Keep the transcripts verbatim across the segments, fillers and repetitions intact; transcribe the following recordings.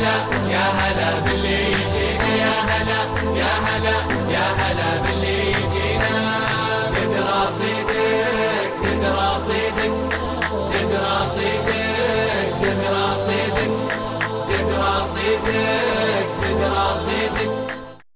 هلا يا هلا باللي يجينا، يا هلا يا هلا يا هلا باللي يجينا. زد رصيدك زد رصيدك زد رصيدك زد رصيدك زد رصيدك زد رصيدك.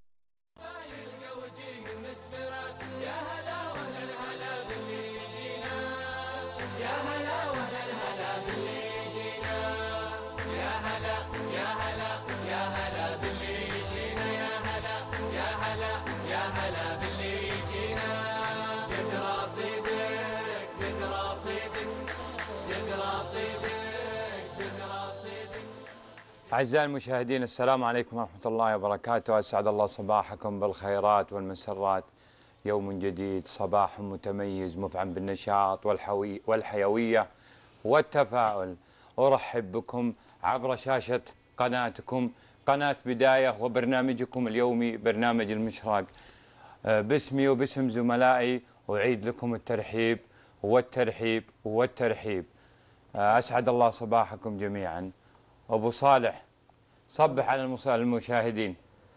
أعزائي المشاهدين، السلام عليكم ورحمة الله وبركاته. أسعد الله صباحكم بالخيرات والمسرات. يوم جديد، صباح متميز مفعم بالنشاط والحوي والحيوية والتفاؤل. أرحب بكم عبر شاشة قناتكم، قناة بداية، وبرنامجكم اليومي برنامج المشراق. باسمي وباسم زملائي أعيد لكم الترحيب والترحيب والترحيب. أسعد الله صباحكم جميعا. أبو صالح، صبح على المشاهدين.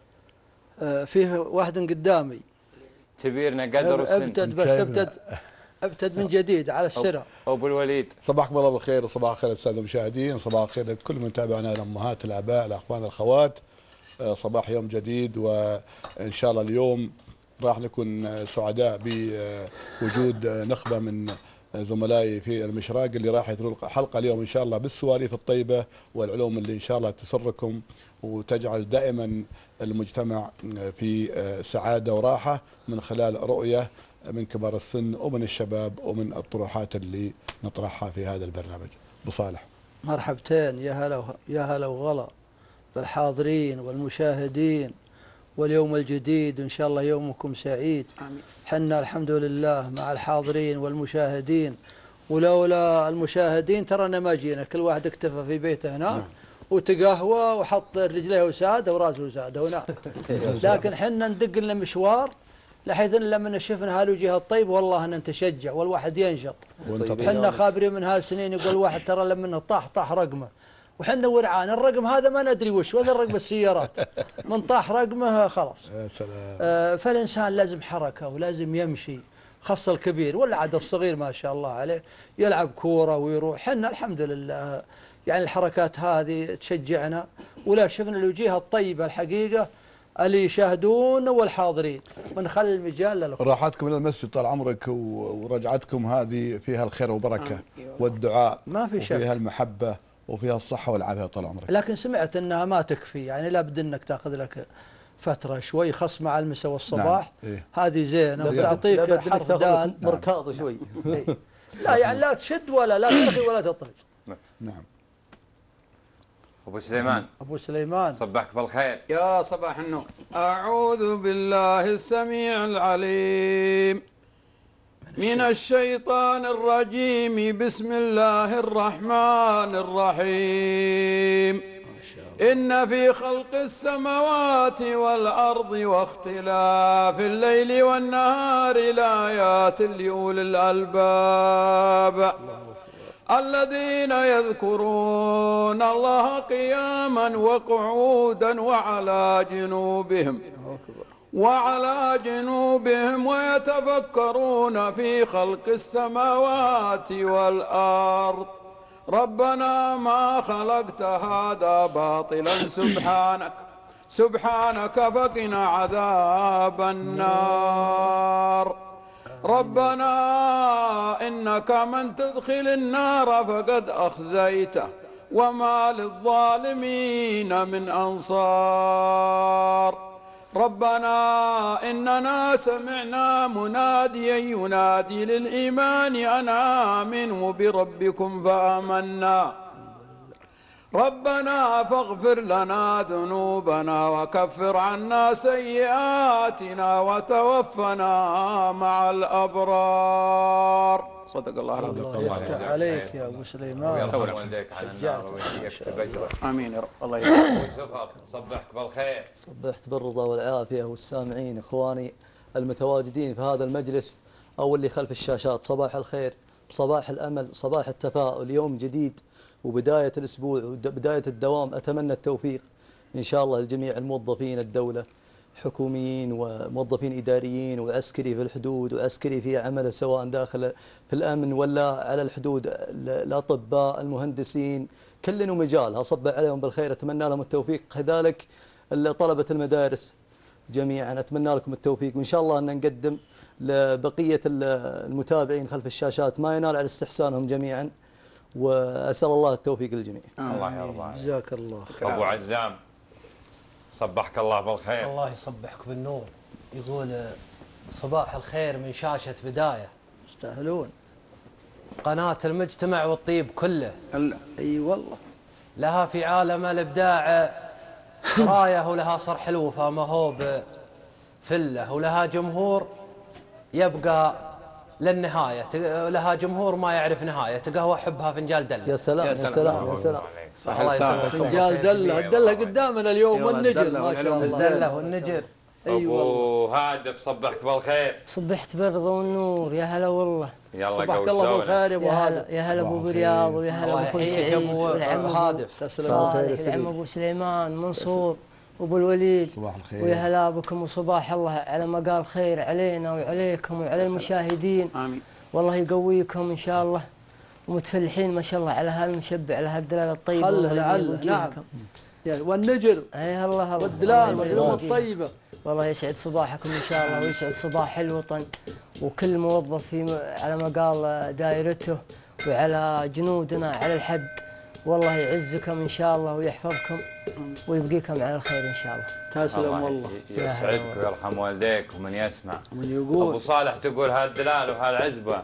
آه فيه واحد قدامي تبيرنا قدر وسن. ابتد بس ابتد ابتد من جديد على السرة. أبو الوليد، صباحكم الله بالخير وصباح الخير السادة المشاهدين، صباح الخير لكل من تابعنا، الأمهات الآباء الأخوان الأخوات. آه صباح يوم جديد، وإن شاء الله اليوم راح نكون سعداء بوجود نخبة من زملائي في المشراق اللي راح يثروا حلقة اليوم إن شاء الله بالسواليف الطيبة والعلوم اللي إن شاء الله تسركم وتجعل دائما المجتمع في سعادة وراحة من خلال رؤية من كبار السن ومن الشباب ومن الطروحات اللي نطرحها في هذا البرنامج. أبو صالح، مرحبتين، يا هلا يا هلا وغلا بالحاضرين والمشاهدين، واليوم الجديد إن شاء الله يومكم سعيد. آمين. حنا الحمد لله مع الحاضرين والمشاهدين، ولولا المشاهدين ترانا ما جينا، كل واحد اكتفى في بيته هناك. نعم. وتقهوى وحط رجليه وساده وراسه وساده هناك. لكن حنا ندق لنا مشوار لحيث ان لما شفنا هالوجيه الطيب والله ان نتشجع والواحد ينشط. حنا خابرين من هالسنين، يقول الواحد ترى لما طاح طاح رقمه، وحنا ورعان الرقم هذا ما ندري وش، وهذا رقم السيارات من طاح رقمه خلاص. يا سلام. آه فالإنسان لازم حركة ولازم يمشي، خاصة الكبير ولا عاد الصغير ما شاء الله عليه يلعب كورة ويروح. حنا الحمد لله يعني الحركات هذه تشجعنا، ولا شفنا الوجيه الطيبة الحقيقة اللي يشاهدون والحاضرين من خلال المجال للأخرى. راحتكم إلى المسجد طال عمرك ورجعتكم هذه فيها الخير وبركة والدعاء، ما في شك، وفيها المحبة وفيها الصحة والعافية طال عمرك. لكن سمعت أنها ما تكفي، يعني لابد أنك تأخذ لك فترة شوي، خص مع المساء والصباح. نعم. إيه؟ هذه زينة وتعطيك حرف دال مركاض شوي. إيه؟ لا يعني لا تشد ولا لا تلغي ولا تطرد. نعم. أبو سليمان، أبو سليمان، صبحك بالخير. يا صباح النور. أعوذ بالله السميع العليم من الشيطان الرجيم. بسم الله الرحمن الرحيم. إن في خلق السماوات والأرض واختلاف الليل والنهار لآيات لأولي الألباب الذين يذكرون الله قياما وقعودا وعلى جنوبهم وعلى جنوبهم ويتفكرون في خلق السماوات والأرض ربنا ما خلقت هذا باطلا سبحانك سبحانك فقنا عذاب النار ربنا إنك من تدخل النار فقد أخزيته وما للظالمين من أنصار ربنا إننا سمعنا مناديا ينادي للإيمان أن آمنوا بربكم فآمنا ربنا فاغفر لنا ذنوبنا وكفر عنا سيئاتنا وتوفنا مع الأبرار. صدق الله العظيم. الله يفتح عليك يا أبو سليمان ويرحم والديك على النار ويكتب أجرك. آمين يا رب. الله يحفظك. صبحك بالخير. صبحت بالرضا والعافية والسامعين إخواني المتواجدين في هذا المجلس أو اللي خلف الشاشات. صباح الخير، صباح الأمل، صباح التفاؤل، يوم جديد وبداية الأسبوع وبداية الدوام. أتمنى التوفيق إن شاء الله لجميع الموظفين الدولة، حكوميين وموظفين إداريين وعسكري في الحدود وعسكري في عمله سواء داخل في الأمن ولا على الحدود، الأطباء، المهندسين، كل مجال أصب عليهم بالخير، أتمنى لهم التوفيق. كذلك طلبة المدارس جميعا أتمنى لكم التوفيق، وإن شاء الله أن نقدم لبقية المتابعين خلف الشاشات ما ينال على استحسانهم جميعا، وأسأل الله التوفيق للجميع. الله يرضى عليك. جزاك الله. أبو عزام صبحك الله بالخير. الله يصبحك بالنور. يقول صباح الخير من شاشة بداية. يستاهلون. قناة المجتمع والطيب كله. اي والله. لها في عالم الإبداع راية ولها صر حلو فما هو بفله، ولها جمهور يبقى للنهاية، لها جمهور ما يعرف نهاية، تقهوى حبها فنجال دلة. يا سلام يا سلام يا سلام. صح الله يسلمك. فنجال دلة، الدلة قدامنا اليوم والنجر ما شاء الله. الدلة والنجر. أبو هادف صبحك بالخير. صبحت بالرضا والنور، يا هلا والله. يلا صبحك الله بالخير يا ابو يا هادف. هلا يا هلا ابو رياض، ويا هلا ابو خوي سعيد، والعم هادف صالح، والعم ابو سليمان منصور وابو الوليد. صباح الخير. ويا هلا بكم وصباح الله على ما قال خير علينا وعليكم وعلى المشاهدين. آمين. والله يقويكم ان شاء الله، ومتفلحين ما شاء الله على هالمشبع، على هالدلاله الطيبه. خله لعله. نعم. والنجر. اي الله والدلال والعلوم الطيبه. والله يسعد صباحكم ان شاء الله، ويسعد صباح الوطن وكل موظف في على ما قال دائرته، وعلى جنودنا على الحد. والله يعزكم ان شاء الله ويحفظكم ويبقيكم على الخير ان شاء الله. تسلم والله. يسعدك ويرحم والديك ومن يسمع. ومن يقول ابو صالح تقول هالدلال وهالعزبه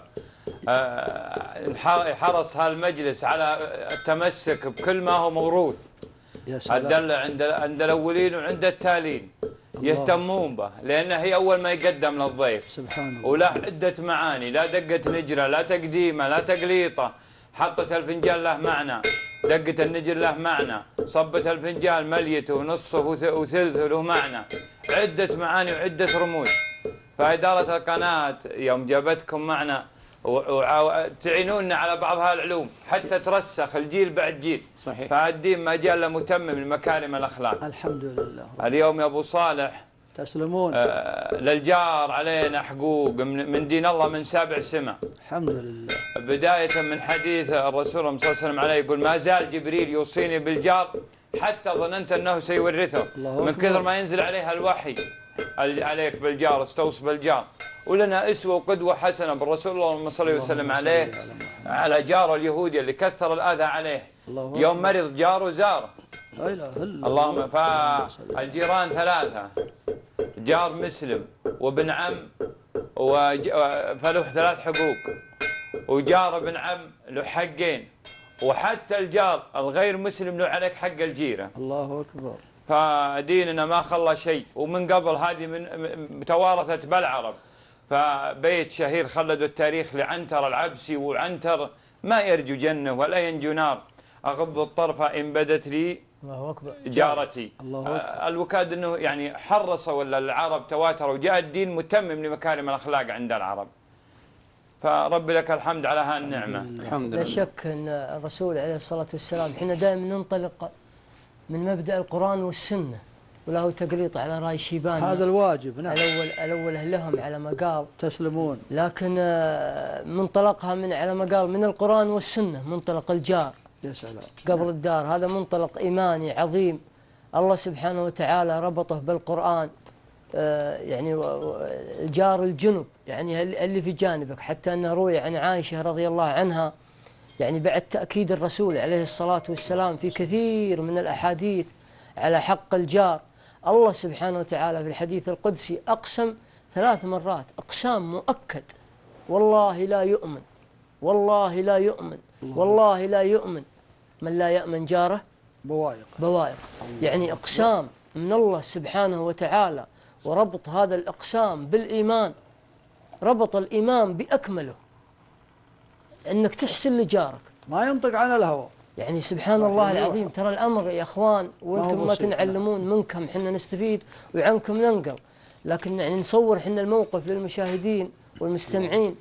آه حرص هالمجلس على التمسك بكل ما هو موروث. يا سلام. الدلة عند عند الاولين وعند التالين يهتمون به، لانه هي اول ما يقدم للضيف. سبحان الله. وله عده معاني، لا دقه نجره، لا تقديمه، لا تقليطه. حطة الفنجان له معنى، دقة النجر له معنى، صبة الفنجان مليته ونصه وثلثه له معنى، عدة معاني وعدة رموز. فإدارة القناة يوم جابتكم معنا وتعينونا على بعض هالعلوم حتى ترسخ الجيل بعد جيل. صحيح. فالدين ما جاء الا متمم لمكارم الاخلاق. الحمد لله. اليوم يا ابو صالح تسلمون. آه للجار علينا حقوق من دين الله من سابع سمة. الحمد لله. بداية من حديث الرسول صلى الله عليه وسلم عليه يقول ما زال جبريل يوصيني بالجار حتى ظننت انه سيورثه. من كثر ما ينزل عليها الوحي عليك بالجار، استوصي بالجار. ولنا اسوه وقدوه حسنه بالرسول اللهم صل وسلم عليه على جاره اليهودي اللي كثر الاذى عليه. يوم مرض جاره زاره. لا اله الا اللهم. فالجيران ثلاثه، جار مسلم وابن عم فله ثلاث حقوق، وجار ابن عم له حقين، وحتى الجار الغير مسلم له عليك حق الجيره. الله اكبر. فديننا ما خلى شيء، ومن قبل هذه من توارثت بالعرب. فبيت شهير خلدوا التاريخ لعنتر العبسي، وعنتر ما يرجو جنه ولا ينجو نار. اغض الطرف ان بدت لي الله اكبر جارتي. الله أكبر. الوكاد انه يعني حرصوا ولا العرب تواتروا، جاء الدين متمم لمكارم الاخلاق عند العرب. فرب لك الحمد على هالنعمه. الحمد لا لله. شك ان الرسول عليه الصلاه والسلام احنا دائما ننطلق من مبدا القران والسنه، وله تقليط على راي شيبان. هذا الواجب. نعم. الاول الاول لهم على ما قال. تسلمون. لكن منطلقها من على ما قال من القران والسنه، منطلق الجار. يا سلام. قبل الدار، هذا منطلق ايماني عظيم. الله سبحانه وتعالى ربطه بالقران. يعني الجار الجنب، يعني اللي في جانبك، حتى انه روي عن عائشه رضي الله عنها، يعني بعد تاكيد الرسول عليه الصلاه والسلام في كثير من الاحاديث على حق الجار، الله سبحانه وتعالى في الحديث القدسي اقسم ثلاث مرات اقسام مؤكد: والله لا يؤمن، والله لا يؤمن، والله لا يؤمن من لا يأمن جاره بوائق. بوائق. يعني اقسام من الله سبحانه وتعالى، وربط هذا الاقسام بالايمان، ربط الايمان باكمله، انك تحسن لجارك، ما ينطق عن الهوى. يعني سبحان الله العظيم. ترى الامر يا اخوان وانتم ما تنعلمون، منكم حنا نستفيد وعنكم ننقل، لكن يعني نصور حنا الموقف للمشاهدين والمستمعين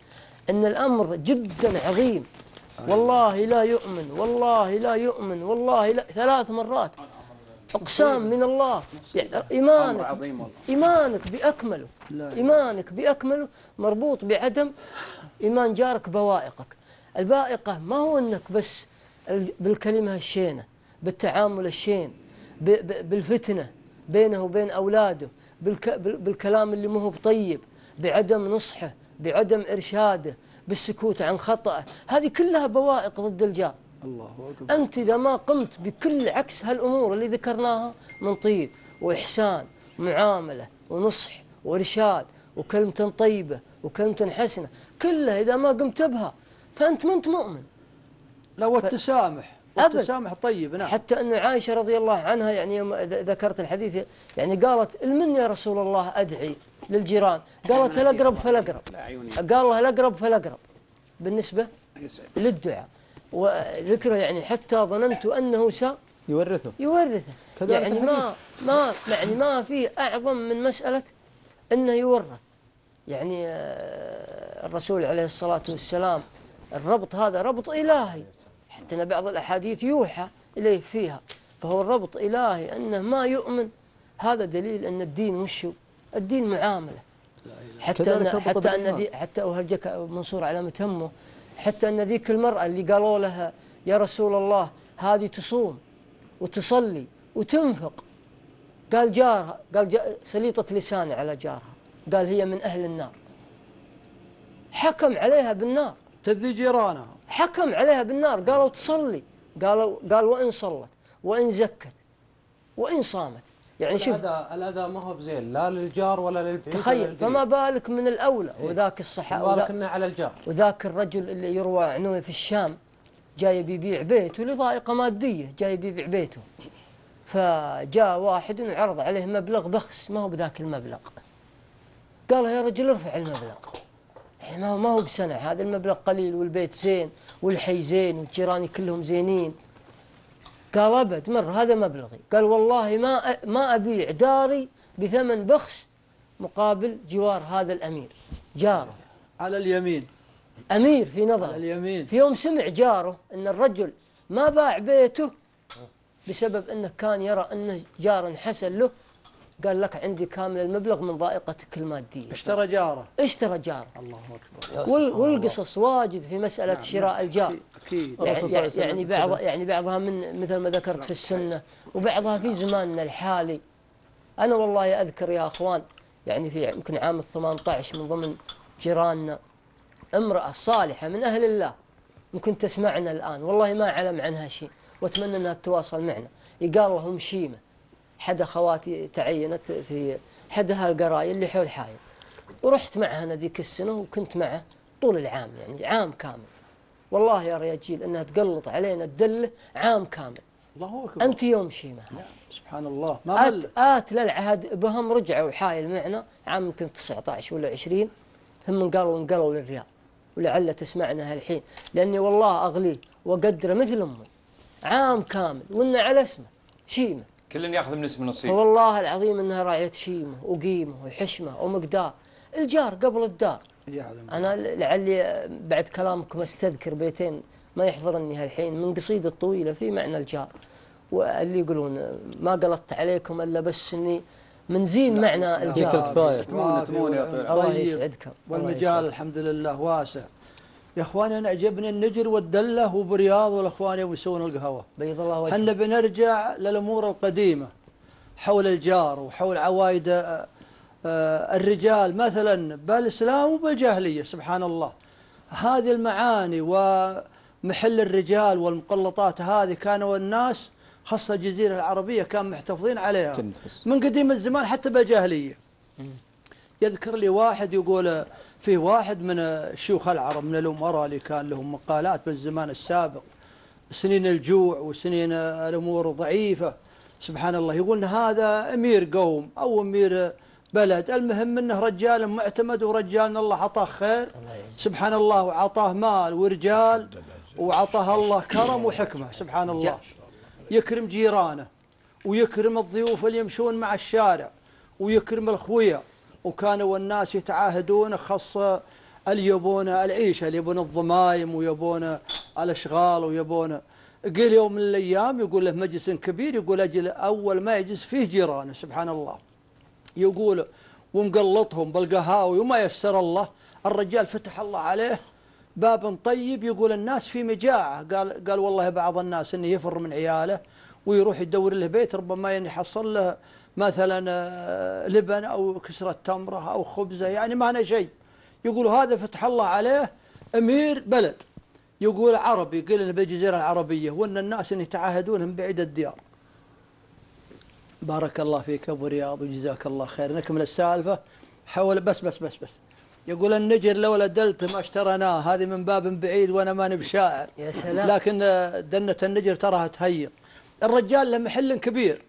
أن الأمر جدا عظيم. والله لا يؤمن، والله لا يؤمن، والله لا، ثلاث مرات أقسام من الله. إيمانك إيمانك بأكمله، إيمانك بأكمله مربوط بعدم إيمان جارك بوائقك. البائقة ما هو أنك بس بالكلمة الشينة، بالتعامل الشين، بالفتنة بينه وبين أولاده، بالكلام اللي مو بطيب، بعدم نصحه، بعدم إرشاده، بالسكوت عن خطأه. هذه كلها بوائق ضد الجار. الله أكبر. أنت إذا ما قمت بكل عكس هالأمور اللي ذكرناها من طيب وإحسان ومعاملة ونصح وإرشاد وكلمة طيبة وكلمة حسنة، كلها إذا ما قمت بها فأنت ما أنت مؤمن. لا والتسامح، والتسامح طيب. نعم. حتى أن عائشة رضي الله عنها يعني يوم ذكرت الحديث يعني قالت المن يا رسول الله أدعي للجيران، قالت الأقرب فالأقرب، قال الله الأقرب فالأقرب بالنسبة للدعاء. وذكره يعني حتى ظننت أنه سا يورثه يورثه يعني ما ما يعني ما في أعظم من مسألة أنه يورث. يعني الرسول عليه الصلاة والسلام الربط هذا ربط إلهي، حتى أن بعض الأحاديث يوحى إليه فيها، فهو الربط إلهي. أنه ما يؤمن هذا دليل أن الدين وشو؟ الدين معاملة. حتى أن حتى أن ذي حتى وهجك منصور على متهمه، حتى أن ذيك المرأة اللي قالوا لها يا رسول الله هذه تصوم وتصلي وتنفق، قال جارها، قال جا سليطة لسانه على جارها، قال هي من أهل النار. حكم عليها بالنار، تذي جيرانها، حكم عليها بالنار. قالوا تصلي، قالوا قال وإن صلت وإن زكت وإن صامت. يعني شوف الأذى الأذى ما هو بزين لا للجار ولا للبعيد. تخيل، فما بالك من الأولى. وذاك الصحابي ما بالك إنه على الجار. وذاك الرجل اللي يروى عنه في الشام جاي بيبيع بيته لضائقة مادية، جاي بيبيع بيته، فجاء واحد وعرض عليه مبلغ بخس ما هو بذاك المبلغ. قال يا رجل ارفع المبلغ، يعني ما هو ما هو بسنة، هذا المبلغ قليل والبيت زين والحي زين والجيران كلهم زينين. قال أبد مر هذا مبلغي. قال والله ما ما أبيع داري بثمن بخس مقابل جوار هذا الأمير جاره. على اليمين أمير في نظره على اليمين. في يوم سمع جاره أن الرجل ما باع بيته بسبب أنه كان يرى أنه جار حسن له، قال لك عندي كامل المبلغ من ضائقتك المادية. اشترى جاره اشترى جاره. الله أكبر. والقصص واجد في مسألة نعم شراء نعم الجار. أكيد. يعني, يعني بعض يعني بعضها من مثل ما ذكرت في السنة، وبعضها في زماننا الحالي. أنا والله أذكر يا أخوان يعني في يمكن عام الثمانية عشر من ضمن جيراننا امرأة صالحة من أهل الله، ممكن تسمعنا الآن، والله ما أعلم عنها شيء وأتمنى أنها تتواصل معنا. يقال لهم شيمة، حد أخواتي تعينت في حد هالقراية اللي حول حايل، ورحت معها أنا ذيك السنة وكنت معه طول العام، يعني عام كامل. والله يا رجال أنها تقلط علينا الدلة عام كامل. الله أكبر. أنت يوم شيمة سبحان الله ما آت, آت للعهد بهم رجعوا حايل معنا عام يمكن تسعة عشر ولا عشرين، ثم قالوا انقلوا للرياض، ولعل تسمعنا هالحين، لأني والله أغليه وقدره مثل أمي عام كامل وإنه على اسمه شيمة. كل ياخذ من اسم نصيب. والله العظيم انها راعية شيمه وقيمه وحشمه ومقدار. الجار قبل الدار. انا لعلي بعد كلامكم استذكر بيتين ما يحضرني هالحين من قصيدة طويلة في معنى الجار، واللي يقولون ما قلطت عليكم الا بس اني من زين معنى الجار. تمون تمون يا طويل. الله يسعدكم. والمجال الحمد لله واسع. يا اخواني انا عجبني النجر والدله وبرياض والاخوان يبون يسوون القهوه. بيض الله وجهك. احنا بنرجع للامور القديمه حول الجار وحول عوايد الرجال مثلا بالاسلام وبالجاهليه. سبحان الله، هذه المعاني ومحل الرجال والمقلطات هذه كانوا الناس خاصه الجزيره العربيه كانوا محتفظين عليها من قديم الزمان حتى بالجاهليه. يذكر لي واحد يقول في واحد من الشيوخ العرب من الأمراء اللي كان لهم مقالات بالزمان السابق، سنين الجوع وسنين الأمور ضعيفة، سبحان الله، يقول هذا أمير قوم أو أمير بلد، المهم أنه رجال معتمد ورجال الله عطاه خير سبحان الله، وعطاه مال ورجال وعطاه الله كرم وحكمة سبحان الله، يكرم جيرانه ويكرم الضيوف اللي يمشون مع الشارع ويكرم الخوية، وكانوا الناس يتعاهدون خاصة اللي يبون العيشه، اللي يبون الضمايم ويبون الاشغال ويبون. قيل يوم من الايام يقول له مجلس كبير، يقول اجل اول ما يجلس فيه جيرانه سبحان الله، يقول ومقلطهم بالقهاوي وما يسر الله. الرجال فتح الله عليه باب طيب، يقول الناس في مجاعه، قال قال والله بعض الناس انه يفر من عياله ويروح يدور له بيت، ربما يحصل له مثلا لبن او كسره تمره او خبزه، يعني ما أنا شيء. يقول هذا فتح الله عليه امير بلد، يقول عربي، قيل انه بالجزيره العربيه، وان الناس ان يتعاهدونهم بعيد الديار. بارك الله فيك ابو رياض وجزاك الله خير. نكمل السالفه حول بس بس بس بس. يقول النجر لولا دلت ما اشترناه، هذه من باب بعيد وانا ماني بشاعر. يا سلام. لكن دنه النجر تراها تهير. الرجال له محل كبير،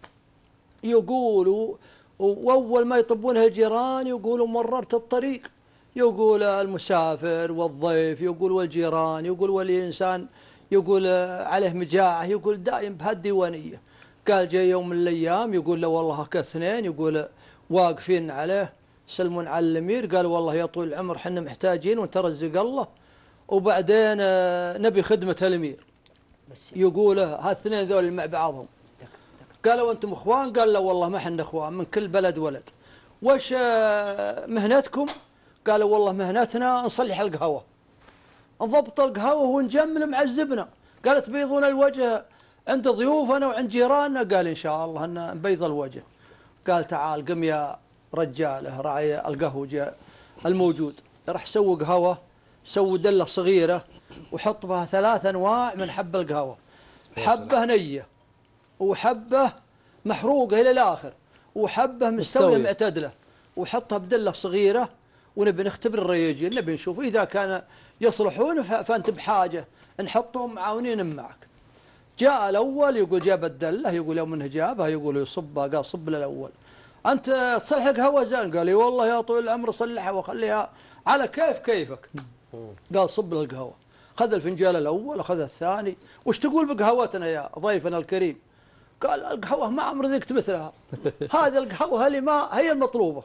يقولوا واول ما يطبونها الجيران يقولوا مررت الطريق، يقول المسافر والضيف، يقول والجيران، يقول والإنسان يقول عليه مجاعة، يقول دائم بهالديوانية. قال جاء يوم من الأيام يقول له والله كاثنين يقول واقفين عليه سلمون على الأمير، قال والله يا طول العمر حنا محتاجين وانت رزق الله، وبعدين نبي خدمة الأمير. يقول هالاثنين ذول مع بعضهم. قالوا أنتم إخوان؟ قال لا والله ما حنا إخوان، من كل بلد ولد. وش مهنتكم؟ قالوا والله مهنتنا نصلح القهوة، نضبط القهوة ونجمل معذبنا. قالت بيضون الوجه عند ضيوفنا وعند جيراننا؟ قال إن شاء الله أن نبيض الوجه. قال تعال قم يا رجاله راعي القهوة الموجود، راح سووا قهوة، سووا دلة صغيرة وحط بها ثلاث أنواع من حب القهوة، حبة نية وحبة محروقة إلى الآخر وحبة مستوية معتدلة، وحطها بدلة صغيرة. ونبي نختبر الرياجين، نبي نشوف إذا كان يصلحون فأنت بحاجة نحطهم معاونين معك. جاء الأول يقول جاب الدلة، يقول يوم منه جابها يقول يصبها، قال صب للأول. أنت تصلح قهوة زين؟ قال لي والله يا طويل العمر صلحها وخليها على كيف كيفك. قال صب للقهوة. خذ الفنجان الأول أخذ الثاني. وش تقول بقهوتنا يا ضيفنا الكريم؟ قال القهوة ما عمري ذقت مثلها، هذه القهوة اللي ما هي المطلوبة.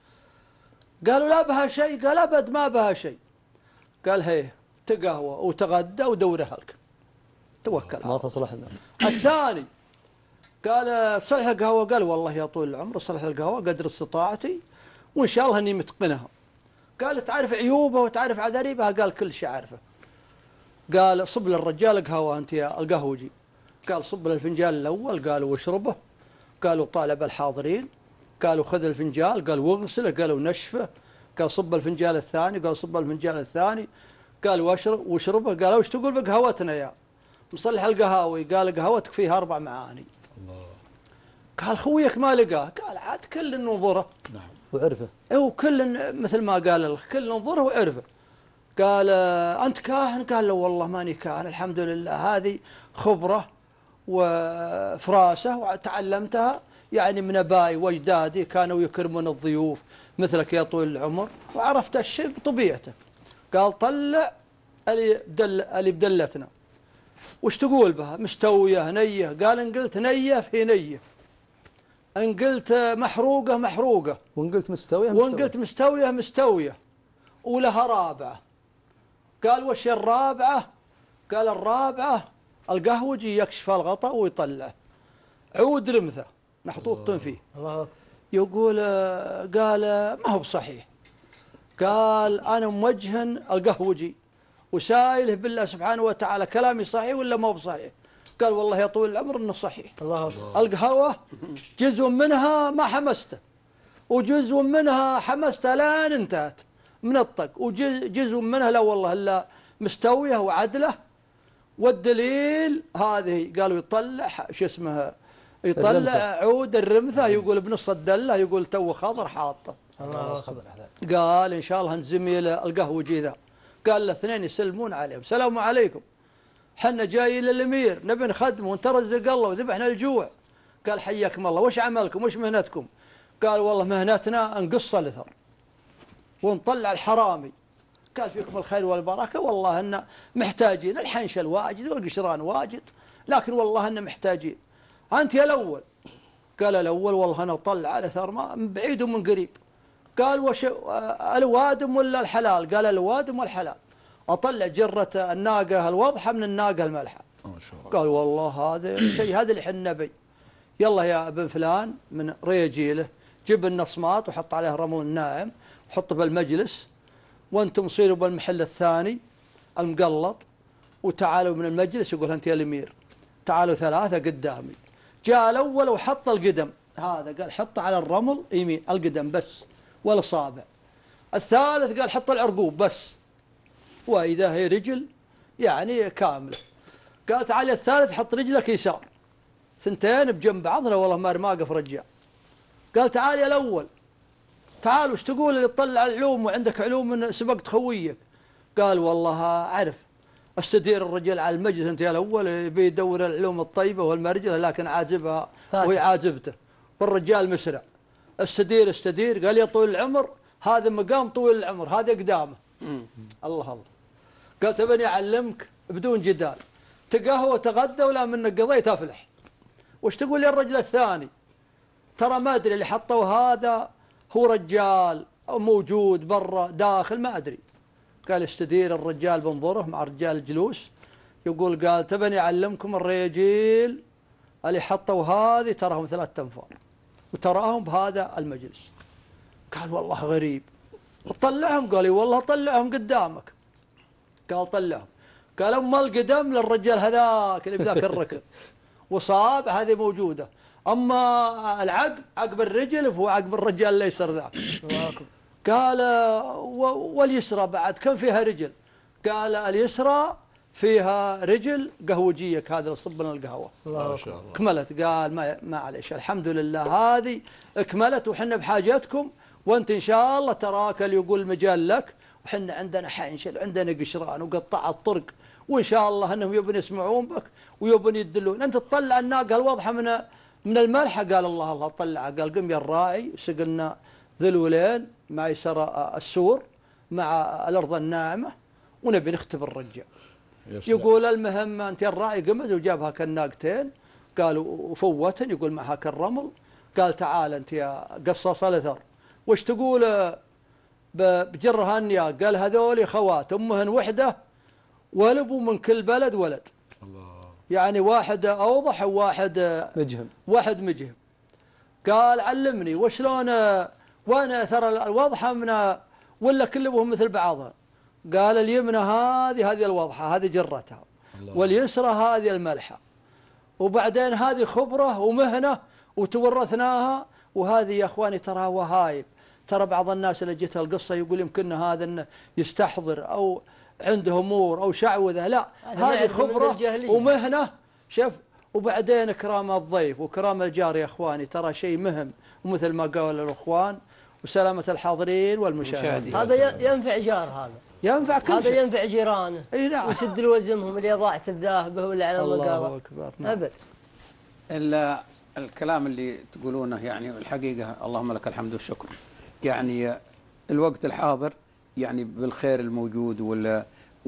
قالوا لا بها شيء؟ قال أبد ما بها شيء. قال هي تقهوى وتغدى ودورها لك، توكل ما تصلح لنا. الثاني قال صلح القهوة، قال والله يا طول العمر صلح القهوة قدر استطاعتي وإن شاء الله أني متقنها. قال تعرف عيوبها وتعرف عذاريبها؟ قال كل شيء عارفه. قال صب للرجال قهوة أنت يا القهوجي. قال صب للفنجان الأول، قالوا واشربه. قالوا طالب الحاضرين. قالوا خذ الفنجان، قال واغسله، قالوا نشفه. قال صب الفنجان الثاني، قال صب الفنجان الثاني. قال واشرب واشربه. قال وش تقول بقهوتنا يا مصلح القهاوي؟ قال قهوتك فيها أربع معاني. الله. قال خويك ما لقاه؟ قال عاد كل ننظره. نعم وعرفه. وكل مثل ما قال الله كل ننظره وعرفه. قال أنت كاهن؟ قال له والله ماني كاهن، الحمد لله هذه خبرة وفراسة وتعلمتها يعني من أبائي وأجدادي، كانوا يكرمون الضيوف مثلك يا طويل العمر، وعرفت الشيء بطبيعته. قال طلع اللي بدل اللي بدلتنا. وش تقول بها؟ مستوية نية؟ قال إن قلت نية في نية، إن قلت محروقة محروقة، وإن قلت مستوية مستوية، وإن قلت مستوية مستوية، ولها رابعة. قال وش الرابعة؟ قال الرابعة القهوجي يكشف الغطاء ويطلع عود رمثة محطوط فيه. الله. يقول قال ما هو بصحيح. قال أنا موجه القهوجي وسائله بالله سبحانه وتعالى كلامي صحيح ولا ما هو بصحيح؟ قال والله يا طويل العمر إنه صحيح. الله. القهوة جزء منها ما حمسته وجزء منها حمسته لين انتهت من الطق، وجزء منها لا والله إلا مستوية وعدلة. والدليل هذه قالوا يطلع شو اسمها، يطلع الرمثة. عود الرمثة يقول بنص الدلة، يقول تو خضر حاطه. الله خبر. قال إن شاء الله نزميل القهوجي ذا. قال الاثنين يسلمون عليهم، السلام عليكم حنا جايين للأمير نبي نخدمه وانت رزق الله وذبحنا الجوع. قال حياكم الله، وش عملكم وش مهنتكم؟ قال والله مهنتنا نقص الأثر ونطلع الحرامي. قال فيكم الخير والبركة، والله أن محتاجين الحنش الواجد والقشران واجد، لكن والله أن محتاجين. أنت يا الأول؟ قال الأول والله أنا أطلع على ثار ما من بعيد ومن قريب. قال وش الوادم ولا الحلال؟ قال الوادم والحلال. أطلع جرة الناقة الوضحة من الناقة الملحة. ما شاء الله. قال والله هذا شيء، هذا اللي حنا بي. يلا يا ابن فلان من رياجيله جيب النصمات وحط عليه رمون ناعم وحطه بالمجلس، وانتم صيروا بالمحل الثاني المقلط، وتعالوا من المجلس. يقول انت يا الامير تعالوا ثلاثه قدامي. جاء الاول وحط القدم هذا، قال حطه على الرمل يمين القدم بس ولا صابع. الثالث قال حط العرقوب بس، واذا هي رجل يعني كامله. قال تعال الثالث حط رجلك يسار، ثنتين بجنب بعضنا والله ما واقف رجال. قال تعال يا الاول، تعال وش تقول اللي تطلع العلوم وعندك علوم من سبقت خويك؟ قال والله اعرف استدير الرجال على المجلس، انت يا الاول يبي يدور العلوم الطيبه والمرجله لكن عازبها وهي عازبته، والرجال مسرع. استدير استدير. قال يا طويل العمر هذا مقام طويل العمر، هذا اقدامه. الله الله. قال تبني اعلمك بدون جدال، تقهوى تغدى ولا منك قضيت افلح. وش تقول يا الرجل الثاني؟ ترى ما ادري اللي حطوا هذا هو رجال او موجود برا داخل ما ادري. قال استدير الرجال بنظره مع رجال الجلوس، يقول قال تبني اعلمكم الرجال اللي حطوا هذه تراهم ثلاثة انفار وتراهم بهذا المجلس. قال والله غريب. طلعهم. قال لي والله طلعهم قدامك. قال طلعهم. قال اما القدم للرجال هذاك اللي بذاك الركب، وصابع هذه موجوده، اما العقب عقب الرجل فهو عقب الرجال الايسر ذاك. قال واليسرى بعد كم فيها رجل؟ قال اليسرى فيها رجل قهوجيك هذا اللي صب لنا القهوه. ما شاء الله. كملت. قال ما معليش الحمد لله هذه اكملت وحنا بحاجتكم، وانت ان شاء الله تراك اللي يقول المجال لك، وحنا عندنا حنشل عندنا قشران وقطع الطرق، وان شاء الله انهم يبون يسمعون بك ويبون يدلون. انت تطلع الناقه الواضحه من من الملحه. قال الله الله طلعها. قال قم يا الراعي سقنا ذلولين ما يسر السور مع الارض الناعمه ونبي نختبر الرجال. يقول المهم انت يا الراعي قمز وجابها كالناقتين، قالوا وفوتن يقول معها كالرمل. قال تعال انت يا قصاص الاثر وش تقول بجرها النياق؟ قال هذول خوات امهن وحده ولبوا من كل بلد ولد. الله. يعني واحد اوضح وواحد مجهم. واحد مجهم. قال علمني وشلون وانا ترى الواضحه من ولا كلهم مثل بعضها؟ قال اليمنى هذه هذه الواضحه هذه جرتها، واليسرى هذه الملحه، وبعدين هذه خبره ومهنه وتورثناها، وهذه يا اخواني ترى وهايب. ترى بعض الناس اللي جت القصه يقول يمكن هذا انه يستحضر او عنده امور او شعوذه، لا هذه خبره ومهنه. شوف وبعدين اكرام الضيف وكرام الجار يا اخواني ترى شيء مهم، ومثل ما قال الاخوان وسلامه الحاضرين والمشاهدين. هذا ينفع جار، هذا ينفع كل هذا شيء. ينفع جيرانه. اي نعم. ويسد لوزمهم اللي ضاعت الذاهبه ولا على المقابر. الله اكبر. نعم. ابد. الا الكلام اللي تقولونه يعني الحقيقه اللهم لك الحمد والشكر. يعني الوقت الحاضر يعني بالخير الموجود ولا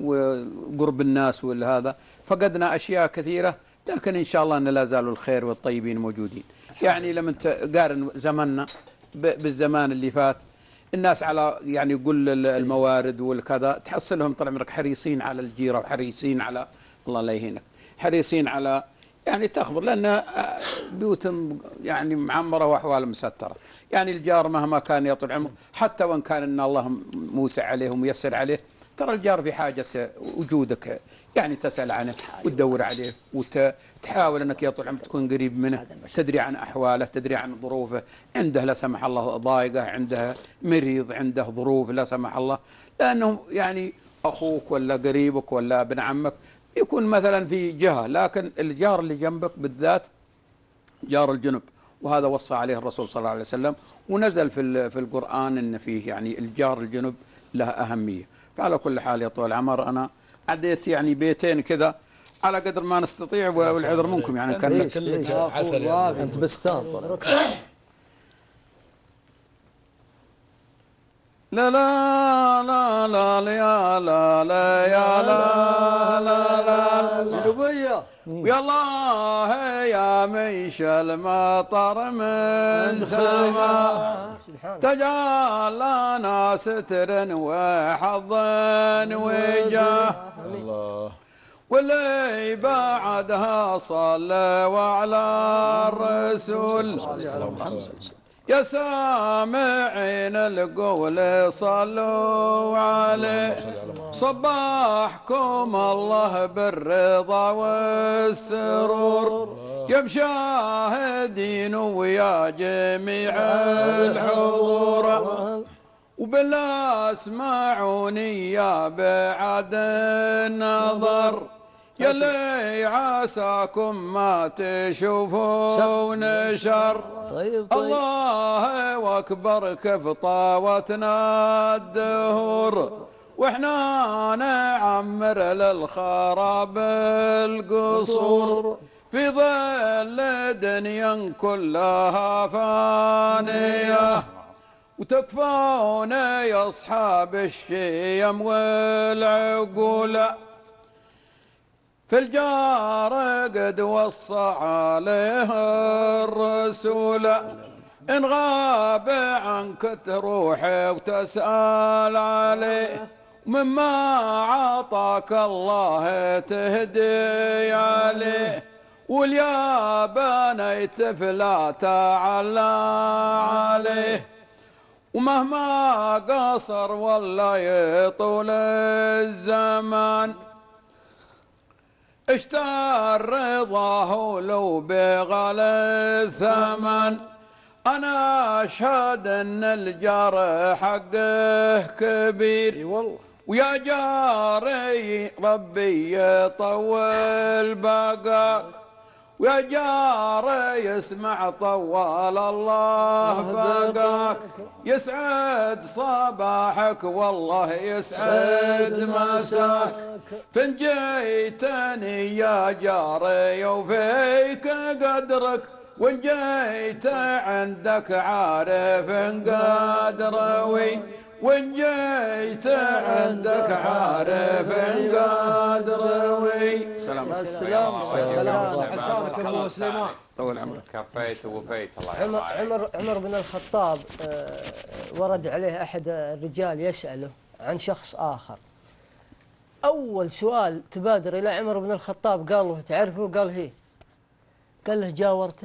وقرب الناس ولا هذا فقدنا اشياء كثيره، لكن ان شاء الله ان لا زالوا الخير والطيبين موجودين. يعني لما تقارن زمننا بالزمان اللي فات، الناس على يعني كل الموارد والكذا تحصلهم طال عمرك حريصين على الجيره وحريصين على الله لا يهينك، حريصين على يعني تخبر، لان بيوتهم يعني معمره واحوال مستره. يعني الجار مهما كان يا طول العمر حتى وان كان ان الله موسع عليه وميسر عليه، ترى الجار في حاجه وجودك، يعني تسال عنه وتدور عليه وتحاول انك يا طول العمر تكون قريب منه، تدري عن احواله، تدري عن ظروفه، عنده لا سمح الله ضايقه، عنده مريض، عنده ظروف لا سمح الله، لانه يعني اخوك ولا قريبك ولا ابن عمك يكون مثلا في جهه، لكن الجار اللي جنبك بالذات جار الجنب، وهذا وصى عليه الرسول صلى الله عليه وسلم، ونزل في في القرآن ان فيه يعني الجار الجنب له اهميه. فعلى كل حال يا طويل العمر انا عديت يعني بيتين كذا على قدر ما نستطيع، والعذر منكم يعني كان كلك عسل انت بستان طبعا. لا لا لا لا يا لا لا يا لا لا لا لبيا ويا الله يا ميش المطر من سما تجعل لنا ستر وحظ وجاه الله واللي بعدها صلى وعلى الرسول يا سامعين القول صلوا عليه صباحكم الله بالرضا والسرور يا مشاهدين ويا جميع الحضور وبالله اسمعوني يا بعد النظر يلي عساكم ما تشوفون شر. طيب طيب الله اكبر كيف طاوتنا الدهور واحنا نعمر للخراب القصور في ظل دنيا كلها فانيه وتكفون يا اصحاب الشيم والعقول في الجار قد وصى عليه الرسول إن غاب عنك تروحي وتسأل عليه مما عطاك الله تهدي عليه واليا بنيت فلا تعلى عليه ومهما قصر والله يطول الزمان اشتار رضاه لو بغل الثمن. انا اشهد ان الجار حقه كبير والله ويا جاري ربي يطول بقاك ويا جاري يسمع طول الله بقاك يسعد صباحك والله يسعد مساك فين جيتني يا جاري وفيك قدرك وان جيت عندك عارف قدروي وان جيت عندك عارف قدروي. سلام السلام سلام حسانك ابو سليمان طول عمرك. كفيت ووفيت الله عمر يرضى عليك. عمر عمر بن الخطاب آه، ورد عليه احد الرجال يساله عن شخص اخر. اول سؤال تبادر الى عمر بن الخطاب قال له تعرفه؟ قال هي. قال له جاورته؟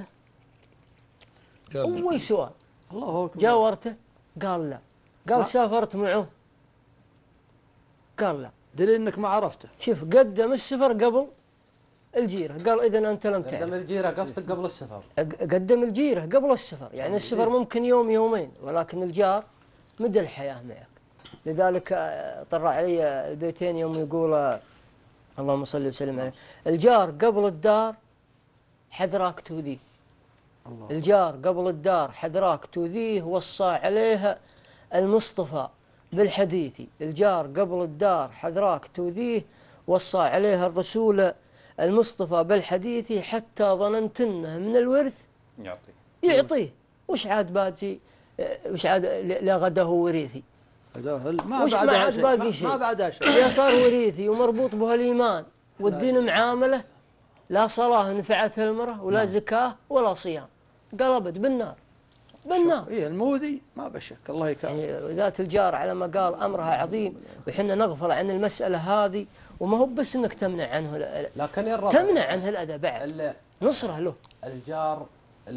اول سؤال الله اكبر جاورته؟ قال لا. قال سافرت معه؟ قال لا. دليل انك ما عرفته. شوف قدم السفر قبل الجيره، قال اذا انت لم تعرف. قدم الجيره قصدك قبل السفر؟ قدم الجيره قبل السفر، يعني السفر ممكن يوم يومين ولكن الجار مدى الحياه معك. لذلك طر علي البيتين يوم يقول اللهم صل وسلم عليه الجار قبل الدار حذراك تؤذيه. الجار قبل الدار حذراك تؤذيه وصى عليها المصطفى بالحديث. الجار قبل الدار حذراك تؤذيه وصى عليها الرسول المصطفى بالحديث حتى ظننت انه من الورث يعطي يعطيه. وش عاد باجي وش عاد لغده وريثي؟ ما وش ما عاد باقي شيء؟ ما بعدها شيء. يا صار وريثي ومربوط به الايمان والدين معامله لا صلاه نفعتها المراه ولا زكاه ولا صيام، قلبت بالنار بالنار. اي الموذي ما بشك الله يكرمك. يعني ذات الجار على ما قال امرها عظيم وحنا نغفل عن المساله هذه، وما هو بس انك تمنع عنه ال- لكن يا الرب تمنع عنه الاذى بعد ال- نصره له. الجار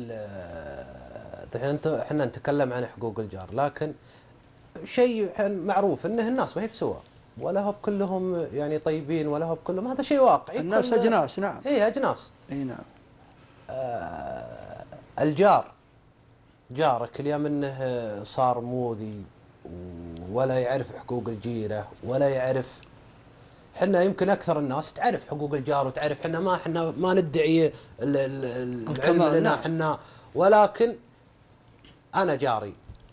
الحين انت احنا نتكلم عن حقوق الجار، لكن شيء معروف انه الناس ما هي بسواء ولا هو كلهم يعني طيبين ولا هو كلهم، هذا شيء واقعي. الناس كل- اجناس. نعم اي اجناس. اي نعم. آه الجار جارك اليوم انه صار موذي ولا يعرف حقوق الجيره ولا يعرف. حنا يمكن اكثر الناس تعرف حقوق الجار وتعرف، حنا ما حنا ما ندعي ال- ال- العلم لنا نعم. حنا، ولكن انا جاري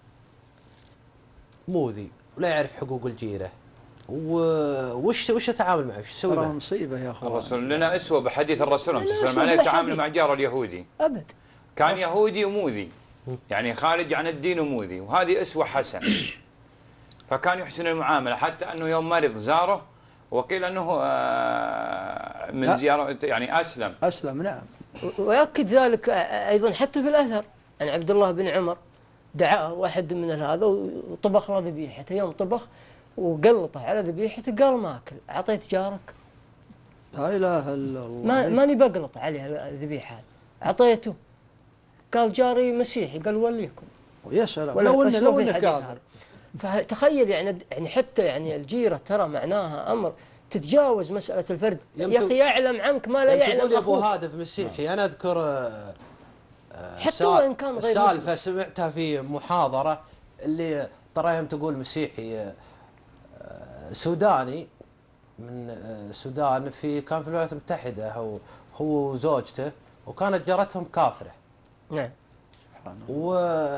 موذي ولا يعرف حقوق الجيره وش وش اتعامل معه؟ وش اسوي ترى معه؟ مصيبه يا اخوان. الرسول لنا اسوه بحديث الرسول صلى الله عليه لنا وسلم أسوة عليه تعامل بالحديث. مع جاره اليهودي. ابد كان يهودي وموذي، يعني خارج عن الدين وموذي، وهذه اسوه حسنه. فكان يحسن المعامله، حتى انه يوم مرض زاره وقيل انه آه، من زياره يعني اسلم. اسلم نعم. ويؤكد ذلك ايضا حتى في الاثر عن عبد الله بن عمر، دعاه واحد من هذا وطبخ له ذبيحته، يوم طبخ وقلطه على ذبيحته قال ما اكل، اعطيت جارك؟ لا اله الا الله. ما ماني بقلط عليها الذبيحه، اعطيته. قال جاري مسيحي، قال وليكم. يا سلام. لو انه لو انه كافر. فتخيل يعني يعني حتى يعني الجيره ترى معناها امر تتجاوز مساله الفرد، يا اخي يعلم عنك ما لا يعلم تقول يا ابو أخوك. هادف مسيحي، انا اذكر آه، حتى وان كان غير السالفه مسلم. سمعتها في محاضره اللي تراهم تقول مسيحي آه، سوداني من آه، السودان، في كان في الولايات المتحده هو هو وزوجته، وكانت جارتهم كافره. نعم. و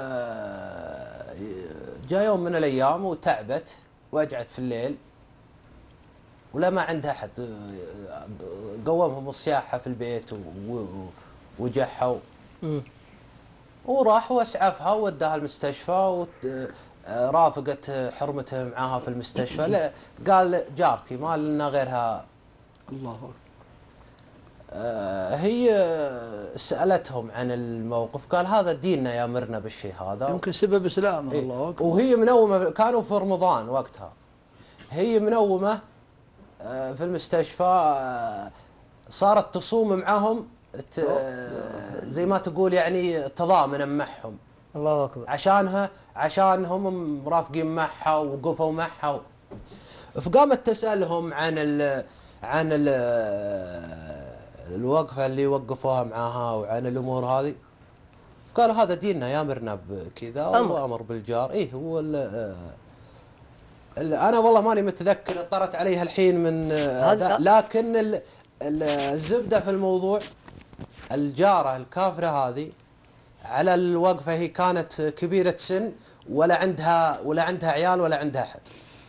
جاء يوم من الايام وتعبت واجعت في الليل ولا ما عندها احد، قومهم الصياحه في البيت وجحوا، وراح واسعفها ووداها المستشفى، ورافقت حرمته معاها في المستشفى. لا قال جارتي ما لنا غيرها. الله أكبر. آه هي سألتهم عن الموقف، قال هذا ديننا يامرنا بالشيء هذا، يمكن سبب اسلامه. إيه؟ الله اكبر. وهي منومه، كانوا في رمضان وقتها، هي منومه آه في المستشفى، آه صارت تصوم معهم، زي ما تقول يعني تضامنا معهم. الله اكبر. عشانها عشان هم مرافقين معها ووقفوا معها، فقامت تسالهم عن ال عن ال الوقفه اللي وقفوها معاها وعن الامور هذه، فقالوا هذا ديننا يامرنا بكذا وامر بالجار. ايه هو ال ال انا والله ماني متذكر، اطرت عليها الحين من هذا، لكن ال الزبده في الموضوع الجاره الكافره هذه على الوقفه، هي كانت كبيره سن ولا عندها ولا عندها عيال ولا عندها احد،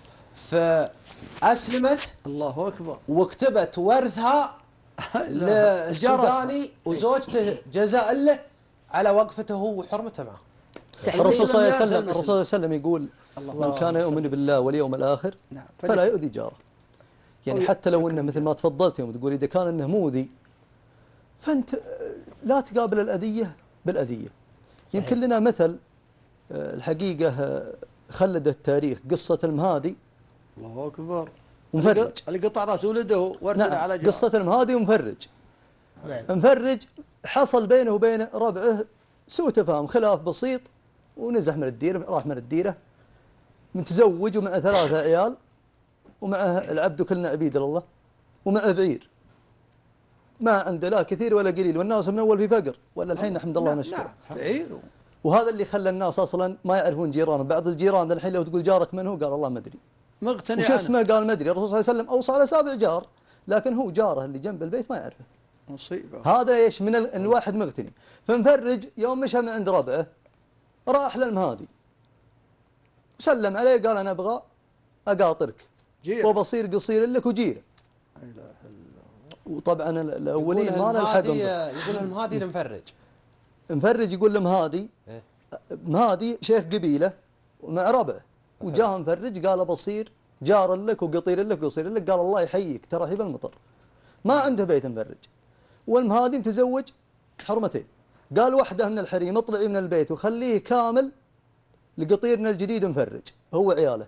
فاسلمت. الله اكبر. وكتبت ورثها للسوداني وزوجته جزاء له على وقفته هو وحرمته معه. الرسول صلى الله عليه وسلم الرسول صلى الله عليه وسلم يقول من كان يؤمن بالله واليوم الاخر فلا يؤذي جاره. يعني حتى لو انه مثل ما تفضلت يوم تقول اذا كان انه مؤذي فانت لا تقابل الاذيه بالاذيه. يمكن لنا مثل الحقيقه خلد التاريخ، قصه المهادي. الله اكبر. ومفرج اللي قطع راس ولده وارسل نعم. على جاره. قصه المهادي ومفرج. نعم. مفرج حصل بينه وبين ربعه سوء تفاهم، خلاف بسيط، ونزح من الديره، راح من الديره، متزوج ومعه ثلاثه عيال، ومعه العبد كلنا عبيد لله، ومعه بعير، ما عنده لا كثير ولا قليل، والناس من اول في فقر، ولا الحين نحمد الله ونشكره. بعير. وهذا اللي خلى الناس اصلا ما يعرفون جيرانهم. بعض الجيران الحين لو تقول جارك من هو قال الله ما ادري. مقتنع. وش اسمه قال ما ادري. الرسول صلى الله عليه وسلم اوصى على سابع جار، لكن هو جاره اللي جنب البيت ما يعرفه. مصيبه. هذا ايش من ال... الواحد مقتني. فمفرج يوم مشى من عند ربعه راح للمهادي سلم عليه قال انا ابغى اقاطرك وبصير قصير لك وجيره. لا اله الا الله. وطبعا الاولين ما له حق. يقول المهادي لمفرج. مفرج يقول لمهادي إيه؟ مهادي شيخ قبيله ومع ربعه، وجاه مفرج قال بصير جار لك وقطير لك وقصير لك، قال الله يحييك ترى هي بالمطر. ما عنده بيت مفرج، والمهادي متزوج حرمتين، قال واحده من الحريم اطلعي من البيت وخليه كامل لقطيرنا الجديد مفرج هو عياله.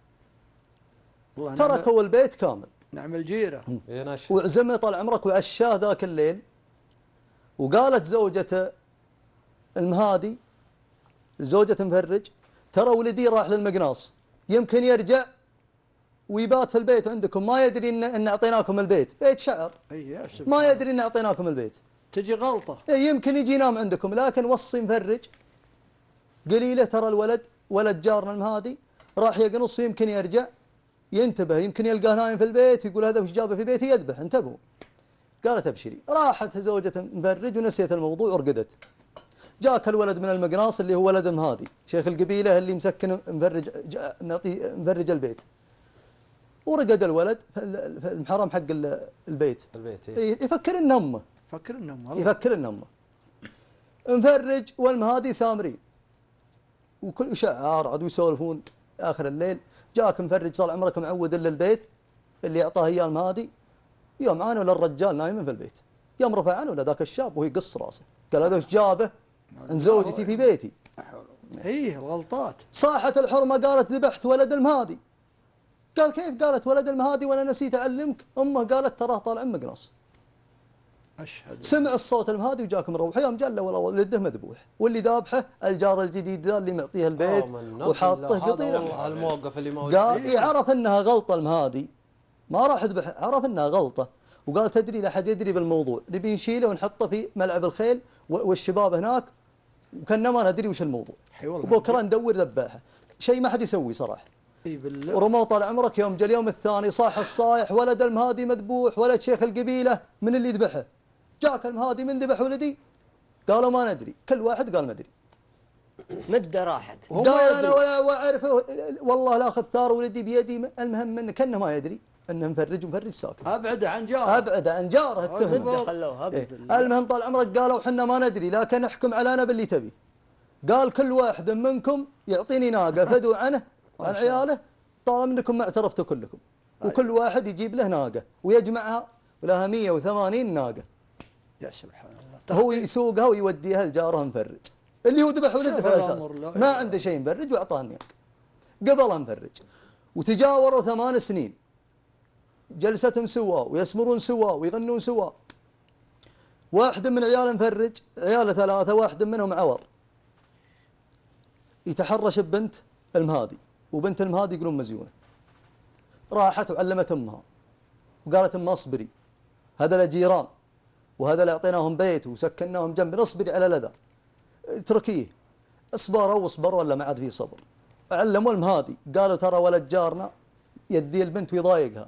تركوا البيت كامل. نعم الجيره. وعزمه طال عمرك وعشاه ذاك الليل. وقالت زوجته المهادي زوجة مفرج ترى ولدي راح للمقناص، يمكن يرجع ويبات في البيت عندكم، ما يدري ان ان اعطيناكم البيت، بيت شعر. ما يدري ان اعطيناكم البيت. تجي غلطه. يمكن يجي ينام عندكم، لكن وصي مفرج قليله ترى الولد ولد جارنا المهادي راح يقنص، يمكن يرجع ينتبه، يمكن يلقاه نايم في البيت يقول هذا وش جابه في بيتي يذبح، انتبهوا. قالت ابشري. راحت زوجة مفرج ونسيت الموضوع ورقدت. جاك الولد من المقناص اللي هو ولد مهادي شيخ القبيله اللي مسكن مفرج معطي مفرج البيت، ورقد الولد في المحرم حق البيت. البيت يفكر ان امه يفكر ان امه يفكر ان امه مفرج والمهادي سامرين، وكل شعار عاد ويسولفون اخر الليل. جاك مفرج طال عمرك معود للبيت اللي اعطاه اياه المهادي، يوم عانوا للرجال نايم في البيت، يوم رفع عنه لذاك الشاب وهو يقص راسه، قال هذا وش جابه؟ عند زوجتي في بيتي. ايه الغلطات. صاحت الحرمه قالت ذبحت ولد المهادي. قال كيف؟ قالت ولد المهادي وانا نسيت اعلمك. امه قالت تراه طالع مقناص. اشهد. سمع الصوت المهادي وجاك مروح، يوم جل ولا ولده مذبوح، واللي ذابحه الجار الجديد ذا اللي معطيه البيت وحاطه قطيره. الموقف اللي موجود. قال إيه عرف انها غلطه المهادي، ما راح يذبح، عرف انها غلطه، وقال تدري لا احد يدري بالموضوع، نبي نشيله ونحطه في ملعب الخيل والشباب هناك، وكنا ما ندري وش الموضوع. وبكره ندور ذباحه، شيء ما حد يسوي صراحه. اي بالله. ورموا طال عمرك يوم جاء اليوم الثاني صاح الصايح ولد المهادي مذبوح، ولد شيخ القبيله من اللي ذبحه؟ جاك المهادي من ذبح ولدي؟ قالوا ما ندري، كل واحد قال ما ادري. مده راحت. قال انا ولا اعرفه والله لا اخذ ثار ولدي بيدي، المهم منه كانه ما يدري انه مفرج ومفرج ساكن. ابعد عن جاره. ابعد عن جاره التهمه. مده خلوها ابد. إيه. المهم طال عمرك قالوا حنا ما ندري لكن احكم علينا باللي تبي. قال كل واحد منكم يعطيني ناقه فدوا عنه عن عياله طالما انكم ما اعترفتوا كلكم. وكل واحد يجيب له ناقه ويجمعها ولها مئة وثمانين ناقه. يا سبحان الله. هو يسوقها ويوديها لجاره مفرج اللي هو ذبح ولده في الاساس، ما عنده شيء مفرج واعطاه ناقه. قبلها مفرج وتجاوروا ثمان سنين، جلستهم سوا ويسمرون سوا ويغنون سوا. واحد من عيال مفرج، عياله ثلاثه، واحد منهم عور، يتحرش ببنت المهادي، وبنت المهادي يقولون مزيونه. راحت وعلمت امها وقالت امها اصبري، هذا الجيران وهذا اللي اعطيناهم بيت وسكناهم جنبنا، اصبري على الاذى، اتركيه. اصبروا واصبروا ولا ما عاد في صبر. علموا المهادي قالوا ترى ولد جارنا يذي البنت ويضايقها.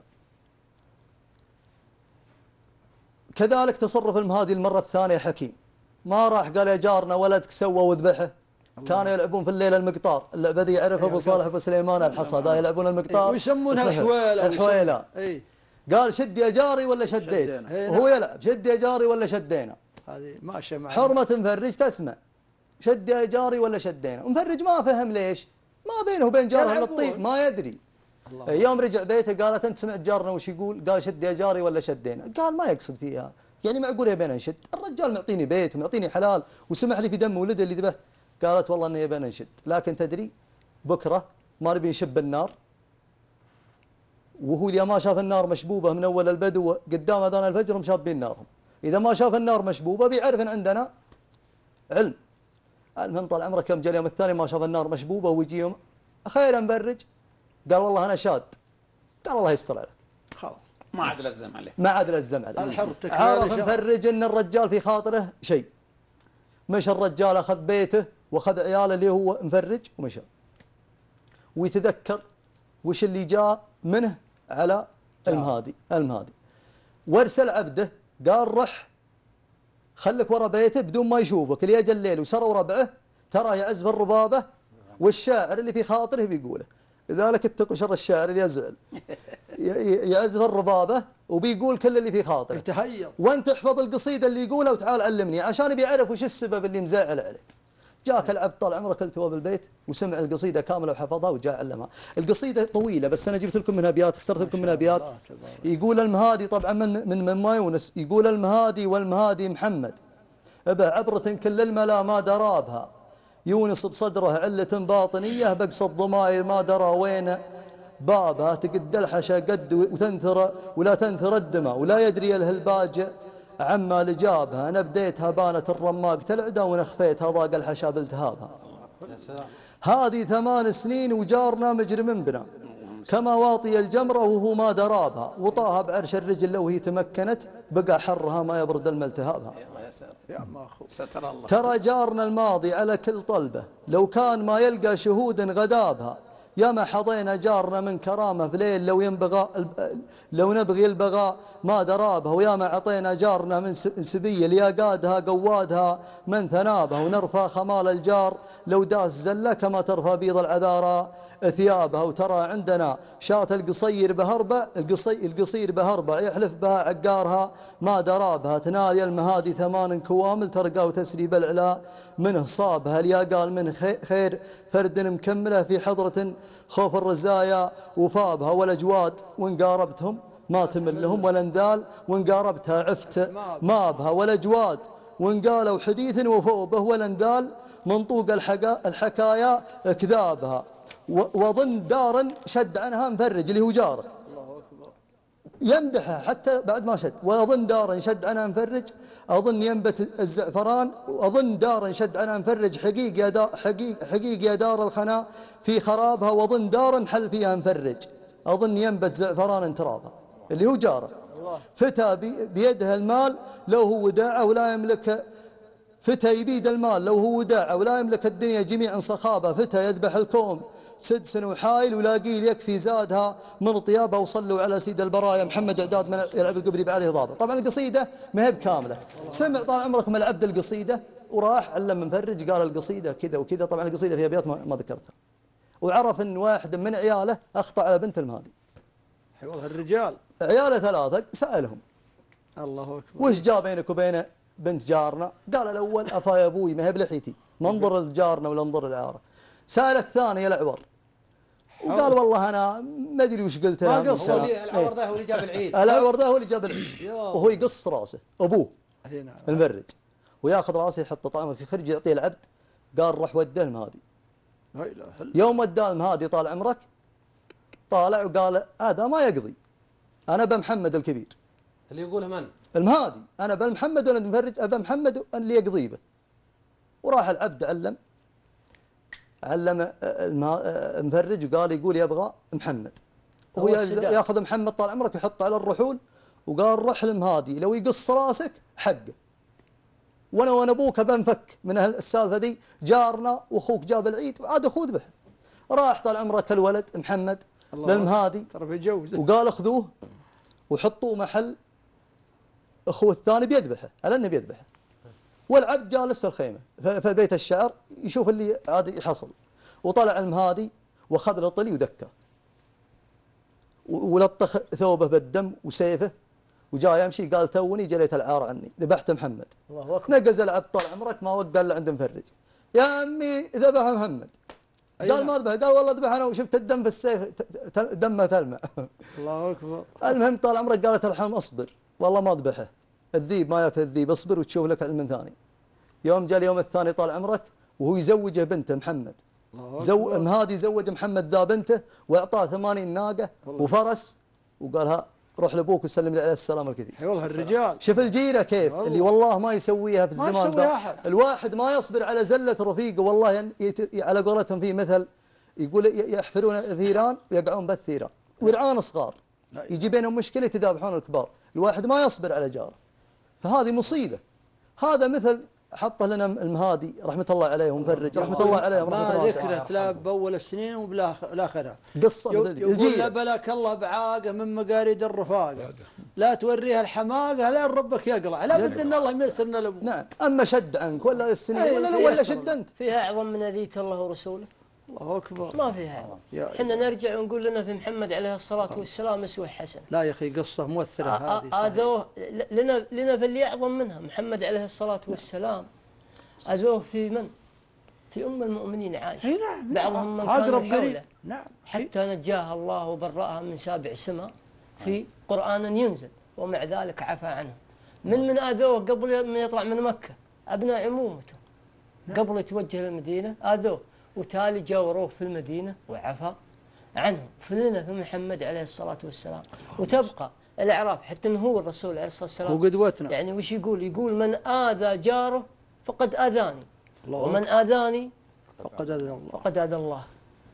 كذلك تصرف المهادي المره الثانيه حكيم، ما راح قال يا جارنا ولدك سوى وذبحه. كانوا يلعبون في الليل المقطار، اللعبه ذي يعرفها ابو صالح ابو سليمان الحصى، ذا يلعبون المقطار ويسمونها الحويله. الحويله. قال شد يا جاري ولا شديت؟ وهو يلعب شد يا جاري ولا شدينا. هذه ماشيه معنا. حرمه مفرج تسمع شد يا جاري ولا شدينا. مفرج ما فهم ليش؟ ما بينه وبين جاره اللطيف ما يدري. يوم رجع بيته قالت انت سمعت جارنا وش يقول؟ قال شد يا جاري ولا شدينا. قال ما يقصد فيها، يعني معقول يا بين انشد؟ الرجال معطيني بيت ومعطيني حلال وسمح لي في دم ولده اللي ذبحت. قالت والله اني يبين انشد، لكن تدري بكره ما نبي نشب النار، وهو اذا ما شاف النار مشبوبه من اول البدو قدام اذان الفجر هم شابين نارهم، اذا ما شاف النار مشبوبه بيعرف ان عندنا علم. المهم طال عمرك يوم جاء اليوم الثاني ما شاف النار مشبوبه ويجي يوم خير مبرج، قال والله انا شاد، قال الله يستر عليك. خلاص ما عاد لزم عليه، ما عاد لزم عليه. الحرب عرف مفرج ان الرجال في خاطره شيء، مشى الرجال اخذ بيته واخذ عياله اللي هو مفرج ومشى، ويتذكر وش اللي جاء منه على المهادي. المهادي وارسل عبده قال رح خلك ورا بيته بدون ما يشوفك ليجي الليل، وسروا ربعه ترى يعزف الربابه والشاعر اللي في خاطره بيقوله. لذلك اتقوا شر الشاعر اذا يزعل. يعزف الربابه وبيقول كل اللي في خاطره. يتهيأ. وانت احفظ القصيده اللي يقولها وتعال علمني عشان بيعرف وش السبب اللي مزعل عليه. جاك العبد طال عمرك التوا بالبيت وسمع القصيده كامله وحفظها وجاء علمها. القصيده طويله بس انا جبت لكم منها ابيات، اخترت لكم منها ابيات. يقول المهادي طبعا من من من ما يونس، يقول المهادي والمهادي محمد ابه عبره كل الملا ما درابها، يونس بصدره علة باطنيه بقص الضمائر ما درى وين بابها، تقد الحشا قد وتنثر ولا تنثر الدماء ولا يدري الهلباج عما لجابها، انا بديتها بانت الرماق تلعده ونخفيتها ضاق الحشا بالتهابها. هذه ثمان سنين وجارنا مجرم بنا كما واطي الجمره وهو ما درابها، وطاها بعرش الرجل لو هي تمكنت بقى حرها ما يبرد الملتهابها. ستر الله. ترى جارنا الماضي على كل طلبه لو كان ما يلقى شهود غدابها، يا ما حظينا جارنا من كرامه في ليل لو ينبغى لو نبغي البغاء ما درابها، ويا ما عطينا جارنا من سبيه ليقادها قوادها من ثنابها، ونرفع خمال الجار لو داس زله كما ترفع بيض العذارى ثيابها. وترى عندنا شاة القصير بهربع، القصي القصير بهربع يحلف بها عقارها ما درابها، تنال المهادي ثمان كوامل ترقى وتسري بالعلاء منه صابها. اليا قال من خير فرد مكمله في حضرة خوف الرزايا وفابها. والاجواد وان قاربتهم ما تملهم، والانذال وان قاربتها عفت ما بها. والاجواد وان قالوا حديث وفوبه، والانذال منطوق الحكايا كذابها. وظن دارا شد عنها مفرج اللي هو جاره يمدحها حتى بعد ما شد. وأظن دارا شد عنها مفرج أظن ينبت الزعفران. وأظن دارا شد عنها مفرج حقيق يا دار حقيق, حقيق يا دار الخنا في خرابها. وأظن دارا حل فيها مفرج أظن ينبت زعفران ترابها اللي هو جاره. فتى بيدها المال لو هو وداعه ولا يملك، فتى يبيد المال لو هو وداعه ولا يملك الدنيا جميعا صخابه. فتى يذبح الكوم سدس وحايل ولا قيل يكفي زادها من طيابها. وصلوا على سيد البرايا محمد اعداد من يلعب القبري بعليه ضابط. طبعا القصيده ما هي بكامله، سمع طال عمركم العبد القصيده وراح علم مفرج قال القصيده كذا وكذا. طبعا القصيده فيها ابيات ما ذكرتها. وعرف ان واحد من عياله اخطا على بنت المهادي. حيوان الرجال عياله ثلاثه سالهم الله اكبر وش جاء بينك وبين بنت جارنا؟ قال الاول افا يا ابوي ما هي بلحيتي منظر لجارنا ولا انظر العاره. سال الثاني العور وقال والله انا ما ادري وش قلت له. العور ذا هو اللي جاب العيد. العور ذا هو اللي جاب العيد وهو يقص راسه ابوه المفرج وياخذ راسه يحطه طعمه في خرج يعطيه العبد. قال روح وده المهادي. يوم وداه المهادي طال عمرك طالع وقال هذا ما يقضي انا بمحمد الكبير. اللي يقولها من؟ المهادي. انا بمحمد ولا المفرج ابا محمد اللي يقضي به. وراح العبد علم علم المفرج وقال يقول يبغى محمد. وهو ياخذ محمد طال عمرك ويحطه على الرحول وقال روح للمهادي لو يقص راسك حقه. وانا وانا ابوك بنفك من السالفه ذي جارنا واخوك جاب العيد وعاد خذ به. راح طال عمرك الولد محمد للمهادي وقال اخذوه وحطوه محل اخوه الثاني بيذبحه على انه بيذبحه. والعبد جالس في الخيمه في بيت الشعر يشوف اللي عاد يحصل. وطلع المهادي واخذ له طلي وذكاه ولطخ ثوبه بالدم وسيفه وجاء يمشي قال توني جليت العار عني ذبحت محمد. الله اكبر. نقز العبد طال عمرك ما وقع الا عند مفرج. يا عمي ذبح محمد. قال ما ذبح. قال والله ذبح انا وشفت الدم بالسيف دمه تلمع. الله اكبر. المهم طال عمرك قالت الحم اصبر والله ما ذبحه الذيب ما ياكل الذيب اصبر وتشوف لك علم ثاني. يوم جاء اليوم الثاني طال عمرك وهو يزوجه بنته محمد. زو المهادي زوج محمد ذا بنته واعطاه ثمانين ناقه وفرس وقالها روح لابوك وسلم لي عليه السلام الكثير. اي والله الرجال. شوف الجيره كيف اللي والله ما يسويها في الزمان ذا. الواحد ما يصبر على زله رفيقه والله يت... على قولتهم في مثل يقول يحفرون الثيران ويقعون بالثيران ورعان صغار يجي بينهم مشكله يتذابحون الكبار. الواحد ما يصبر على جاره فهذه مصيبه. هذا مثل حطه لنا المهادي رحمه الله عليه ومفرج رحمه الله عليه ورحمه الله واسعه. ذكرت لا باول السنين وبالاخره. قصه يقول لا بلاك الله بعاقه من مقاريد الرفاقه لا توريها الحماقه لا ربك يقلع لا بد ان الله يميسرنا له. نعم اما شد عنك ولا السنين ولا ولا شد انت. فيها اعظم من اذيت الله ورسوله. الله اكبر. ما فيها اعظم. احنا نرجع ونقول لنا في محمد عليه الصلاه والسلام اسوه حسن. لا يا اخي قصه مؤثره هذه. اذوه لنا لنا في اللي اعظم منها محمد عليه الصلاه والسلام. أذوه في من؟ في أم المؤمنين عائشة. نعم. بعضهم من كان حوله. نعم. حتى نجاها الله وبرأها من سابع سماء في قرآن ينزل ومع ذلك عفى عنه. من من آذوه قبل ما يطلع من مكة أبناء عمومته. قبل يتوجه للمدينة آذوه وتالي جاوروه في المدينة وعفى عنهم. فلنا في محمد عليه الصلاة والسلام. وتبقى الأعراف حتى أنه هو الرسول عليه الصلاة والسلام. وقدوتنا. يعني وش يقول؟ يقول من آذى جاره فقد آذاني ومن آذاني فقد آذى الله. فقد آذى الله.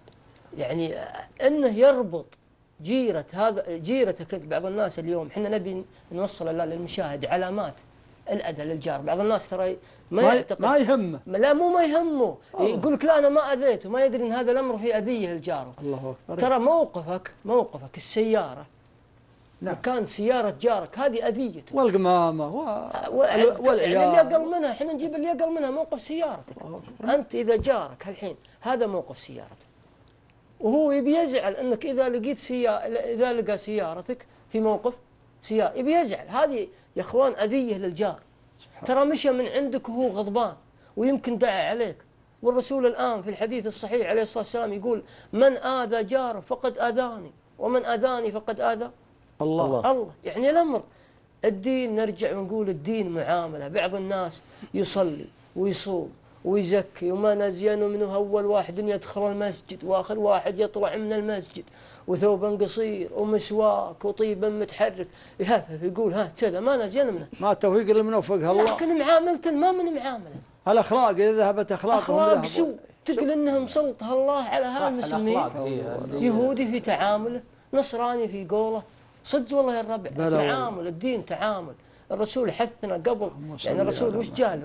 يعني انه يربط جيرة هذا جيرتك. بعض الناس اليوم احنا نبي نوصل للمشاهد علامات الأذى للجار. بعض الناس ترى ما يعتقد ما يهمه. لا مو ما يهمه يقول لك لا انا ما اذيته ما يدري ان هذا الامر فيه اذيه لجاره. الله اكبر. ترى موقفك موقفك السيارة. نعم. كانت سيارة جارك هذه أذيته. والقمامة و... والعيال اللي أقل منها احنا نجيب اللي أقل منها موقف سيارتك. أنت إذا جارك الحين هذا موقف سيارتك وهو يبي يزعل انك اذا لقيت سيارة اذا لقى سيارتك في موقف سيارة يبي يزعل. هذه يا اخوان اذيه للجار. ترى مشى من عندك وهو غضبان ويمكن دعا عليك. والرسول الآن في الحديث الصحيح عليه الصلاة والسلام يقول: من آذى جاره فقد آذاني ومن آذاني فقد آذى الله. الله, الله. يعني الأمر الدين، نرجع ونقول الدين معاملة. بعض الناس يصلي ويصوم ويزكي وما نزين منه أول واحد يدخل المسجد وآخر واحد يطلع من المسجد وثوبا قصير ومسواك وطيبا متحرك يهفف يقول ها كذا ما نزين منه. ما التوفيق إلا من وفقها الله. لكن معاملة ما من معاملة. الأخلاق إذا ذهبت أخلاقهم أخلاق سوء تقول إنهم سلطها الله على هالمسلمين. يهودي في تعامله، نصراني في قوله. صدق والله يا الربع تعامل الدين تعامل. الرسول حثنا قبل، يعني الرسول وش جاله؟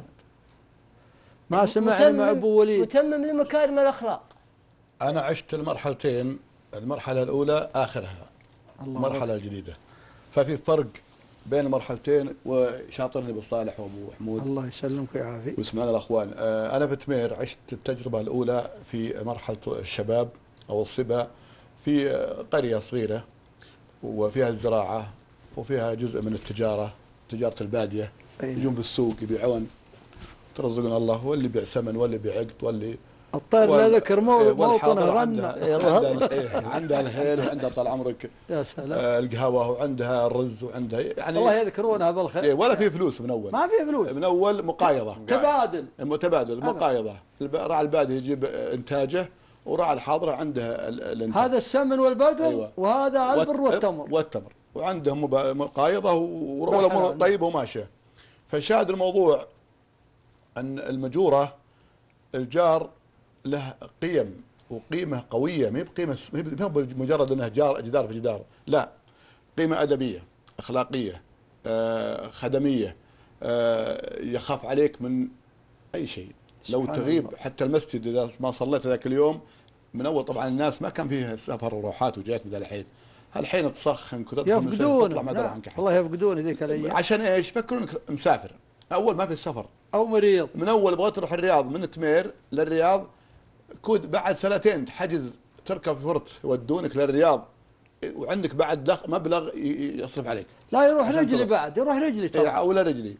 ما سمعنا مع أبو وليد متمم لمكارم الأخلاق. أنا عشت المرحلتين، المرحلة الأولى آخرها المرحلة الجديدة، ففي فرق بين المرحلتين. وشاطرني أبو صالح وأبو حمود الله يسلمك ويعافيك ويسمعنا الأخوان. أنا في تمير عشت التجربة الأولى في مرحلة الشباب أو الصبا في قرية صغيرة وفيها الزراعة وفيها جزء من التجارة، تجارة البادية. يجون بالسوق يبيعون، ترزقنا الله، واللي يبيع سمن واللي يبيع عقد واللي الطير لا ذكر موطنه عندها غنى. عندها الخير وعندها طال عمرك يا سلام آه القهوة وعندها الرز وعندها يعني الله يذكرونها بالخير. ولا في فلوس من أول، ما في فلوس من أول مقايضة تبادل متبادل مقايضة. راعي البادية يجيب إنتاجه وراعي الحاضرة عنده الإنتاج. هذا السمن والبقر أيوة. وهذا البر والتمر والتمر وعندهم مقايضة والأمور طيبة وماشية. فشاهد الموضوع أن المجورة الجار له قيم وقيمة قوية، ما هي بقيمة ما هي مجرد أنها جار جدار في جدار، لا، قيمة أدبية أخلاقية آه، خدمية آه، يخاف عليك من أي شيء. لو تغيب الله. حتى المسجد إذا ما صليت ذاك اليوم من أول، طبعا الناس ما كان فيه سفر وروحات وجات مثل الحين. هالحين تسخن كنت تطلع ما درى عنك. والله يفقدون ذيك الايام. عشان ايش؟ يفكرونك مسافر. اول ما في السفر او مريض. من اول بغيت تروح الرياض من تمير للرياض كود بعد سنتين تحجز تركب فرت يودونك للرياض وعندك بعد مبلغ يصرف عليك. لا يروح رجلي بعد يروح رجلي ترى ولا رجلي.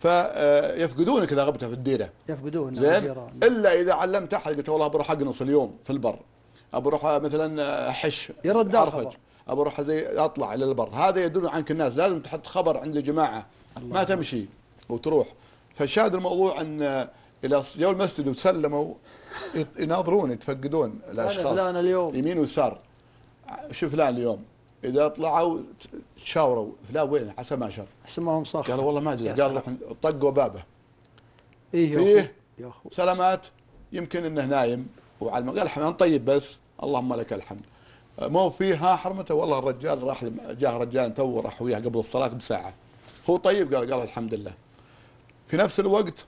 فيفقدونك اذا غبت في الديره. يفقدون زين الا اذا علمت احد قلت والله بروح اقنص اليوم في البر، ابى اروح مثلا احش يرد الخبر، ابى اروح زي اطلع الى البر. هذا يدل عنك الناس، لازم تحط خبر عند الجماعه ما تمشي وتروح. فشاهد الموضوع ان الى جو المسجد وتسلموا يناظرون يتفقدون الاشخاص يمين ويسار. شوف فلان اليوم اذا طلعوا تشاوروا فلان وين عسى ما شر اسمهم صح. قالوا والله ما ادري، قال روح طقوا بابه ايه فيه سلامات يمكن انه نايم وعلى قال الحمد طيب بس اللهم لك الحمد. مو فيه ها حرمته والله الرجال راح جاه رجال تو راح وياه قبل الصلاه بساعه هو طيب قال قال الحمد لله. في نفس الوقت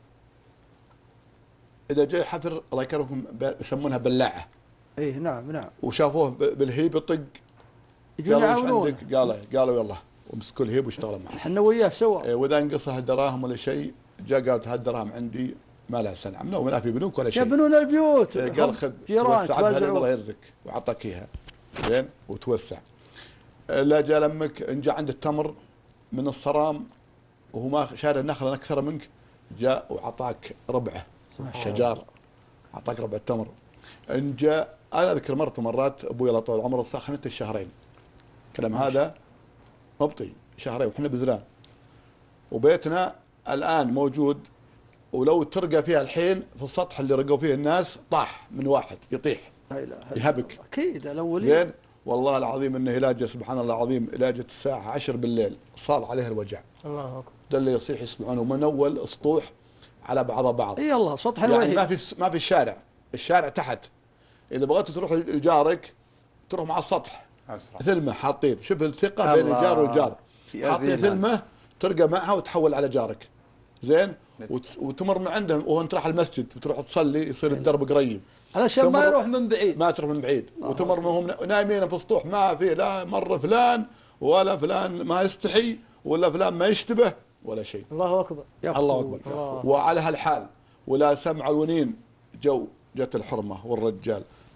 اذا جاي حفر الله يكرمكم يسمونها بلاعه. ايه نعم نعم. وشافوه بالهيب يطق يجون يعاونون. قالوا قالوا يلا ومسكوا الهيب واشتغلوا معه. احنا وياه سوا. إيه واذا انقصها الدراهم ولا شيء جاء قال هالدراهم عندي ما لها سنه من ولا في بنوك ولا شيء. يبنون البيوت. إيه قال خذ توسع بها الله يرزق وعطاك اياها. زين وتوسع. لا جاء لمك ان جاء عند التمر من الصرام وهو ما شاري النخله اكثر منك جاء وعطاك ربعه شجار اعطاك ربع التمر. ان جاء انا اذكر مرت مرات ابوي الله طول عمره ساخنت الشهرين الكلام هذا مبطي شهرين وحنا بذلان وبيتنا الان موجود ولو ترقى فيها الحين في السطح اللي رقوا فيه الناس طاح من واحد يطيح يهبك اكيد الاولين. زين والله العظيم انه علاجه سبحان الله العظيم علاجه الساعه عشر بالليل صار عليه الوجع. الله اكبر. ده اللي يصيح يسمعونه من اول سطوح على بعضها بعض. اي الله سطح يعني الوهي. ما في ما في الشارع، الشارع تحت. اذا بغيت تروح لجارك تروح مع السطح. أسرع. ثلمه حاطين شبه الثقه بين الجار والجار. حاطين ثلمه ترقى معها وتحول على جارك. زين وتمر من عندهم وانت رايح المسجد وتروح تصلي يصير الدرب قريب. علشان ما يروح من بعيد. ما تروح من بعيد وتمر منهم نايمين في السطوح ما في لا مر فلان ولا فلان ما يستحي ولا فلان ما يشتبه ولا شيء. الله اكبر. الله اكبر. الله. وعلى هالحال ولا سمع الونين جو جت الحرمه والرجال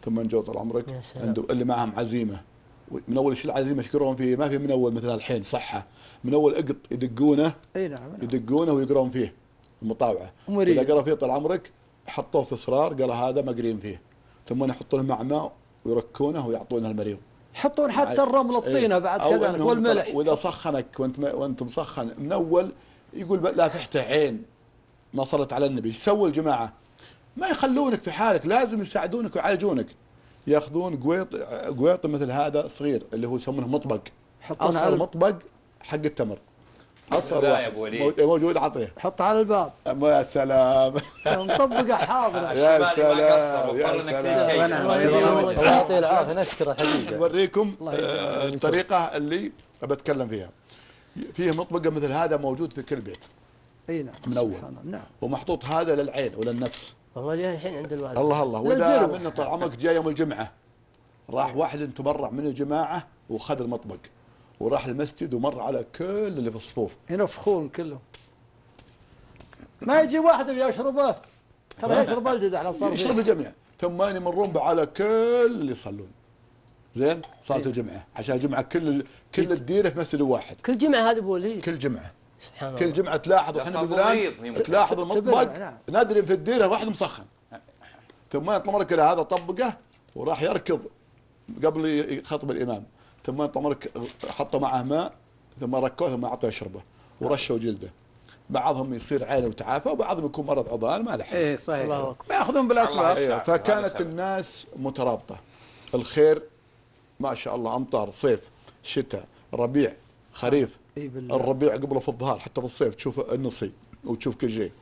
ثم جو طال عمرك يا سلام. عنده اللي معهم عزيمه، من اول شيء العزيمه يشكرون فيه، ما في من اول مثل الحين صحه، من اول اقط يدقونه اي نعم نعم. يدقونه ويقرون فيه المطاوعه. ومريض. اذا قرا فيه طال عمرك حطوه في اصرار، قال هذا مقرين فيه، ثم يحطونه مع ماء ويركونه ويعطونه المريض. يحطون حتى الرمل الطينه بعد أو كذلك إنهم والملح. طل- واذا سخنك وانت وانت مسخن من اول يقول ب- لا تحته عين ما صلت على النبي. ايش سووا الجماعه؟ ما يخلونك في حالك، لازم يساعدونك ويعالجونك. ياخذون قويط قويط مثل هذا صغير اللي هو يسمونه مطبق، يحطون اصغر على مطبق حق التمر، اصغر لا يا واحد أبو وليد. مو- موجود عطيه. حط على الباب يا سلام مطبقه حاضره. يا ما سلام قصر يا وفر لنا كل سلام. شيء. ونعم. الله يعطيه العافيه، نشكره حقيقه. نوريكم الله آه، الطريقه اللي بتكلم فيها. فيه مطبقه مثل هذا موجود في كل بيت اي نعم من أول. سبحان الله. نعم ومحطوط هذا للعين وللنفس. والله ليه الحين عند الوالد. الله الله. واذا للجلوة. منه طال عمرك جاء يوم الجمعه راح واحد تبرع من الجماعه وخذ المطبق وراح المسجد ومر على كل اللي في الصفوف. ينفخون كلهم، ما يجي واحد يشربه، ترى يشرب الجد على صار يشرب الجميع، ثم يمرون على كل اللي يصلون. زين صارت الجمعه عشان الجمعه كل كل الديره في مسجد واحد كل جمعه هذا ابو وليد. كل جمعه. سبحان الله. كل جمعه تلاحظ لا احنا صار بذلان مريض يمكن. تلاحظ تبلع، المطبق نعم. نادرين في الديره واحد مسخن، ثم يطمرك الى هذا طبقه وراح يركض قبل يخطب الامام، ثم يطمرك حطه معه ماء ثم ركوه ثم اعطوه يشربه ورشوا جلده. بعضهم يصير عينه وتعافى وبعضهم يكون مرض عضال ما له حل. ايه صحيح. الله أكبر. ما ياخذون الله بالاسباب. يشفي. أيوة. هذا فكانت سبب. الناس مترابطه. الخير ما شاء الله، امطار صيف شتاء ربيع خريف. اي بالله. الربيع قبله في الظهر، حتى في الصيف تشوف النصي وتشوف كل شيء.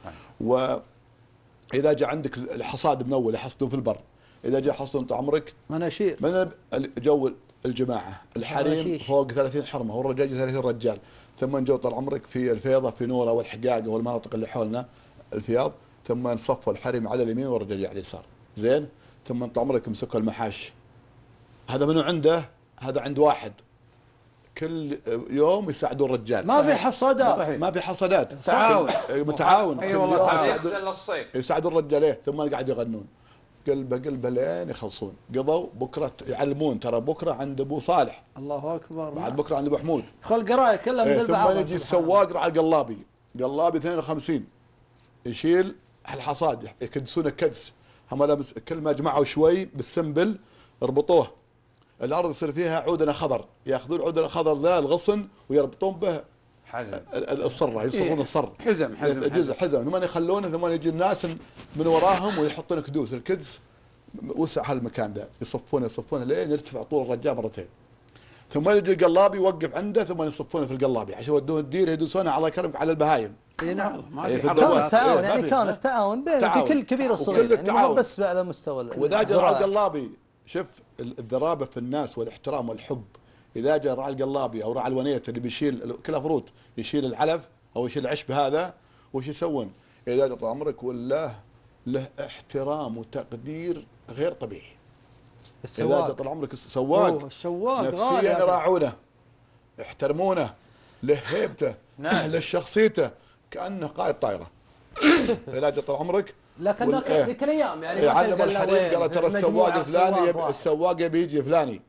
واذا جاء عندك الحصاد من اول يحصدون في البر، اذا جاء حصدون طال عمرك مناشير. من جو الجماعه الحريم حراشيش. فوق ثلاثين حرمه والرجال ثلاثين رجال، ثم جو طال عمرك في الفيضه في نوره والحقاقه والمناطق اللي حولنا الفياض، ثم نصفوا الحريم على اليمين والرجال على اليسار. زين، ثم طال عمرك مسكوا المحاش. هذا منو عنده؟ هذا عند واحد كل يوم يساعدوا الرجال. ما في حصادات. صحيح. ما في حصادات. تعاون. كل- متعاون. أي كل والله يوم تعاون. يساعدوا- يحسن للصيف. يساعدوا الرجال ايه، ثم قاعد يغنون قلبه قلبه لين يخلصون. قضوا بكره يعلمون، ترى بكره عند ابو صالح، الله اكبر. بعد بكره عند ابو حمود. خل قرايه كلها من إيه، البعض. ثم يجي السواق على القلابي، قلابي اثنين وخمسين يشيل الحصاد يكدسونه كدس، هم لابس كل ما جمعوا شوي بالسنبل يربطوه، الارض يصير فيها عودنا خضر، ياخذون عودنا خضر ذا الغصن ويربطون به حزم. ال- ال- الصره، يصرون إيه. الصر حزم حزم جزء حزم، ثم يخلونه ثم يجي الناس من وراهم ويحطون كدوس. الكدس وسع هالمكان ذا، يصفونه يصفونه لين يرتفع طول الرجال مرتين، ثم يجي القلابي يوقف عنده ثم يصفونه في القلابي عشان يودون الدير يدوسونه على كرمك على البهايم. اي نعم. ما إيه، في في حرب. الدولة. كان التعاون إيه، ما يعني في. كان التعاون بين تعاون. في كل كبير وكل وصغير، يعني مو التعاون. بس على مستوى واذا جاء الزراعة. راعي القلابي، شوف الذرابه في الناس والاحترام والحب. اذا جاء راعي القلابي او راعي الونيه اللي بيشيل كلها فروت، يشيل العلف او يشيل العشب هذا، وش يسوون؟ اذا جاء طال عمرك والله له احترام وتقدير غير طبيعي. اذا جاء السواق طال عمرك أوه، السواق السواق غالي نفسيا هذا. يراعونه، يحترمونه، له هيبته، نعم. له شخصيته، كانه قائد طائره. اذا جاء طال عمرك لكن وال- ذاك إيه. ذيك الايام يعني ما يعلم تلقى إلا الحريم وين، قال ترى السواق مجموعة الفلاني سواق يب- واحد. السواق يبي يجي فلاني،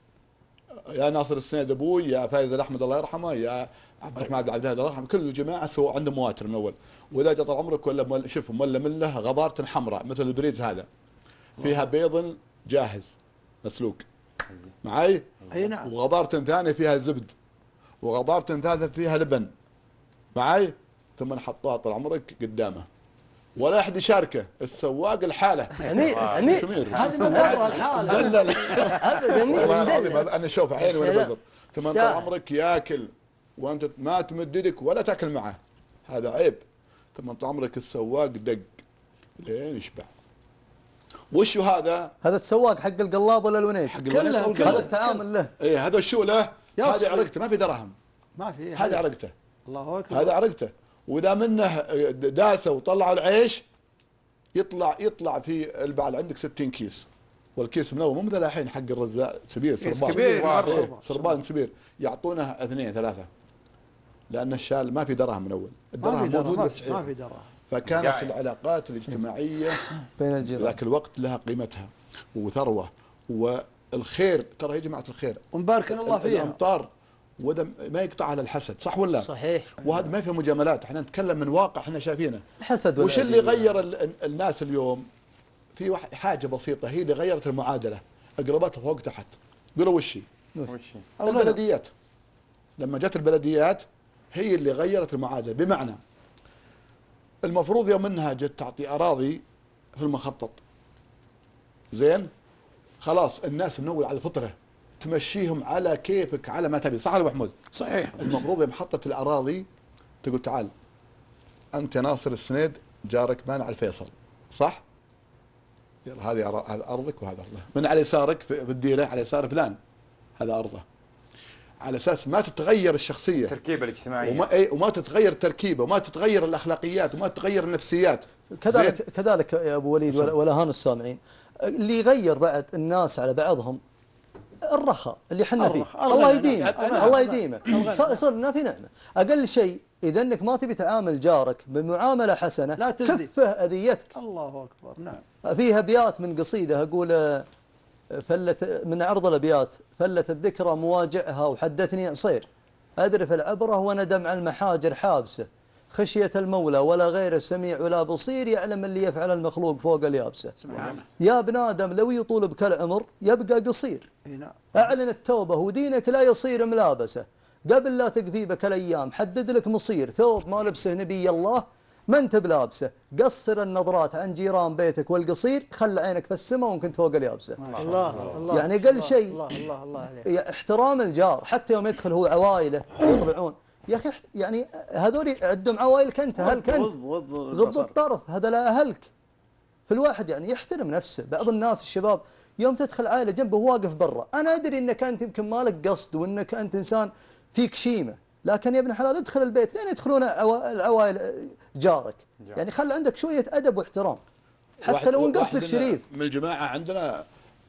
يا ناصر السنيد ابوي، يا فايز الاحمد الله يرحمه، يا عبد الرحمن عبد العزيز الله يرحمه، كل الجماعه سووا عندهم مواتر من اول. واذا جاء طال عمرك ولا مول- شوف مولى من له غضاره حمراء مثل البريز هذا، فيها بيض جاهز مسلوق معي، اي نعم. وغضاره ثانيه فيها زبد، وغضاره ثالثه فيها لبن معي، ثم حطوها طال عمرك قدامه ولا احد يشاركه، السواق الحاله. امير امير شمير. هذه من برا الحالة. لا لا لا ابدا والله امير العظيم مدلل. هذا انا اشوف عيني وانا سلام. بزر. ثم طال استاهل. عمرك ياكل وانت ما تمد يدك ولا تاكل معه، هذا عيب. ثم طال عمرك السواق دق لين يشبع. وشو هذا؟ هذا السواق حق القلاب ولا الونيج؟ حق كلها- الولد أو كلها. هذا القلب. التعامل له. ايه هذا شو له؟ يصفي. هذه عرقته ما في درهم، ما في هذه عرقته، الله اكبر. هذا عرقته. واذا منه داسه وطلعوا العيش يطلع يطلع في البعل عندك ستين كيس، والكيس من اول مو مثل الحين حق الرزاق سبير كيس سربان كبير مرة. إيه سربان سبير يعطونه اثنين ثلاثه، لان الشال ما في درهم من اول، ما الدرهم في درهم، موجود ما بس في- ما في عيب. درهم. فكانت جاي. العلاقات الاجتماعيه بين في الجيران. ذاك الوقت لها قيمتها. وثروه والخير، ترى يا جماعه الخير ونبارك الله فيها. الامطار وده ما يقطع على الحسد، صح ولا؟ صحيح. وهذا ما في مجاملات، احنا نتكلم من واقع احنا شايفينه. الحسد وش اللي غير ال- الناس اليوم؟ في واحد حاجه بسيطه هي اللي غيرت المعادله، اقربتها فوق تحت. قولوا وش هي؟ وش البلديات. لما جت البلديات هي اللي غيرت المعادله، بمعنى المفروض يوم انها جت تعطي اراضي في المخطط، زين، خلاص الناس من اول على الفطره تمشيهم على كيفك على ما تبي، صح ولا محمود؟ صحيح. المفروض يوم حطت الاراضي تقول تعال انت ناصر السنيد جارك مانع الفيصل، صح؟ يلا هذه أر- هذا ارضك وهذا ارضه، من على يسارك في في الديره على يسار فلان هذا ارضه، على اساس ما تتغير الشخصيه التركيبه الاجتماعيه وما اي وما تتغير التركيبه وما تتغير الاخلاقيات وما تتغير النفسيات. كذلك زين؟ كذلك يا ابو وليد ولا, ولا هان السامعين، اللي يغير بعد الناس على بعضهم الرخاء اللي حنا فيه. الرخاء، الغنى، الله يديمه، الغنى، الله الغنى، يديمه، الغنى. ص- صرنا في نعمه. اقل شيء اذا انك ما تبي تعامل جارك بمعامله حسنه لا تزدي. كفه اذيتك. الله اكبر. نعم. فيها ابيات من قصيده اقول آه، فلت من عرض الابيات: فلت الذكرى مواجعها وحدثني عصير، اذرف العبره وندم على المحاجر حابسه، خشيه المولى ولا غيره سميع ولا بصير، يعلم اللي يفعل المخلوق فوق اليابسه. سبحانه. يا ابن ادم لو يطول بك العمر يبقى قصير، اي نعم. اعلن التوبه ودينك لا يصير ملابسه، قبل لا تقفي بك الايام حدد لك مصير، ثوب ما لبسه نبي الله ما انت بلابسه، قصر النظرات عن جيران بيتك والقصير، خل عينك في السماء وان كنت فوق اليابسه. الله الله. يعني أقل شيء. الله الله الله عليك. يا احترام الجار، حتى يوم يدخل هو عوائله يطلعون يا اخي احت- يعني هذول عندهم عوائلك انت، اهلك انت، غض غض غض البصر. الطرف، هذا لا اهلك. فالواحد يعني يحترم نفسه. بعض الناس الشباب يوم تدخل عائله جنبه واقف برا، انا ادري انك انت يمكن مالك قصد وانك انت انسان فيك شيمه، لكن يا ابن الحلال ادخل البيت لين يدخلون عوا- العوائل جارك، يعني خل عندك شويه ادب واحترام حتى واحد- لو ان واحد قصدك لنا شريف. من الجماعه عندنا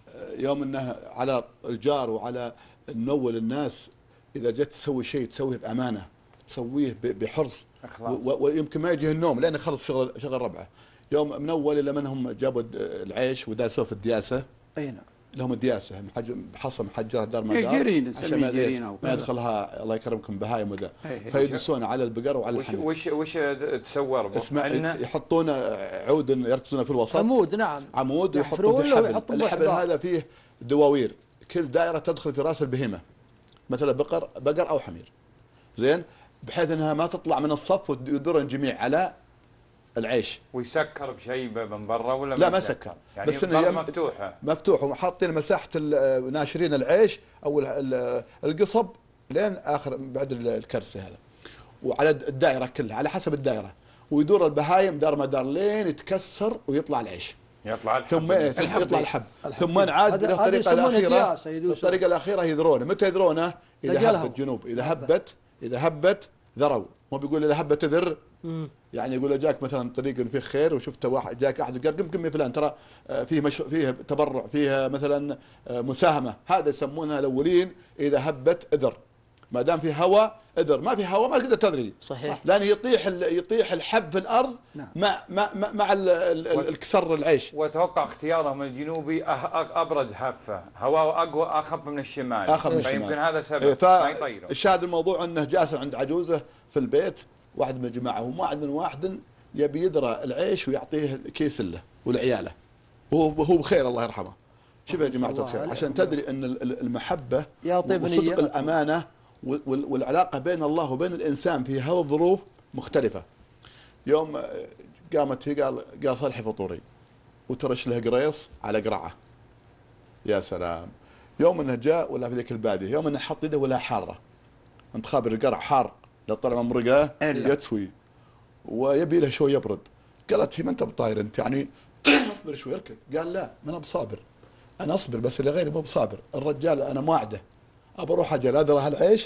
يوم انه على الجار وعلى ننول الناس، اذا جت تسوي شيء تسويه بامانه، تسويه ب- بحرص، إخلاص. و- ويمكن ما يجيه النوم لانه خلص شغل شغل ربعه. يوم منول الى من هم جابوا الد- العيش وداسوه في الدياسه، اي نعم. لهم الدياسه محج- حصى محجره دار ما إيه، دار جيرين، عشان نسميه ما- جيرين أو ما كذا. يدخلها الله يكرمكم بهايم وذا، إيه، إيه. فيدسون على البقر وعلى وش الحمل. وش وش تسوى ربط؟ اسمع، عندنا يحطون عود يركزون في الوسط، عمود. نعم. عمود ويحطون يحفرون فيه له حبل، ويحطون به الحبل حبال. هذا فيه دواوير، كل دائره تدخل في راس البهيمه، مثلا بقر بقر او حمير، زين، بحيث انها ما تطلع من الصف ويدورون جميع على العيش. ويسكر بشيء من برا ولا لا ما سكر، يعني بس بس إنه يم- مفتوحه. مفتوح وحاطين مساحه ال- ناشرين العيش او ال- ال- القصب لين اخر بعد ال- الكرسي هذا، وعلى الدائره كلها على حسب الدائره، ويدور البهايم دار ما دار لين يتكسر ويطلع العيش، يطلع الحب. ثم ثم يطلع الحب، الحب. ثم عاد هذا- هذا الطريقه يسمونه الاخيره، دياسة يدوسون. الطريقه الاخيره يدرونه، متى يدرونه؟ اذا رجالهم. هبت جنوب، اذا هبت اذا هبت ذروا، مو بيقول اذا هبت ذر، يعني يقول له جاك مثلا طريق فيه خير وشفت واحد جاك احد قال قم قم يا فلان ترى آه، فيه مش فيه تبرع فيه مثلا آه، مساهمه، هذا يسمونها الاولين اذا هبت اذر، ما دام في هواء اذر، ما في هواء ما تقدر تدري، صحيح. لان يطيح ال- يطيح الحب في الارض نعم. مع مع مع, مع ال- ال- ال- الكسر العيش. واتوقع اختيارهم الجنوبي أه- أه- ابرد هفه، هواء اقوى اخف من الشمال، اخف من فيمكن الشمال. هذا إيه، سبب ما يطيروا. فالشاهد الموضوع انه جالس عند عجوزه في البيت، واحد من الجماعه وواحد واحد يبي يدرى العيش ويعطيه كيس له ولعياله، وهو هو بخير الله يرحمه. شوف يا جماعه الله الخير، عليك. عشان تدري ان ال- ال- المحبه يا طيب وصدق نية. الامانه وال- وال- والعلاقه بين الله وبين الانسان في هذه الظروف مختلفه. يوم آه، قامت هي قال قال صلحي فطوري وترش له قريص على قرعه. يا سلام. يوم انه جاء ولا في ذيك الباديه، يوم انه حط يده ولا حاره، انت خابر القرع حار لو طلع ممرقه إلا. يتسوي ويبي له شوي يبرد. قالت هي ما انت بطاير انت يعني اصبر شوي اركب. قال لا ما انا بصابر، انا اصبر بس اللي غيري مو بصابر. الرجال انا مواعده ابى اروح اجل اذرى هالعيش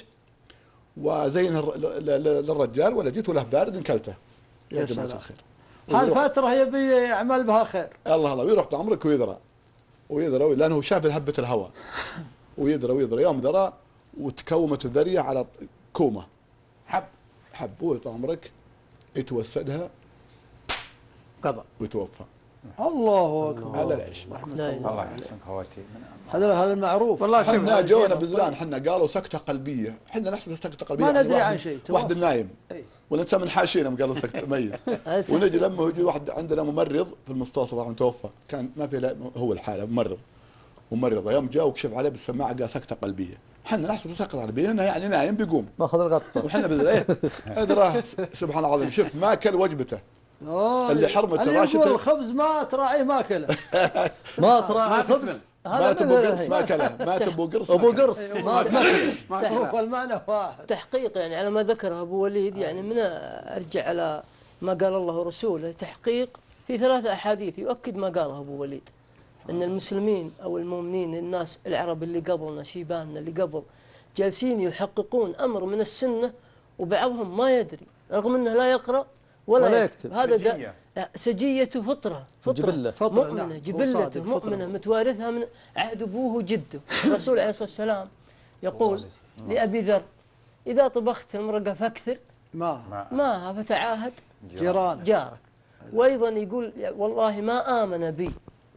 وازين الر- ل- ل- للرجال، ولا جيت وله بارد انكلته. يا, يا جماعه سلام. الخير. هالفترة يبي يعمل بها خير. الله الله ويروح عمرك ويذرى ويذرى لانه شاف هبه الهواء ويذرى ويذرى. يوم ذرى وتكومت الذريه على كومه حب حب ويطلع عمرك يتوسدها قضى. ويتوفى. الله اكبر. هذا العيش. الله يحسن خواتي. هذا هذا المعروف. والله احنا جونا بذلان، احنا قالوا سكته قلبيه، احنا نحسب سكته قلبيه ما يعني ندري واحد- عن شيء. واحد نايم أي. والانسان من حاشينهم قالوا سكته ميت. ونجي لما يجي واحد عندنا ممرض في المستوصف طبعا توفى، كان ما في لا- هو الحاله ممرض ممرضه، يوم جاء وكشف عليه بالسماعه قال سكته قلبيه، احنا نحسب سكته قلبيه انه يعني نايم بيقوم، ماخذ الغطه. وحنا بذل ايه ادراه سبحان الله العظيم. شوف ما اكل وجبته آه، اللي حرمته اللي يقول راشته الخبز ما تراعيه ما اكله. ما تراعي ما الخبز. بسمن. مات ابو من- قرص ما اكله، مات ابو قرص ما ابو أكله. قرص ما ما معروف المعنى واحد. تحقيق يعني على ما ذكره أبو وليد، يعني من أرجع على ما قال الله ورسوله، تحقيق في ثلاثة أحاديث يؤكد ما قاله أبو وليد، أن المسلمين أو المؤمنين الناس العرب اللي قبلنا شيباننا اللي قبل جالسين يحققون أمر من السنة وبعضهم ما يدري رغم أنه لا يقرأ ولا, ولا يكتب. يكتب. هذا سجية. دا سجيته فطرة فطرة جبلة. فطرة، مؤمنة نعم. جبلته وصادق، فطرة. مؤمنة متوارثها من عهد أبوه وجده. الرسول عليه الصلاة والسلام يقول لأبي ذر إذا طبخت المرقة فاكثر ما ماها فتعاهد جيران. جارك. وأيضا يقول والله ما آمن بي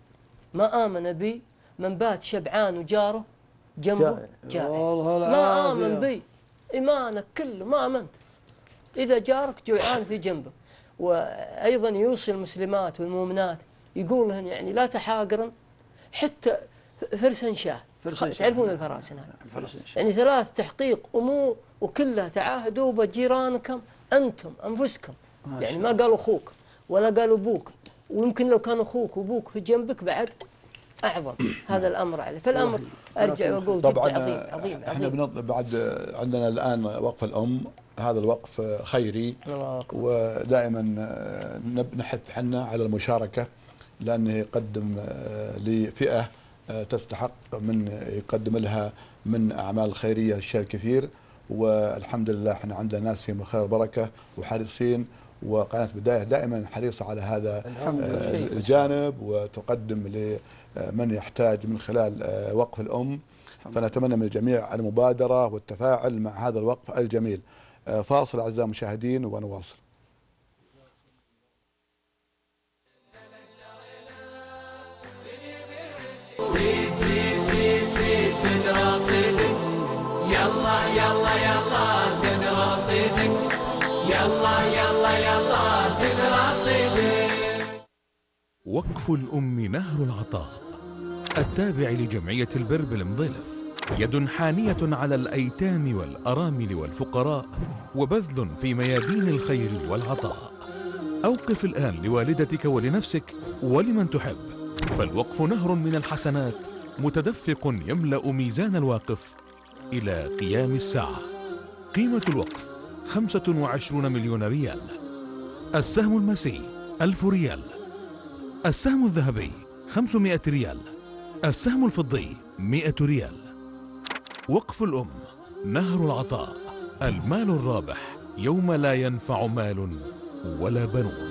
ما آمن بي من بات شبعان وجاره جنبه جائع. والله ما العافية. آمن بي إيمانك كله ما آمنت إذا جارك جوعان في جنبه. وأيضا يوصي المسلمات والمؤمنات يقول لهن يعني لا تحاقرن حتى فرسن شاه. فرسن شاه. تعرفون الفراسن هذه يعني ثلاث تحقيق أمور وكلها تعاهدوا بجيرانكم أنتم أنفسكم. يعني ما قالوا أخوك ولا قالوا أبوك، ويمكن لو كان أخوك وأبوك في جنبك بعد أعظم هذا الأمر عليه. فالأمر أرجع وأقول جدا طبعا عظيم عظيم احنا عظيم. بنض... بعد عندنا الان وقف الام، هذا الوقف خيري الله أكبر. ودائما نب- نحث حنا على المشاركه، لانه يقدم لفئه تستحق من يقدم لها من اعمال خيريه الشيء الكثير. والحمد لله احنا عندنا ناس فيهم خير بركه وحريصين، وقناه بدايه دائما حريصه على هذا الجانب وتقدم لمن يحتاج من خلال وقف الام. فنتمنى من الجميع المبادره والتفاعل مع هذا الوقف الجميل. فاصل اعزائي المشاهدين ونواصل. زيد زيد زيد زيد زد رصيدك، يلا يلا يلا زد رصيدك، يلا يلا يلا زد رصيدك. وقف الأم نهر العطاء التابع لجمعية البر بالمضيلف، يد حانية على الأيتام والأرامل والفقراء، وبذل في ميادين الخير والعطاء. أوقف الآن لوالدتك ولنفسك ولمن تحب، فالوقف نهر من الحسنات متدفق يملأ ميزان الواقف إلى قيام الساعة. قيمة الوقف خمسة وعشرون مليون ريال. السهم المسي ألف ريال. السهم الذهبي خمسمائة ريال. السهم الفضي مئة ريال. وقف الأم نهر العطاء، المال الرابح يوم لا ينفع مال ولا بنون.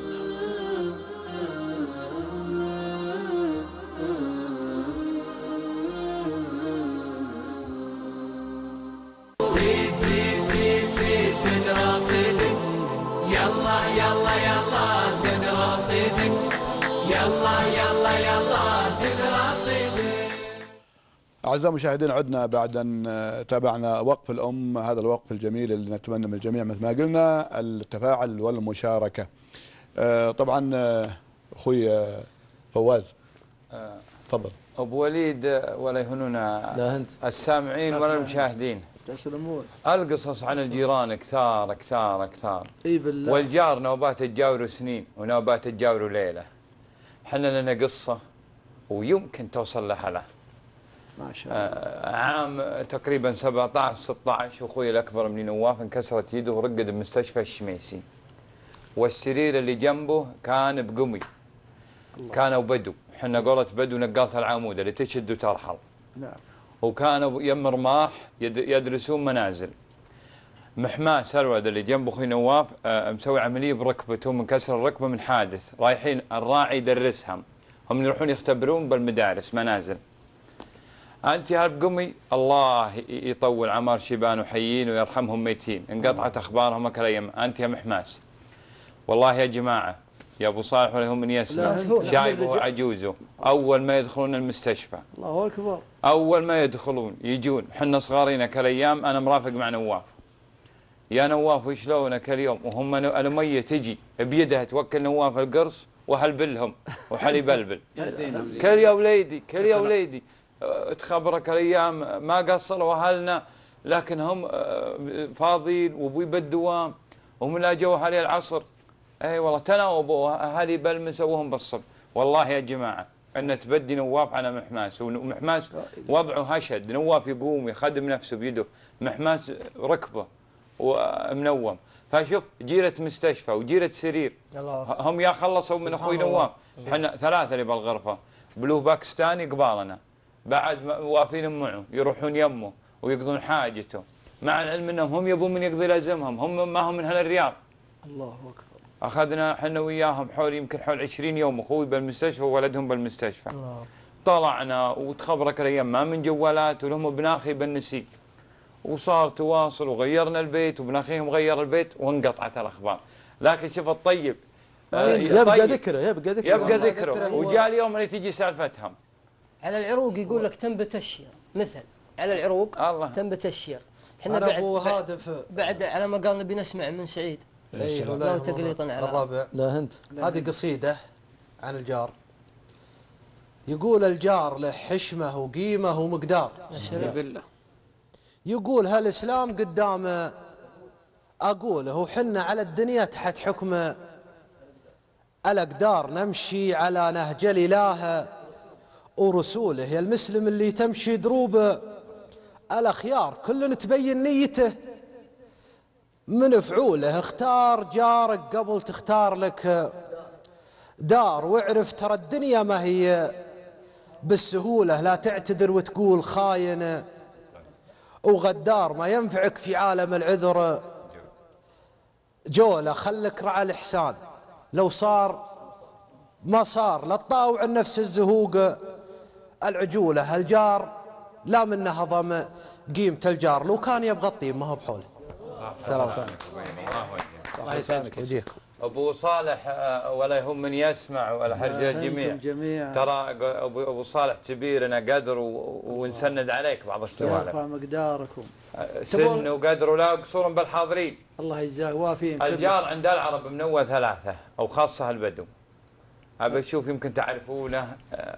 زيد زيد زيد زيد زد رصيدك، يلا يلا يلا زد رصيدك، يلا يلا يلا زد رصيدك. أعزائي المشاهدين، عدنا بعد أن تابعنا وقف الأم، هذا الوقف الجميل اللي نتمنى من الجميع مثل ما قلنا التفاعل والمشاركة. طبعا أخوي فواز تفضل. أبو وليد ولا يهوننا لا أنت. السامعين ولا المشاهدين، تسلمون. القصص عن الجيران كثار كثار كثار، اي بالله. والجار نوبات تجاوروا سنين ونوبات تجاوروا ليلة. حنا لنا قصة ويمكن توصل لها له. ما شاء الله. آه عام تقريبا سبعة عشر ستة عشر، واخوي الاكبر من نواف انكسرت يده ورقد بمستشفى الشميسي، والسرير اللي جنبه كان بقمي، كانوا بدو، احنا قولة بدو نقالة العمود اللي تشد وترحل. نعم. وكانوا يم رماح يد يدرسون منازل. محماس الولد اللي جنب اخوي نواف آه مسوي عمليه بركبته، منكسر الركبه من حادث، رايحين الراعي يدرسهم، هم يروحون يختبرون بالمدارس منازل. انت هالبقمي الله يطول عمر شيبان وحيين ويرحمهم ميتين، انقطعت اخبارهم كل ايام. انت يا محماس والله يا جماعه يا ابو صالح ولا هم من يسمع شايبه وعجوزه اول ما يدخلون المستشفى الله اكبر اول ما يدخلون يجون احنا صغارين كالايام انا مرافق مع نواف يا نواف وشلونك اليوم وهم الاميه تجي بيدها توكل نواف القرص وهلبلهم وحلي بلبل كل يا وليدي كل يا وليدي تخبرك الايام ما قصروا اهلنا لكن هم فاضيين وابوي بالدوام ومن لا جو اهالي العصر اي والله تناوبوا اهالي بلمسه وهم بالصبح والله يا جماعه ان تبدي نواف على محماس ومحماس وضعه هشد نواف يقوم يخدم نفسه بيده محماس ركبه ومنوم فشوف جيره مستشفى وجيره سرير هم يا خلصوا من اخوي نواف احنا ثلاثه اللي بالغرفه بلوه باكستاني قبالنا بعد واقفين معه يروحون يمه ويقضون حاجته مع العلم انهم هم يبون من يقضي لازمهم هم ما هم من اهل الرياض الله اكبر اخذنا احنا وياهم حول يمكن حول عشرين يوم اخوي بالمستشفى وولدهم بالمستشفى الله. طلعنا وتخبرك الايام ما من جوالات ولهم ابن اخي بالنسيج وصار تواصل وغيرنا البيت وابن اخيهم غير البيت وانقطعت الاخبار لكن شوف الطيب آه يبقى ذكره يبقى ذكره يبقى ذكره وجاء اليوم اللي تجي سالفتهم على العروق يقول لك تنبت الشير مثل على العروق الله. تنبت الشير احنا بعد بعد, بعد على ما قال نبي نسمع من سعيد ايوه لو تقليطا على الرابع لا انت هذه قصيده عن الجار يقول الجار له حشمه وقيمه ومقدار بالله يقول هالاسلام قدامه اقوله وحنا على الدنيا تحت حكمه الاقدار نمشي على نهج الاله ورسوله يا المسلم اللي تمشي دروبه الاخيار كل تبين نيته من فعوله اختار جارك قبل تختار لك دار واعرف ترى الدنيا ما هي بالسهولة لا تعتذر وتقول خاين وغدار ما ينفعك في عالم العذر جولة خلك رعى الإحسان لو صار ما صار لا تطاوع النفس الزهوق العجولة الجار لا منه هضم قيمة الجار لو كان يبغى الطيب ما هو بحوله السلام عليكم الله يسعدك وجهكم ابو صالح ولا هم من يسمع ولا حرج الجميع ترى ابو صالح كبيرنا قدر ونسند عليك بعض السوالف مقداركم سن وقدر ولا قصور بالحاضرين الله يجزاك وافين الجار عند العرب منوى ثلاثه او خاصه البدو ابى اشوف يمكن تعرفونه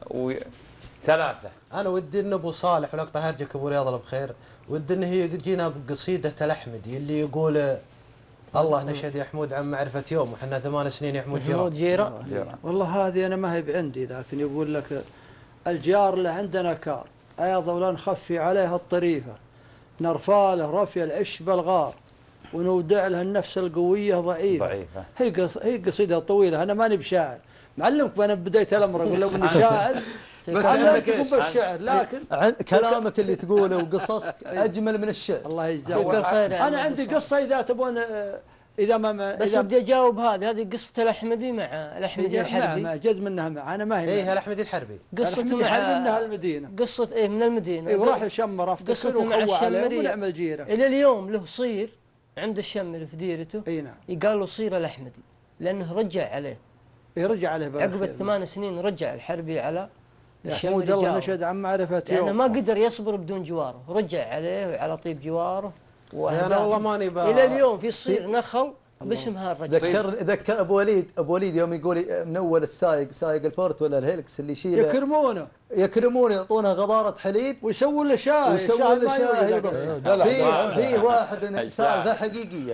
ثلاثه انا ودي ان ابو صالح ولقطه هرجك ابو رياض الله بخير ودي ان هي جينا بقصيده الاحمدي اللي يقول الله نشهد يا حمود عن معرفه يوم وحنا ثمان سنين يا حمود جيران جيران والله هذه انا ما هي بعندي لكن يقول لك الجار له عندنا كار ايضا ولا نخفي عليها الطريفه نرفع له رفي العش بالغار ونودع له النفس القويه ضعيفه ضعيفه هي قص... هي قصيده طويله انا ماني بشاعر معلمك انا بدايه الامر اقول لو اني شاعر بس علمتكم بالشعر لكن كلامك اللي تقوله وقصصك اجمل من الشعر الله يجزاك انا عندي قصه اذا تبون اذا ما بس ودي اجاوب هذه هذه قصه الاحمدي مع الاحمدي الحربي مع جد منها مع انا ما هي ايه الاحمدي الحربي قصته مع منها المدينه قصه ايه من المدينه اي وراح الشمر قصته مع الشمري ونعمل جيره الى اليوم له صير عند الشمر في ديرته اي نعم يقال له صير الاحمدي لانه رجع عليه يرجع عليه عقب الثمان سنين رجع الحربي على يا حمود الله نشهد عن معرفة يوم لأنه ما قدر يصبر بدون جواره رجع عليه وعلى طيب جواره أنا والله ماني إلى اليوم في صير نخل باسم هالرجل ذكر ذكر أبو وليد أبو وليد يوم يقول من أول السايق سايق الفورت ولا الهيلكس اللي يشيله يكرمونه يكرمونه يعطونه غضارة حليب ويسوون له شاي ويسوون له شاي أيضا في في واحد سالفة حقيقية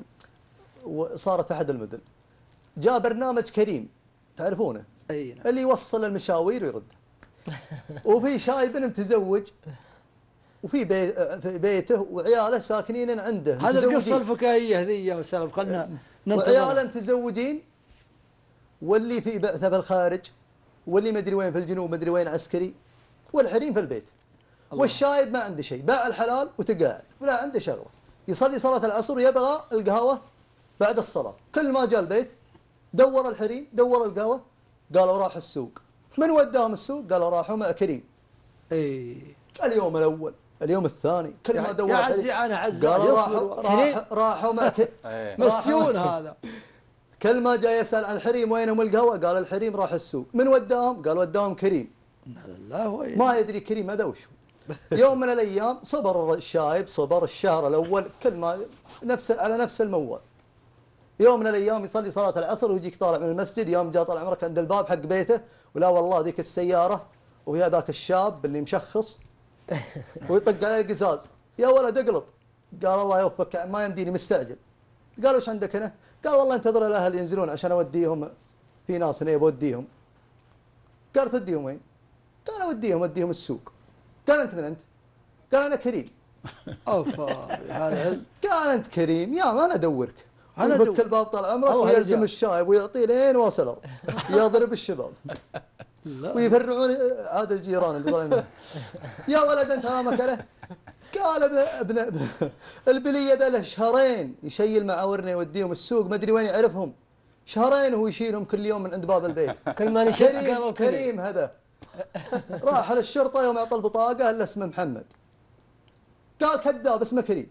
وصارت في أحد المدن جاء برنامج كريم تعرفونه أي نعم. اللي يوصل المشاوير ويرد وفي شايب متزوج وفي بي في بيته وعياله ساكنين عنده هذا القصه الفكاهيه هذه يا سلام خلنا وعياله متزوجين واللي في بعثه في الخارج واللي ما ادري وين في الجنوب ما ادري وين عسكري والحريم في البيت الله. والشايب ما عنده شيء باع الحلال وتقاعد ولا عنده شغله يصلي صلاه العصر ويبغى القهوه بعد الصلاه كل ما جاء البيت دور الحريم دور القهوه قالوا راح السوق من وداهم السوق قالوا راحوا مع كريم اي اليوم الاول اليوم الثاني كل ما دور يا عزي انا عزي قالوا راحوا راح راحوا مع كريم مسجون هذا كل ما جاي يسأل عن الحريم وينهم القهوة قال الحريم راح السوق. من وداهم؟ قال وداهم كريم. لا هو ما يدري كريم هذا وشو. يوم من الأيام صبر الشايب، صبر الشهر الأول كل ما نفس على نفس الموال. يوم من الأيام يصلي صلاة العصر ويجيك طالع من المسجد، يوم جاء طال عمرك عند الباب حق بيته ولا والله ذيك السيارة ويا ذاك الشاب اللي مشخص ويطق عليه القزاز، يا ولد اقلط. قال الله يوفقك ما يمديني مستعجل. قال وش عندك هنا؟ قال والله انتظر الاهل ينزلون عشان اوديهم، في ناس هنا بوديهم. قال توديهم وين؟ قال اوديهم اوديهم السوق. قال انت من انت؟ قال انا كريم. اوفا قال انت كريم يا ما انا ادورك. أنا يفك الباب طال عمرك ويلزم الشايب ويعطيه لين واصل يضرب الشباب ويفرعون عاد الجيران اللي طالعين. يا ولد انت هامك له؟ قال ابن ابن, ابن البليه ذا له شهرين يشيل معاورنا يوديهم السوق ما ادري وين يعرفهم. شهرين وهو يشيلهم كل يوم من عند باب البيت. كل ما نشد كريم, كريم هذا. راح للشرطه يوم اعطى البطاقه الا اسمه محمد. قال كذاب اسمه كريم.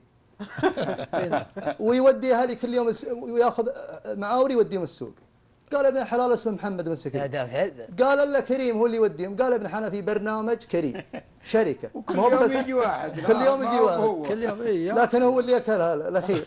ويودي اهلي كل يوم وياخذ معاوري يوديهم السوق. قال ابن حلال اسمه محمد بن سكين. قال الا كريم هو اللي يوديهم. قال ابن حنا في برنامج كريم شركه وكل يوم يجي واحد. كل يوم يجي واحد كل يوم اي لكن هو اللي اكلها الاخير.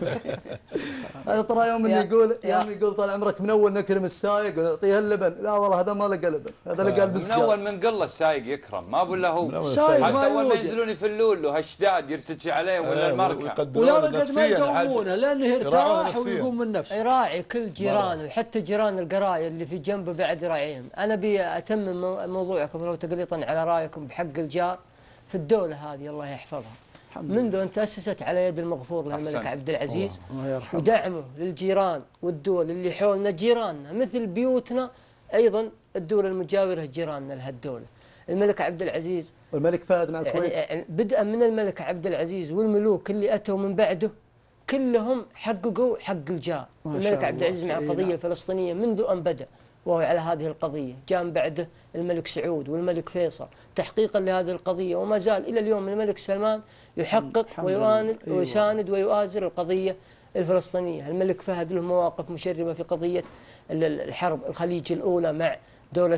هذا ترى يوم اللي يقول يوم يقول طال عمرك من اول نكرم السايق ونعطيه اللبن. لا والله هذا ما لقى لبن، هذا لقى البسكوت. من اول من قله السايق يكرم ما بقول له هو. سايق حتى ما اول ما يوجد. ينزلون يفلون له هالشداد يرتجي عليه ولا المركب. ولا رقد ما يقومونه لانه يرتاح ويقوم من نفسه. يراعي كل جيرانه وحتى جيران القرايه اللي في جنبه بعد يراعيهم. انا ابي اتمم موضوعكم لو تقليطا على رايكم بحق الجار في الدوله هذه الله يحفظها. منذ ان تاسست على يد المغفور له الملك عبد العزيز ودعمه للجيران والدول اللي حولنا جيراننا مثل بيوتنا، ايضا الدول المجاوره جيراننا لهالدوله. الملك عبد العزيز والملك فهد مع الكويت يعني بدءا من الملك عبد العزيز والملوك اللي اتوا من بعده كلهم حققوا حق الجار. الملك عبد العزيز مع القضيه الفلسطينيه منذ ان بدا وهو على هذه القضيه، جاء من بعده الملك سعود والملك فيصل تحقيقا لهذه القضيه، وما زال الى اليوم الملك سلمان يحقق ويعاند ويساند ويؤازر القضيه الفلسطينيه. الملك فهد له مواقف مشرفه في قضيه الحرب الخليج الاولى مع دوله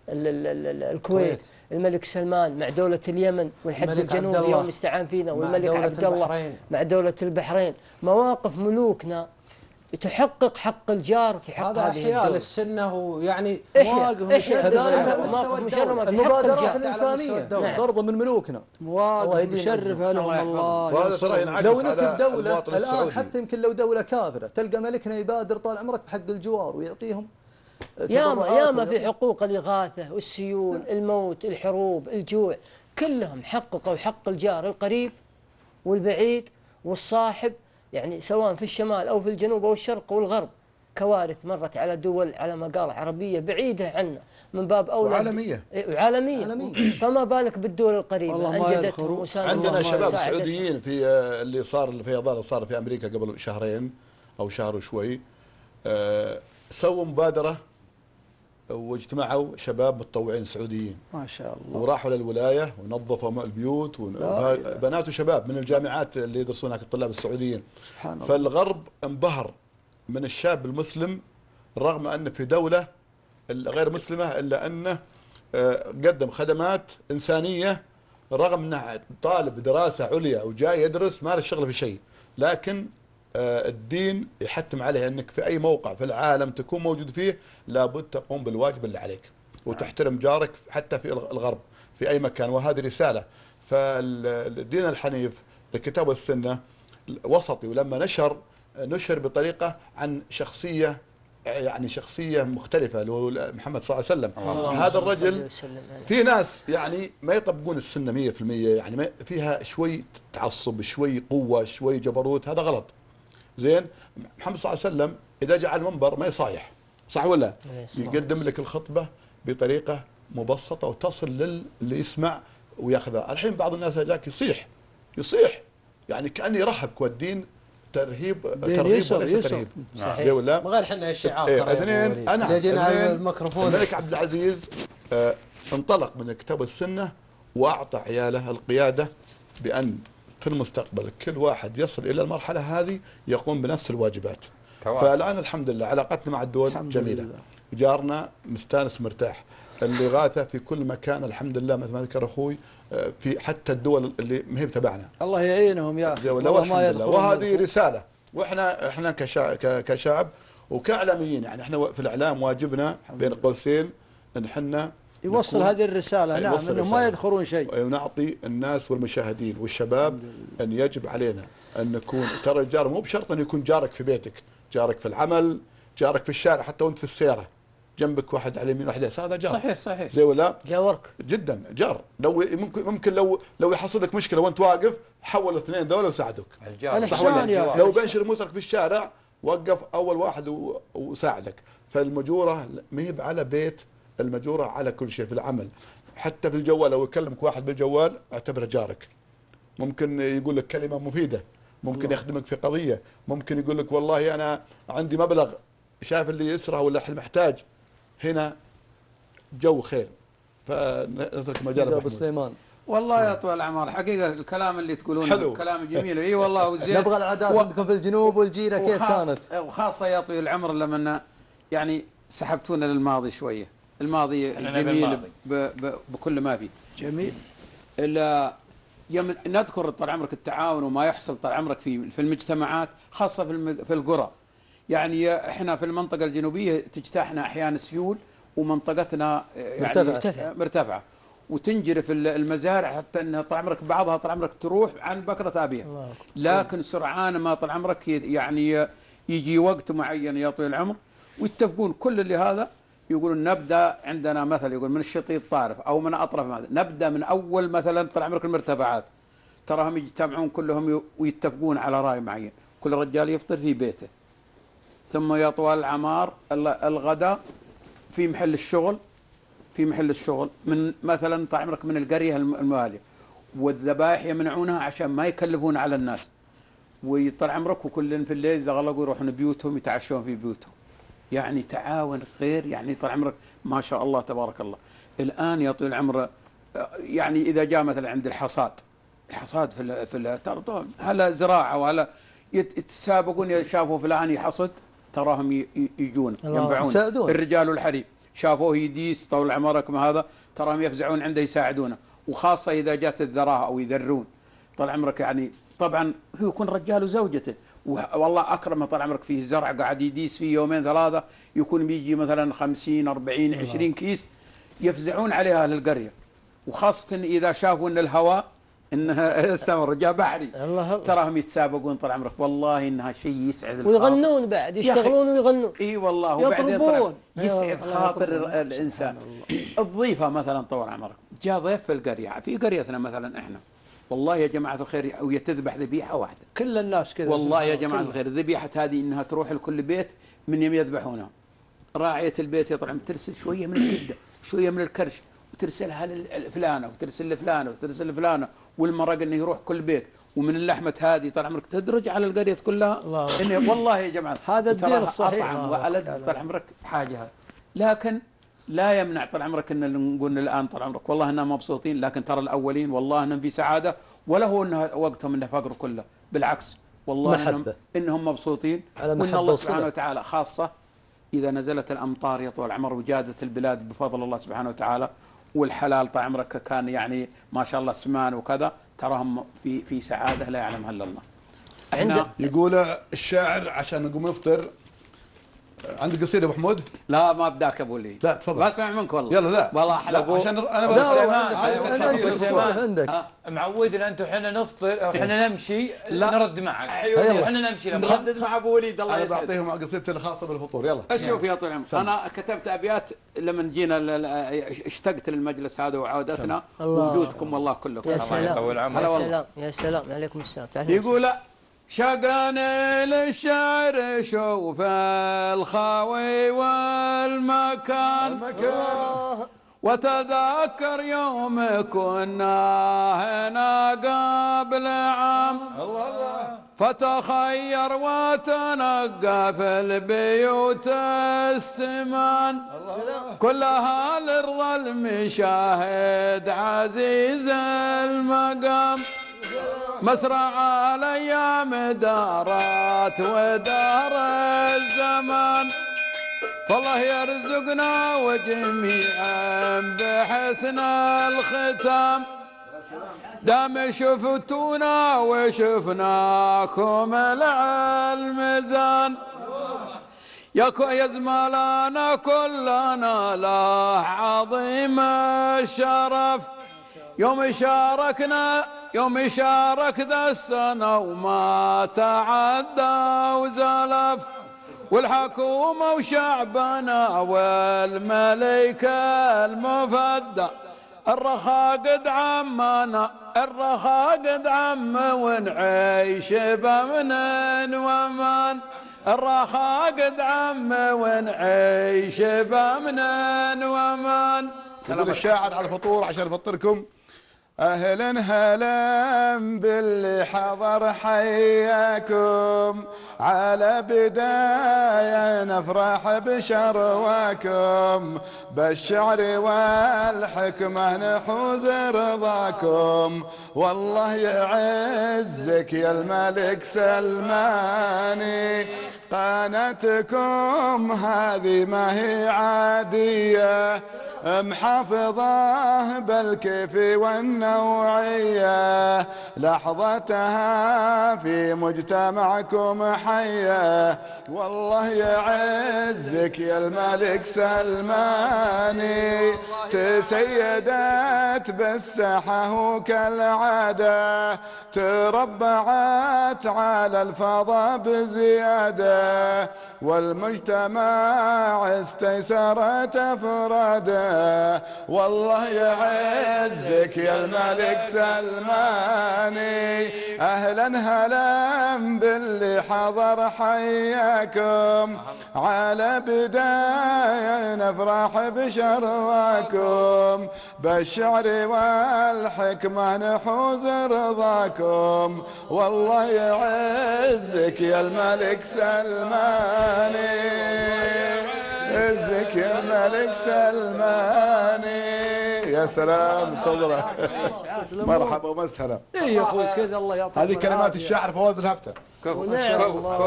الكويت، الملك سلمان مع دولة اليمن والحد الجنوبي يوم استعان فينا، والملك عبد الله مع دولة البحرين. مواقف ملوكنا تحقق حق الجار في حق هذا هذه احياء للسنه ويعني مواقف مشرفه المبادرات الانسانيه برضه من ملوكنا. مواقف مشرفه لهم الله. وهذا ترى ينعكس لو على نكن دوله الوطن الان السعودي. حتى يمكن لو دوله كافره تلقى ملكنا يبادر طال عمرك بحق الجوار ويعطيهم ياما ياما في حقوق الإغاثة والسيول الموت الحروب الجوع كلهم حققوا حق الجار القريب والبعيد والصاحب، يعني سواء في الشمال أو في الجنوب أو الشرق والغرب. كوارث مرت على دول على ما قال عربية بعيدة عنا من باب أولى وعالمية وعالمية عالمية. فما بالك بالدول القريبة أنجدتهم وساندتهم. عندنا شباب سعوديين في اللي صار الفيضان اللي صار في أمريكا قبل شهرين أو شهر وشوي، أه سووا مبادرة واجتمعوا شباب متطوعين سعوديين ما شاء الله وراحوا للولاية ونظفوا البيوت وبنات وشباب من الجامعات اللي يدرسون هناك الطلاب السعوديين. فالغرب انبهر من الشاب المسلم رغم أنه في دولة غير مسلمة إلا أنه قدم خدمات إنسانية رغم أنه طالب دراسة عليا وجاي يدرس ما له شغل في شيء، لكن الدين يحتم عليه أنك في أي موقع في العالم تكون موجود فيه لابد تقوم بالواجب اللي عليك وتحترم جارك حتى في الغرب في أي مكان، وهذه رسالة. فالدين الحنيف الكتاب والسنة وسطي، ولما نشر نشر بطريقة عن شخصية يعني شخصية مختلفة اللي هو محمد صلى الله عليه وسلم. هذا الرجل في ناس يعني ما يطبقون السنة مية في المية، يعني فيها شوي تعصب شوي قوة شوي جبروت، هذا غلط. زين محمد صلى الله عليه وسلم إذا جاء على المنبر ما يصايح، صح ولا؟ يقدم لك الخطبة بطريقة مبسطة وتصل للي يسمع وياخذها. الحين بعض الناس جاك يصيح يصيح يعني كأنه يرهبك، والدين ترهيب ترهيب وليس ترهيب، زي ولا؟ ما غير احنا الشعار ترى اثنين انا جينا على الميكروفون. الملك عبد العزيز اه انطلق من الكتاب والسنة واعطى عياله القيادة بأن في المستقبل كل واحد يصل إلى المرحلة هذه يقوم بنفس الواجبات. فالآن الحمد لله علاقتنا مع الدول جميلة، جارنا مستانس مرتاح، الإغاثة في كل مكان الحمد لله مثل ما ذكر أخوي، في حتى الدول اللي ما هي تبعنا الله يعينهم يا أخي والله ما يدخلون. وهذه رسالة، وإحنا إحنا كشعب, كشعب وكإعلاميين، يعني إحنا في الإعلام واجبنا بين قوسين أن إحنا يوصل هذه الرسالة، نعم، أنهم ما يدخلون شيء، ونعطي الناس والمشاهدين والشباب أن يجب علينا أن نكون، ترى الجار مو بشرط أن يكون جارك في بيتك، جارك في العمل، جارك في الشارع، حتى وأنت في السيارة جنبك واحد على اليمين واحد يسار، هذا جار. صحيح صحيح زي ولا جارك جدا جار. لو ممكن ممكن لو لو يحصل لك مشكله وانت واقف، حول الاثنين ذولا وساعدوك. صح ولا؟ لو بنشر موترك في الشارع وقف اول واحد وساعدك. فالمجوره ما هي على بيت، المجوره على كل شيء في العمل، حتى في الجوال لو يكلمك واحد بالجوال اعتبره جارك. ممكن يقول لك كلمه مفيده، ممكن الله. يخدمك في قضيه، ممكن يقول لك والله انا عندي مبلغ شاف اللي يسره ولا احد محتاج، هنا جو خير. فنترك مجال ابو سليمان. والله يا طويل العمر حقيقه الكلام اللي تقولونه كلام جميل. اي والله وزين. نبغى العادات عندكم و... في الجنوب والجيره كيف كانت؟ وخاصه يا طويل العمر لما يعني سحبتونا للماضي شويه، الماضي الجميل ب... ب... بكل ما فيه. جميل. الا يوم نذكر طال عمرك التعاون وما يحصل طال عمرك في في المجتمعات، خاصه في الم... في القرى. يعني احنا في المنطقه الجنوبيه تجتاحنا احيانا سيول، ومنطقتنا يعني مرتفعه, مرتفعة. وتنجرف المزارع حتى انها طال عمرك بعضها طال عمرك تروح عن بكره ابيها. لكن سرعان ما طال عمرك يعني يجي وقت معين يا طويل العمر ويتفقون كل اللي هذا، يقولون نبدا عندنا مثل يقول من الشطيط طارف او من اطرف ماذا، نبدا من اول مثلا طال عمرك المرتفعات، تراهم يجتمعون كلهم ويتفقون على راي معين، كل رجال يفطر في بيته، ثم يا طوال العمار الغداء في محل الشغل، في محل الشغل من مثلا طال عمرك من القريه المواليه، والذبائح يمنعونها عشان ما يكلفون على الناس، ويطال عمرك وكل في الليل اذا غلقوا يروحون بيوتهم يتعشون في بيوتهم. يعني تعاون خير، يعني طال عمرك ما شاء الله تبارك الله. الان يا طويل العمر يعني اذا جاء مثلا عند الحصاد، الحصاد في في ترى هلا زراعه وهلا يتسابقون، شافوا فلان يحصد تراهم يجون ينبعون الرجال والحريم، شافوه يديس طول عمرك ما هذا تراهم يفزعون عنده يساعدونه، وخاصه اذا جات الذراع او يذرون طال عمرك. يعني طبعا هو يكون رجال وزوجته، والله اكرمه طال عمرك فيه زرع قاعد يديس فيه يومين ثلاثه، يكون بيجي مثلا خمسين أربعين عشرين كيس، يفزعون عليها اهل القريه، وخاصه اذا شافوا ان الهواء انها السمر جاء بحري تراهم يتسابقون طال عمرك. والله انها شيء يسعد الخاطر، ويغنون بعد، يشتغلون ويغنون. اي والله. وبعدين طبعا يسعد خاطر الانسان. الضيفه مثلا طول عمرك جاء ضيف في القريه، في قريتنا مثلا احنا والله يا جماعه الخير وهي تذبح ذبيحه واحده، كل الناس كذا والله يا جماعه الخير. الذبيحه هذه انها تروح لكل بيت من يوم يذبحونها، راعيه البيت يطلع ترسل شويه من الكبده وشويه من الكرش وترسلها لفلانه وترسل لفلانه وترسل لفلانه، والمرق انه يروح كل بيت، ومن اللحمه هذه طال عمرك تدرج على القريه كلها. إنه والله يا جماعه هذا الدين الصحيح اطعم والذ طال عمرك حاجه. لكن لا يمنع طال عمرك ان نقول الان طال عمرك والله انهم مبسوطين، لكن ترى الاولين والله انهم في سعاده، ولا هو انه وقتهم انه فقر كله، بالعكس والله انهم انهم مبسوطين، وان الله سبحانه وتعالى خاصه اذا نزلت الامطار يا طول العمر وجادت البلاد بفضل الله سبحانه وتعالى، والحلال طال عمرك كان يعني ما شاء الله سمان وكذا، تراهم في في سعاده لا يعلمها الا الله. احنا يقول الشاعر عشان نقوم نفطر. عندك قصيده ابو حمود؟ لا ما بداك ابو لي. لا تفضل. بسمع منك والله. يلا لا والله احلى ابو عشان انا لا عندك عندك معودنا انتم حنا نفطر او حنا نمشي نرد معك. ايوه حنا نمشي نردد مع ابو وليد الله يسعدك. انا بعطيهم قصيدتي الخاصه بالفطور. يلا شوف يا طويل العمر، انا كتبت ابيات لما جينا اشتقت للمجلس هذا وعودتنا ووجودكم والله كلكم. يا سلام يا سلام يا سلام عليكم السلام. يقول شقاني للشعر شوف الخاوي والمكان، وتذكر يوم كنا هنا قبل عام، فتخير وتنقى في البيوت السمان، كلها لرضا المشاهد عزيز المقام. مسرع الايام دارت ودار الزمان، فالله يرزقنا وجميعا بحسن الختام. دام شفتونا وشفناكم لع الميزان، يا زملانا كلنا له عظيم الشرف. يوم شاركنا يوم شارك ذا السنة وما تعدى وزلف، والحكومة وشعبنا والملك المفدى، الرخاء قد عمنا الرخاء قد عم ونعيش بأمن وأمان، الرخاء قد عم ونعيش بأمن وأمان. يقول الشاعر على الفطور عشان افطركم: اهلا هلا باللي حضر حياكم، على بداية نفرح بشرواكم، بالشعر والحكمة نحوز رضاكم، والله يعزك يا الملك سلماني، قناتكم هذه ما هي عادية، محافظة بالكيف والنوعية، لحظتها في مجتمعكم حية، والله يعزك يا الملك سلماني، تسيدت بالساحة وكالعادة، تربعت على الفضاء بزيادة، والمجتمع استيسرت أفراده، والله يعزك يا الملك سلماني، أهلا هلا باللي حضر حياكم، على بداية نفرح بشرواكم، بالشعر والحكمة نحوز رضاكم، والله يعزك يا الملك سلماني، عزك يا الملك سلماني. يا سلام تفضل. مرحبا ومسهلا. اي يا اخوي كذا الله يعطيك. هذه كلمات الشاعر فواز الهفتة. ونعم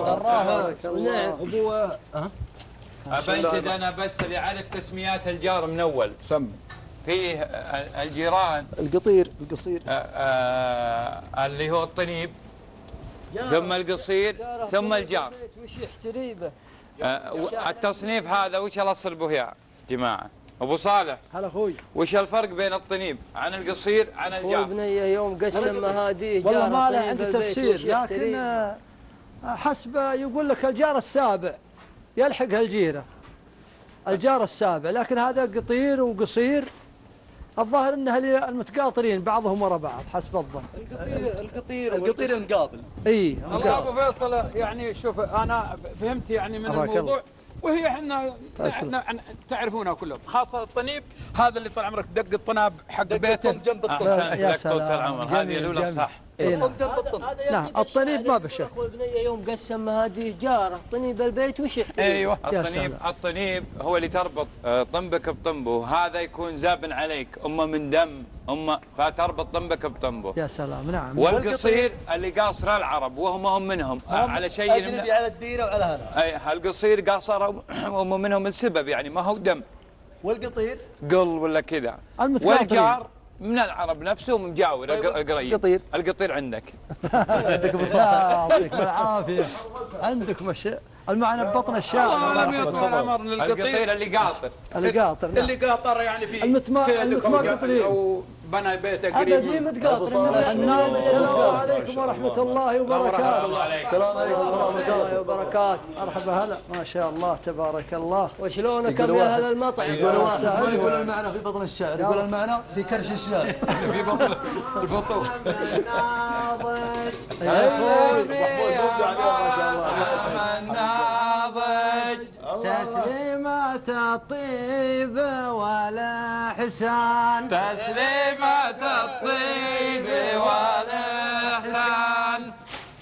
ونعم. ابو ها ابنشد انا بس اللي اعرف تسميات الجار من اول. سم. فيه الجيران القطير القصير آآ آآ اللي هو الطنيب، ثم القصير، ثم الجار. وش يحتري به؟ التصنيف هذا وش الاصل به يا جماعه؟ ابو صالح هلا اخوي، وش الفرق بين الطنيب عن القصير عن الجار؟ بنيه يوم قسم مهاديه والله ما له عندي تفسير، لكن حسب يقول لك الجار السابع يلحق الجيره، الجار السابع، لكن هذا قطير وقصير، الظاهر انها المتقاطرين بعضهم وراء بعض حسب الظن. القطير القطير القطير مقابل. اي الله ابو فيصل، يعني شوف انا فهمت يعني من الموضوع، وهي احنا احنا تعرفونها كلهم، خاصه الطنيب هذا اللي طال عمرك دق الطناب حق بيته جنب الطنب. يا سلام، هذه الاولى صح. الطنب جنب الطنب. نعم الطنيب ما بشك. البنيه يوم قسم هذه جاره طنيب البيت وش يحتري؟ ايوه الطنيب الطنيب هو اللي تربط طنبك بطنبه، هذا يكون زاب عليك، امه من دم امه، فتربط طنبك بطنبه. يا سلام نعم. والقصير اللي قاصر العرب وهم هم منهم على شيء اجنبي على الديره وعلى هذا. اي القصير قاصر وهم منهم السبب، يعني ما هو دم. والقطير قل ولا كذا. والجار من العرب نفسه ومجاور القريب. القطير القطير عندك. عندك بصحة. يعطيك العافيه. عندك مش المعنى ببطن الشارع. الله لم يطول الامر القطير اللي قاطر. اللي قاطر نعم. اللي قاطر يعني في المتقاطرين او بنى بيته قريب ابدي متقاطر. السلام عليكم ورحمه الله وبركاته. السلام عليكم ورحمه الله وبركاته. مرحبا هلا ما شاء الله تبارك الله. وشلونكم يا اهل المطعم؟ يقول واحد ما يقول المعنى في بطن الشعر، يقول المعنى في كرش الشعر. في بطن الفطور. تسليمات الطيب والإحسان، تسليمات الطيب والإحسان،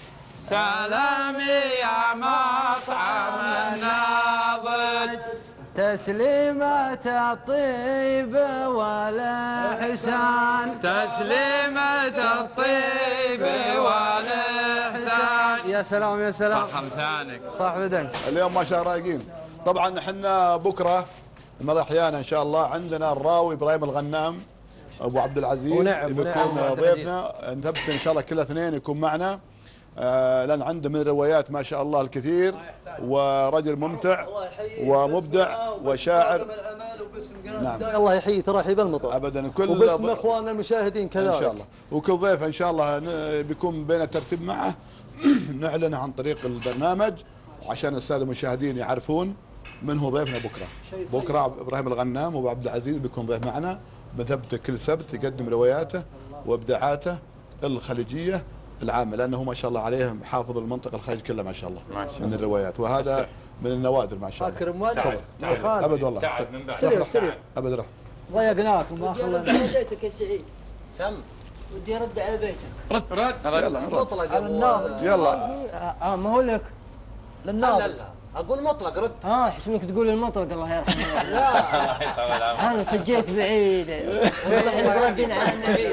سلامي يا مطعم الناضج، تسليمة الطيب والإحسان تسليمة الطيب والإحسان. يا سلام يا سلام. صح لسانك. صح بدنك. اليوم ما شاء الله رايقين. طبعا احنا بكره من احيانا ان شاء الله عندنا الراوي ابراهيم الغنام ابو عبد العزيز ونعم بيكون ونعم ضيفنا، نثبت ان شاء الله كل اثنين يكون معنا. آه لان عنده من الروايات ما شاء الله الكثير، ورجل ممتع ومبدع وشاعر. نعم. الله يحيي ترحيب المطر ابدا كل وباسم اخواننا المشاهدين كذلك ان شاء الله. وكل ضيف ان شاء الله بيكون بين الترتيب معه نعلن عن طريق البرنامج عشان الساده المشاهدين يعرفون من هو ضيفنا بكره. بكره ابراهيم الغنام وابو عبد العزيز بيكون ضيف معنا، بثبت كل سبت يقدم رواياته وابداعاته الخليجيه العامه، لانه ما شاء الله عليه حافظ المنطقه الخليج كلها ما شاء الله ما شاء من الروايات، وهذا من النوادر ما شاء الله. اكرم والدك. ابد والله. تعال من بعد. سريع سريع. ابد روح. ضيقناك وما خلنا. بيتك يا سعيد. سم. ودي ارد على بيتك. رد رد يلا مطلق على الناظر. يلا. اه ما هو لك. للناظر. لا اقول مطلق رد. اه احسبك تقول المطلق الله يرحمه. لا انا سجيت بعيد والله ردنا على النبي.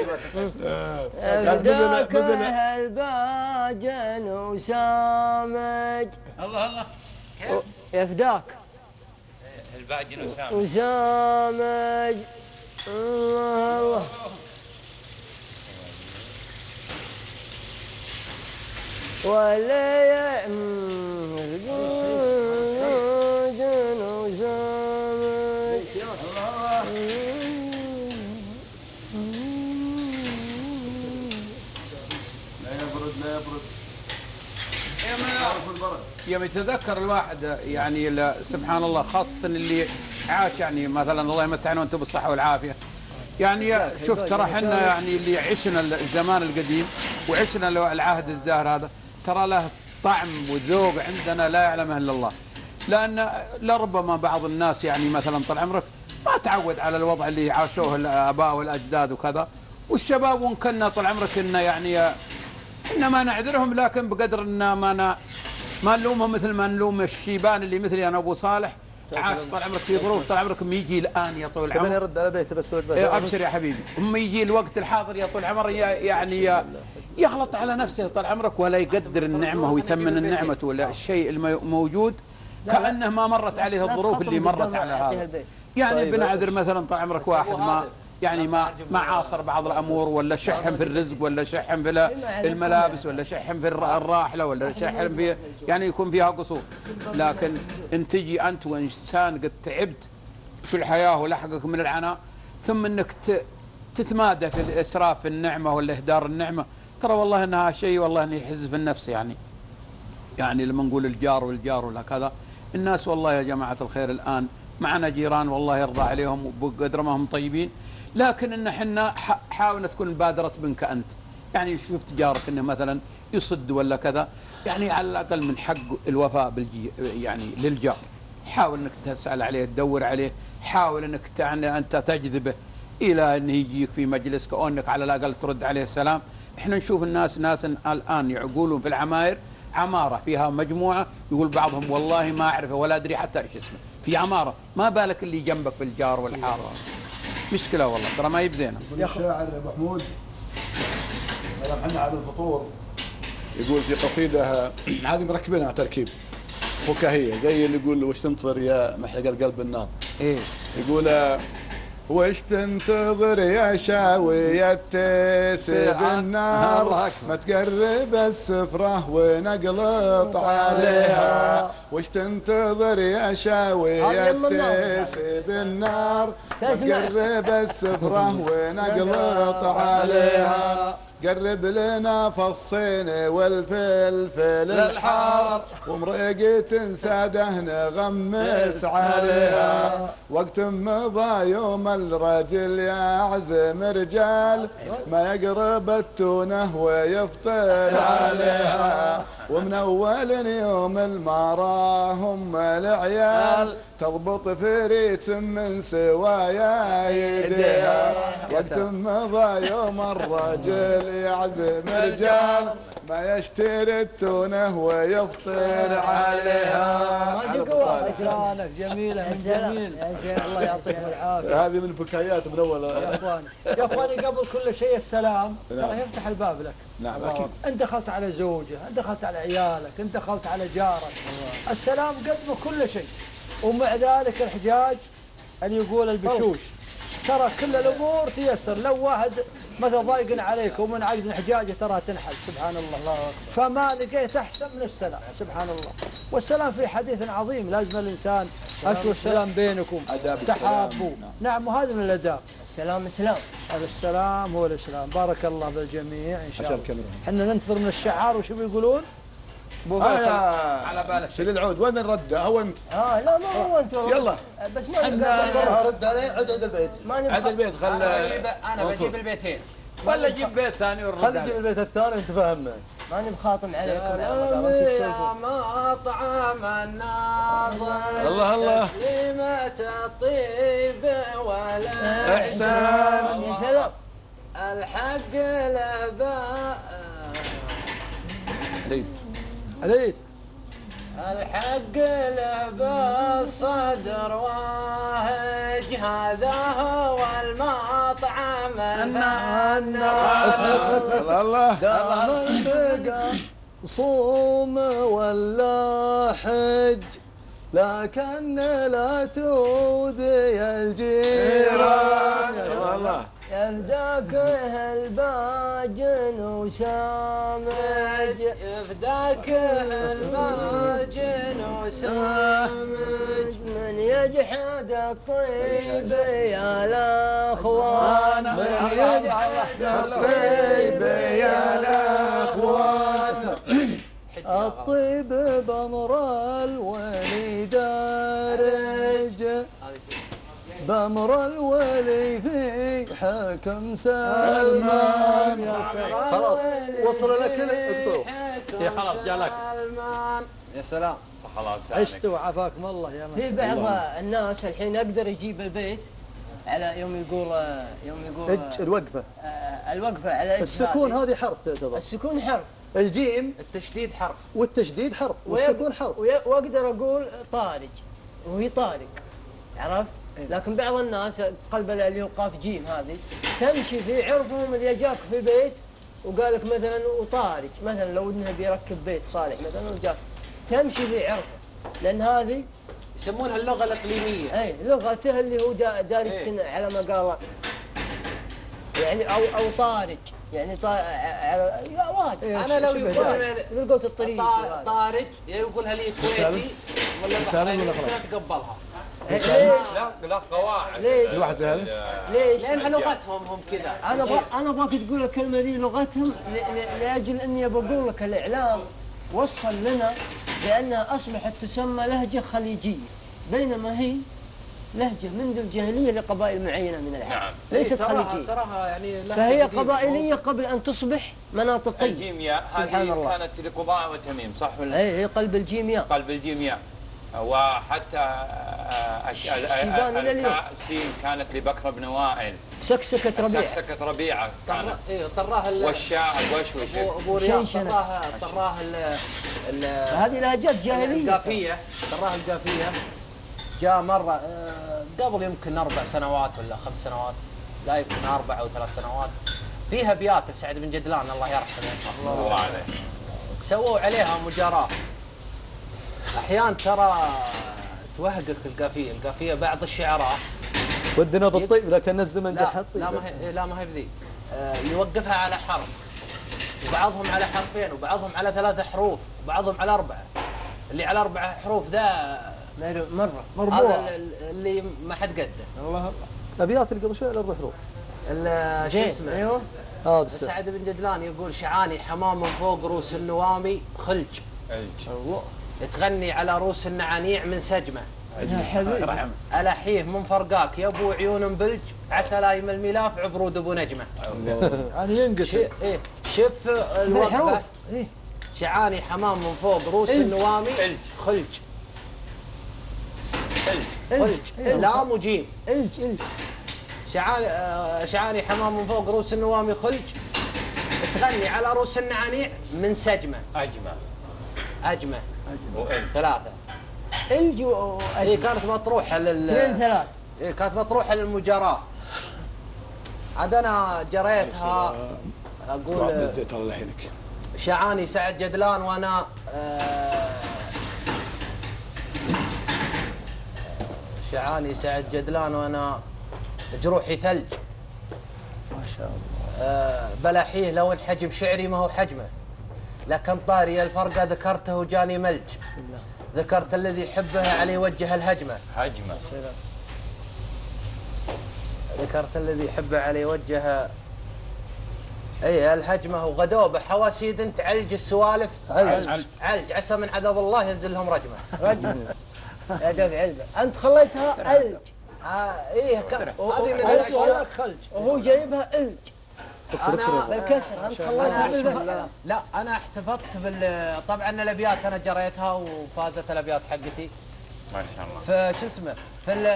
ذاك الباجن وسامج. الله الله. يفداك الباجن وسامج. وسامج. الله الله. ولا يوم يتذكر الواحد يعني سبحان الله، خاصة اللي عاش يعني مثلا الله يمتعنا وانتم بالصحة والعافية. يعني شوف ترى احنا يعني اللي عشنا الزمان القديم وعشنا العهد الزاهر هذا، ترى له طعم وذوق عندنا لا يعلمه الا الله. لان لربما بعض الناس يعني مثلا طال عمرك ما تعود على الوضع اللي عاشوه الاباء والاجداد وكذا، والشباب وان كنا طال عمرك انه يعني ان ما نعذرهم، لكن بقدر ان ما ما نلومهم مثل ما نلوم الشيبان اللي مثلي انا ابو صالح عاش طال عمرك في ظروف. طال عمرك ما يجي الان يا طول العمر. كمان يرد على بيته بس إيه ابشر يا حبيبي، اما يجي الوقت الحاضر يا طول العمر يعني يغلط على نفسه طال عمرك ولا يقدر النعمه ويثمن النعمه ولا الشيء الموجود كانه ما مرت عليه الظروف اللي مرت على هذا. يعني بنعذر مثلا طال عمرك واحد ما يعني ما ما عاصر بعض الامور، ولا شحم في الرزق، ولا شحم في الملابس، ولا شحم في الراحله، ولا شحم في يعني يكون فيها قصور. لكن ان تجي انت وانسان قد تعبت في الحياه ولحقك من العناء، ثم انك تتمادى في الاسراف في النعمه ولا اهدار النعمه، ترى والله انها شيء والله انه يحز في النفس. يعني يعني لما نقول الجار والجار ولا كذا، الناس والله يا جماعه الخير الان معنا جيران والله يرضى عليهم وبقدر ما هم طيبين، لكن ان احنا حاول تكون بادره منك انت. يعني شفت جارك انه مثلا يصد ولا كذا، يعني على الاقل من حق الوفاء بالجي يعني للجار، حاول انك تسال عليه تدور عليه، حاول انك يعني انت تجذبه الى انه يجيك في مجلسك، او انك على الاقل ترد عليه السلام. احنا نشوف الناس ناس الان يقولون في العماير عماره فيها مجموعه، يقول بعضهم والله ما اعرفه ولا ادري حتى ايش اسمه، في عماره، ما بالك اللي جنبك في الجار والحاره. مشكله والله ترى ما يبزينا. الشاعر ابو حمود احنا على الفطور يقول في قصيده هذه مركبينها تركيب فكاهيه زي اللي يقول وش تنتظر يا محرق القلب النار. ايه يقول وش تنتظر يا شاوية تسيب النار، ما تقرب السفرة ونقلط عليها. وش تنتظر يا شاوية تسيب النار، ما تقرب السفرة ونقلط عليها. قرب لنا فالصين والفلفل الحار، ومرقة ساده نغمس عليها. وقت مضى يوم الرجل يعزم رجال، ما يقرب التونه ويفطر عليها. ومن اول يوم المراه هم العيال، تضبط فريت من سوايا يديها. وقت مضى يوم الرجل يعزم رجال، ما يشتري التونه ويفطر عليها. ما جوا اجرانك جميله من جميل. الله يعطيكم العافيه. هذه من البكايات من اول يا اخواني يا اخواني قبل كل شيء السلام ترى يفتح الباب لك. نعم اكيد. انت دخلت على زوجه، انت دخلت على عيالك، انت دخلت على جارك. السلام قدم كل شيء. ومع ذلك الحجاج اللي يقول البشوش ترى كل الامور تيسر. لو واحد مثلا ضايق عليك ومن عقد حجاجه ترى تنحل. سبحان الله. الله أكبر. فما لقيت احسن من السلام. سبحان الله. والسلام في حديث عظيم لازم الانسان اشوى السلام بينكم تحابوا. نعم وهذا من الاداب. السلام سلام. هذا السلام هو الاسلام. بارك الله بالجميع ان شاء الله. احنا ننتظر من الشعار وش بيقولون؟ ابو على بالك سليل العود. وين الرده؟ هو انت؟ اه لا ما هو انت. يلا بس ما ارد عليه. عد عد البيت. عد البيت. خل انا بجيب البيتين ولا اجيب بيت ثاني ورد خلي نجيب البيت الثاني انت فاهمنا. ماني بخاطم عليكم يا مطعم الناظر. الله الله. تسليمة الطيب ولا احسان. يا سلام. الحق له باء. عليد. الحق له بالصدر واهج. هذا هو المطعم النار. اسمع اسمع اسمع. الله دام البقى صوم ولا حج لكن لا تؤذي الجيران. الله يفداك هالباجن وسامج. يفداك الماجن وسامج. من يجحد الطيب يا الاخوان. من يجحد الطيب يا الاخوان. الطيب بأمر الولي دارج. بأمر الولي في حكم سلمان. خلاص وصل لك اقطعوا. يا خلاص جالك. يا سلام. صح الله يسعدك. عشت وعافاكم الله يا في بعض الناس الحين اقدر يجيب البيت على يوم يقول يوم يقول اج الوقفه. الوقفه على اج. السكون هذه حرف تعتبر. السكون حرف. الجيم التشديد حرف. والتشديد حرف والسكون حرف. واقدر اقول طارج وهي طارق. عرفت؟ لكن بعض الناس قلب اللي هو قاف جيم هذه تمشي في عرفهم اللي جاك في بيت وقال لك مثلا وطارج مثلا لو انه بيركب بيت صالح مثلا وجاك تمشي في عرفه لان هذه يسمونها اللغه الاقليميه. اي لغته اللي هو دارج ايه. على ما قال يعني او او طارج يعني طا... لا واحد. انا لو يقول لقيت الطريق طارج يقولها لي كويتي ولا بحريني ما اتقبلها. لا لا قواعد. ليش؟ واحد زي هذا؟ ليش؟ لانها لغتهم هم كذا. انا ابغى انا ابغاك تقول الكلمه ذي لغتهم لاجل اني بقول لك الاعلام وصل لنا بانها اصبحت تسمى لهجه خليجيه بينما هي لهجه منذ الجاهليه لقبائل معينه من العرب. نعم. ليست تراها خليجيه. تراها يعني فهي قبائليه قبل ان تصبح مناطقيه. الجيمياء هذه كانت لقضاء وتميم صح ولا؟ اي هي قلب الجيمياء. قلب الجيمياء. وحتى الكاء سين كانت لبكر بن وائل. سكسكة ربيعة. سكسكة ربيعة كانت. ايوه طراها والشاء الوشوش. ابو رياض طراها طراها هذه لهجات جاهلية. القافية طراها القافية. جاء مرة قبل يمكن أربع سنوات ولا خمس سنوات لا يمكن أربع أو ثلاث سنوات فيها بيات سعد بن جدلان الله يرحمه. الله عليه. سووا عليها مجاراة. أحيانا ترى توهقك القافية، القافية بعض الشعراء ودنا بالطيب لكن الزمن جحد الطيب. لا ما هي لا ما هي بذي. آه يوقفها على حرف وبعضهم على حرفين وبعضهم على ثلاثة حروف وبعضهم على أربعة. اللي على أربعة حروف ذا مرة مربوع. هذا اللي ما حد قده. الله أبيات اللي قبل شوي الأربع حروف. شو اسمه؟ ايوه اه سعد بن جدلان يقول شعاني حمام من فوق رؤوس النوامي خلج. خلج. تغني على رؤوس النعانيع من سجمه. يا حبيبي. ألحيه من فرقاك يا ابو عيون بلج عسى لايم الملاف عبرود ابو نجمه. يعني ينقص. ايه شف الوقفه. إيه؟ شعاني حمام من فوق رؤوس النوامي خلج. خلج. خلج. خلج. لام وجيم. الج الج. شعاني آه شعاني حمام من فوق رؤوس النوامي خلج تغني على رؤوس النعانيع من سجمه. اجمع اجمه وإل. ثلاثه. الج و هي كانت مطروحه لل اثنين ثلاث. إيه كانت مطروحه للمجاراه. عاد انا جريتها اقول الزيت الله يعينك. شعاني سعد جدلان وانا آه شعاني سعد جدلان وانا جروحي ثلج. ما شاء الله. آه بلاحيه لو الحجم شعري ما هو حجمه، لكن طاري الفرقه ذكرته وجاني ملج. ذكرت الذي يحبه عليه وجه الهجمه. هجمه. ذكرت الذي يحبه عليه وجه اي الهجمه وغدوبه حواسيد تعلج السوالف. علج. علج عسى من عذاب الله ينزل لهم رجمه. رجل يا دفع علبه. انت خليتها الج. آه ايه ك- هذه من ألج الاشياء. خلج. وهو جايبها الج انا بالكسر. انت أنا خليتها احتفظت بالبس. لا انا احتفظت بال طبعا الابيات انا جريتها وفازت الابيات حقتي. ما شاء الله. فشو اسمه في ال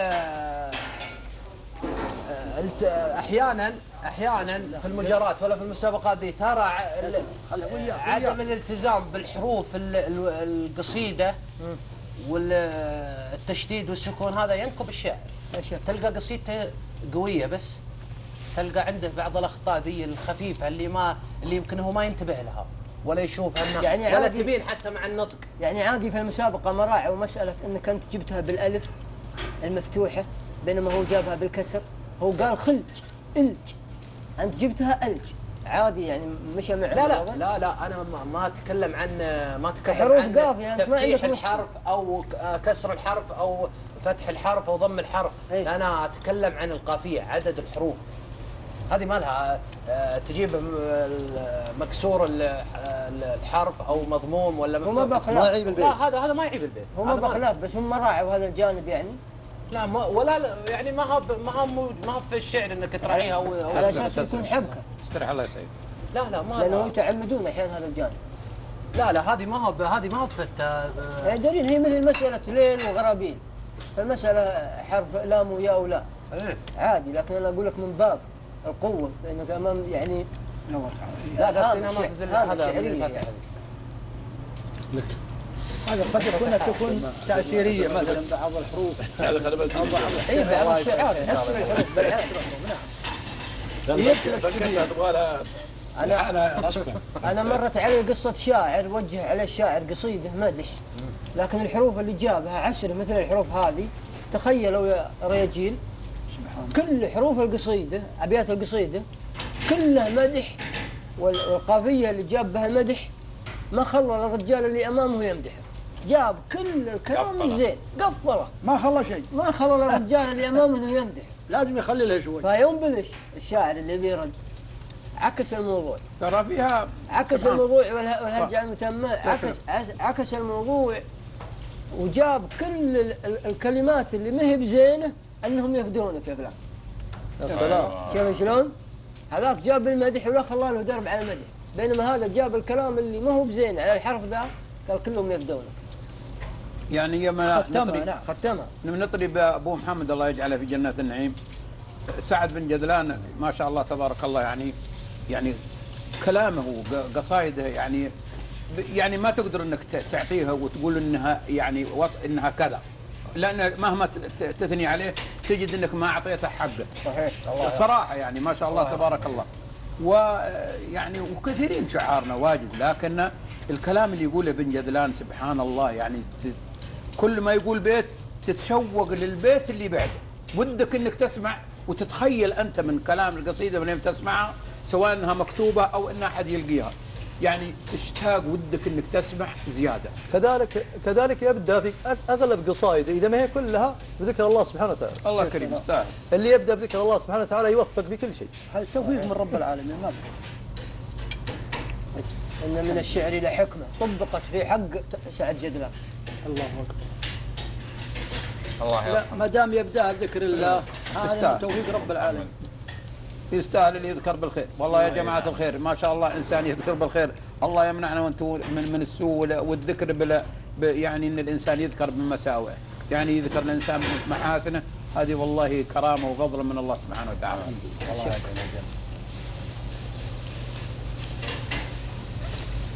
الت- احيانا احيانا في المجارات ولا في المسابقات دي ترى ع- ال- عدم الالتزام بالحروف ال- ال- القصيده والتشديد والسكون هذا ينكب الشعر. تلقى قصيدته قويه بس تلقى عنده بعض الاخطاء ذي الخفيفه اللي ما اللي يمكن هو ما ينتبه لها ولا يشوفها إنها- يعني ولا عادي. تبين حتى مع النطق. يعني عادي في المسابقه مراعي ومساله انك انت جبتها بالالف المفتوحه بينما هو جابها بالكسر. هو قال خلج الج، انت جبتها الج عادي يعني مشى مع لا لا الوضع. لا لا انا ما, ما اتكلم عن ما اتكلم حروف عن قافية، أنت ما تفتيح عندك مشكلة. الحرف او ك- كسر الحرف او فتح الحرف او ضم الحرف. أي. لا انا اتكلم عن القافيه عدد الحروف هذه ما لها آه، تجيب م- ال- مكسور ال- ال- الحرف او مضموم ولا هو ما مفتوح. بخلاف. ما يعيب البيت. لا هذا هذا ما يعيب البيت. هو ما هذا بخلاف بس هم راعوا هذا الجانب يعني لا ما ولا لا، يعني ما هو ب- ما هو موج- ما هو في الشعر انك تراعيها او أو- على اساس يكون حبكه. استريح الله يسعدك. لا لا ما لانه يتعمدون احيانا هذا الجانب. لا لا هذه ما هو ب- هذه ما هو في الت- يعني دليل هي مثل مساله ليل وغرابيل. فالمساله حرف لام وياء ولا إيه. عادي، لكن انا اقول لك من باب القوه لانك امام يعني لا هذا قصدي أنا ما شيء- أقصد هذا هذا شعرية من الفتح. يعني. لك. هذا قد يكون تكون تأثيرية مثلا بعض الحروف. هذا خلي بالك. اي بعض الشعار يحسن الحروف بالعكس. فكرتها تبغى لها انا انا رسمه. انا مرت علي قصه شاعر وجه على الشاعر قصيده مدح، لكن الحروف اللي جابها عشر مثل الحروف هذه. تخيلوا يا رياجيل كل حروف القصيده ابيات القصيده كلها مدح، وال- والقافيه اللي جاب بها المدح ما خلى الرجال اللي امامه يمدحه. جاب كل الكلام قفله. الزين قفله، ما خلى شيء، ما خلى الرجال اللي امامه انه يمدح. لازم يخلي له شوي. فيوم بلش الشاعر اللي بيرد عكس الموضوع، ترى فيها عكس سبحان- الموضوع والها- والهرجة المتمة، عكس عس- عكس الموضوع وجاب كل ال- ال- الكلمات اللي ما هي بزينه انهم يفدونك يا فلان. يا سلام. شوف شلون؟ هذاك جاب المدح ولا خلى له درب على المدح، بينما هذا جاب الكلام اللي ما هو بزين على الحرف ذا قال كلهم يفدونك. يعني يوم ختمها نعم. ختمها. نطري بابو محمد الله يجعله في جنات النعيم. سعد بن جدلان ما شاء الله تبارك الله يعني يعني كلامه وقصائده يعني يعني ما تقدر انك تعطيها وتقول انها يعني وص انها كذا، لان مهما تثني عليه تجد انك ما اعطيته حقه. صحيح. الله صراحه يعني ما شاء الله تبارك الله. ويعني وكثيرين شعارنا واجد، لكن الكلام اللي يقوله بن جدلان سبحان الله يعني كل ما يقول بيت تتشوق للبيت اللي بعده، ودك انك تسمع وتتخيل انت من كلام القصيده من يوم تسمعها سواء انها مكتوبه او ان احد يلقيها، يعني تشتاق ودك انك تسمع زياده. كذلك كذلك يبدا في اغلب قصائده اذا ما هي كلها بذكر الله سبحانه وتعالى. الله كريم يستاهل. اللي يبدا بذكر الله سبحانه وتعالى يوفق بكل شيء. هذا توفيق من رب العالمين. ما إن من الشعر لحكمة طبقت في حق سعد جدلان. الله اكبر. الله لا يرحمه. ما دام يبدا ذكر الله هذا يستاهل. من توفيق رب العالمين. يستاهل اللي يذكر بالخير، والله يا جماعه الخير ما شاء الله انسان يذكر بالخير، الله يمنعنا وانتم من من السوء والذكر بلا يعني ان الانسان يذكر بمساوئه، يعني يذكر الانسان بمحاسنه، هذه والله كرامه وفضل من الله سبحانه وتعالى. الله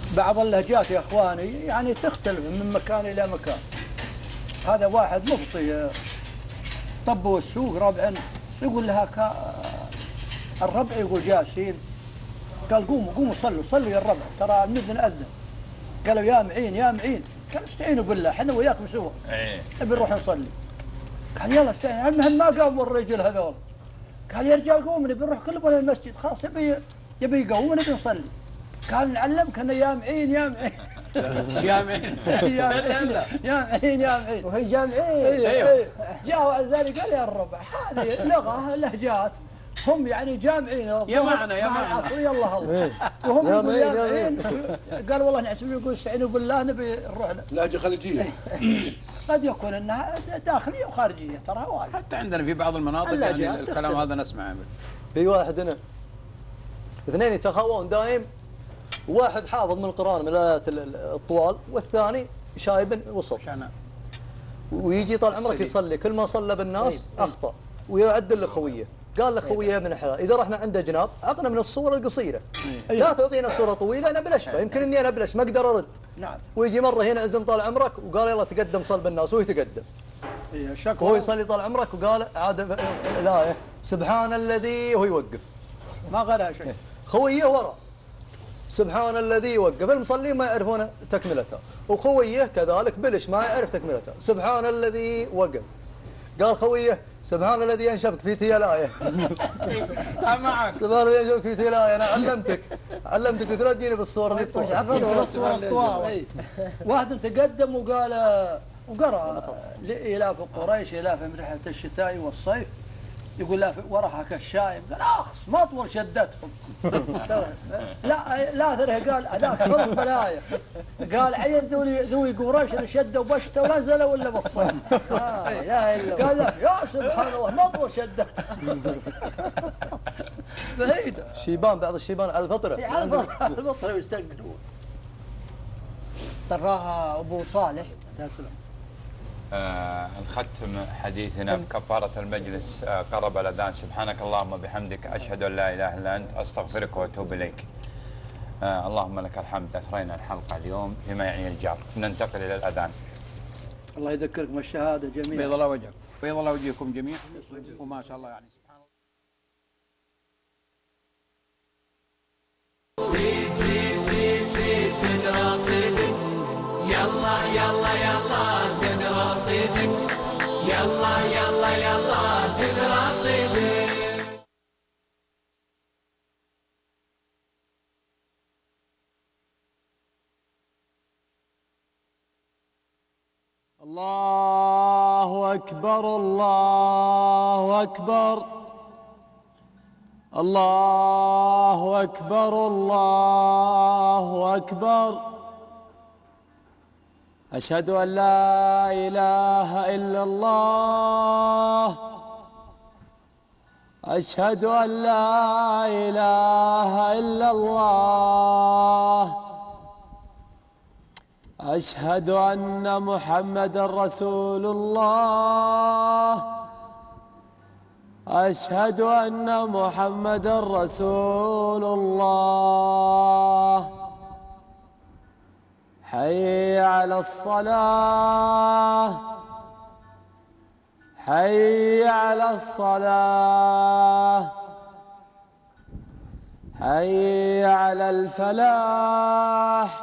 بعض اللهجات يا اخواني يعني تختلف من مكان الى مكان. هذا واحد مبطي طب السوق ربعا يقول لها كا الربع يقول جالسين، قال قوموا قوموا صلوا صلوا يا الربع ترى المذن اذن. قالوا يا معين يا معين، قال استعينوا بالله احنا وياكم سوا نبي نروح نصلي. قال يلا استعين. المهم ما قاموا الرجل هذول، قال يا رجال قوموا نبي نروح كلنا المسجد خلاص يبي يبي يقوم نبي نصلي. قال نعلمك انه يا معين يا معين يا معين يا معين يا معين يا معين وهي جامعين. ايوه جاء بعد ذلك قال يا الربع هذه لغه لهجات هم يعني جامعين يا معنى يا معنى يلا الله وهم يقولوا يا معين. قال والله نحسب يقول استعينوا بالله نبي نروح لهجه خليجيه. قد يكون انها داخليه وخارجيه ترى وايد. حتى عندنا في بعض المناطق يعني الكلام هذا نسمعه. في واحد هنا اثنين يتخاوون دايم، واحد حافظ من القرآن من الآيات الطوال والثاني شايب وسط، ويجي طال عمرك يصلي كل ما صلى بالناس أخطأ ويعدل لخويه. قال لخويه يا ابن الحلال إذا رحنا عند جناب عطنا من الصورة القصيرة، لا تعطينا صورة طويلة أنا بلش يمكن إني أنا بلش ما أقدر أرد. نعم. ويجي مرة هنا عزم طال عمرك وقال يلا تقدم صل بالناس وهو يتقدم. وهو يصلي طال عمرك وقال عاد الآية سبحان الذي وهو يوقف. ما قالها شيء. خويه ورا سبحان الذي وقف. المصلين ما يعرفون تكملتها، وخويه كذلك بلش ما يعرف تكملتها سبحان الذي وقف. قال خويه سبحان الذي ينشبك في تي الآية. معك سبحان الذي ينشبك في تي الآية. أنا علمتك علمتك ترديني بالصورة دي الطوال. حفظوا الصورة الطوال. واحد تقدم وقال وقرأ لإلاف قريش إلافهم رحلة الشتاء والصيف، يقول لا ورحك الشايب. قال اخس ما طول شدتهم. لا لا ثره قال هذاك فرق بلايا. قال عين ذوي ذوي قريش اللي شدوا بشته ولا نزلوا الا بالصيف. قال لا يا سبحان الله ما طول شدت. بعيده. شيبان بعض الشيبان على الفطره. على الفطره يستنقرون. طراها ابو صالح. يا سلام. آه نختم حديثنا بكفارة المجلس. آه قرب الأذان. سبحانك اللهم وبحمدك أشهد أن لا إله إلا أنت أستغفرك وأتوب إليك. آه اللهم لك الحمد. أثرينا الحلقة اليوم فيما يعني الجار. ننتقل إلى الأذان. الله يذكركم الشهادة جميعا. بيض الله وجهك بيض الله وجهكم جميعا وما شاء الله يعني سبحان الله. زيد زيد زيد زيد زد رصيدك يلا يلا يلا زد رصيدك يلا يلا يلا زد رصيدك. الله أكبر الله أكبر الله أكبر الله أكبر. أشهد أن لا إله إلا الله أشهد أن لا إله إلا الله أشهد أن محمدًا رسول الله أشهد أن محمدًا رسول الله. حي على الصلاة حي على الصلاة حي على الفلاح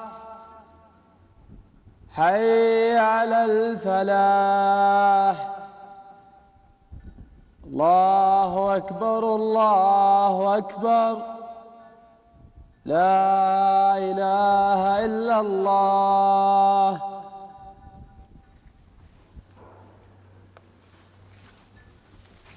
حي على الفلاح. الله أكبر الله أكبر لا إله إلا الله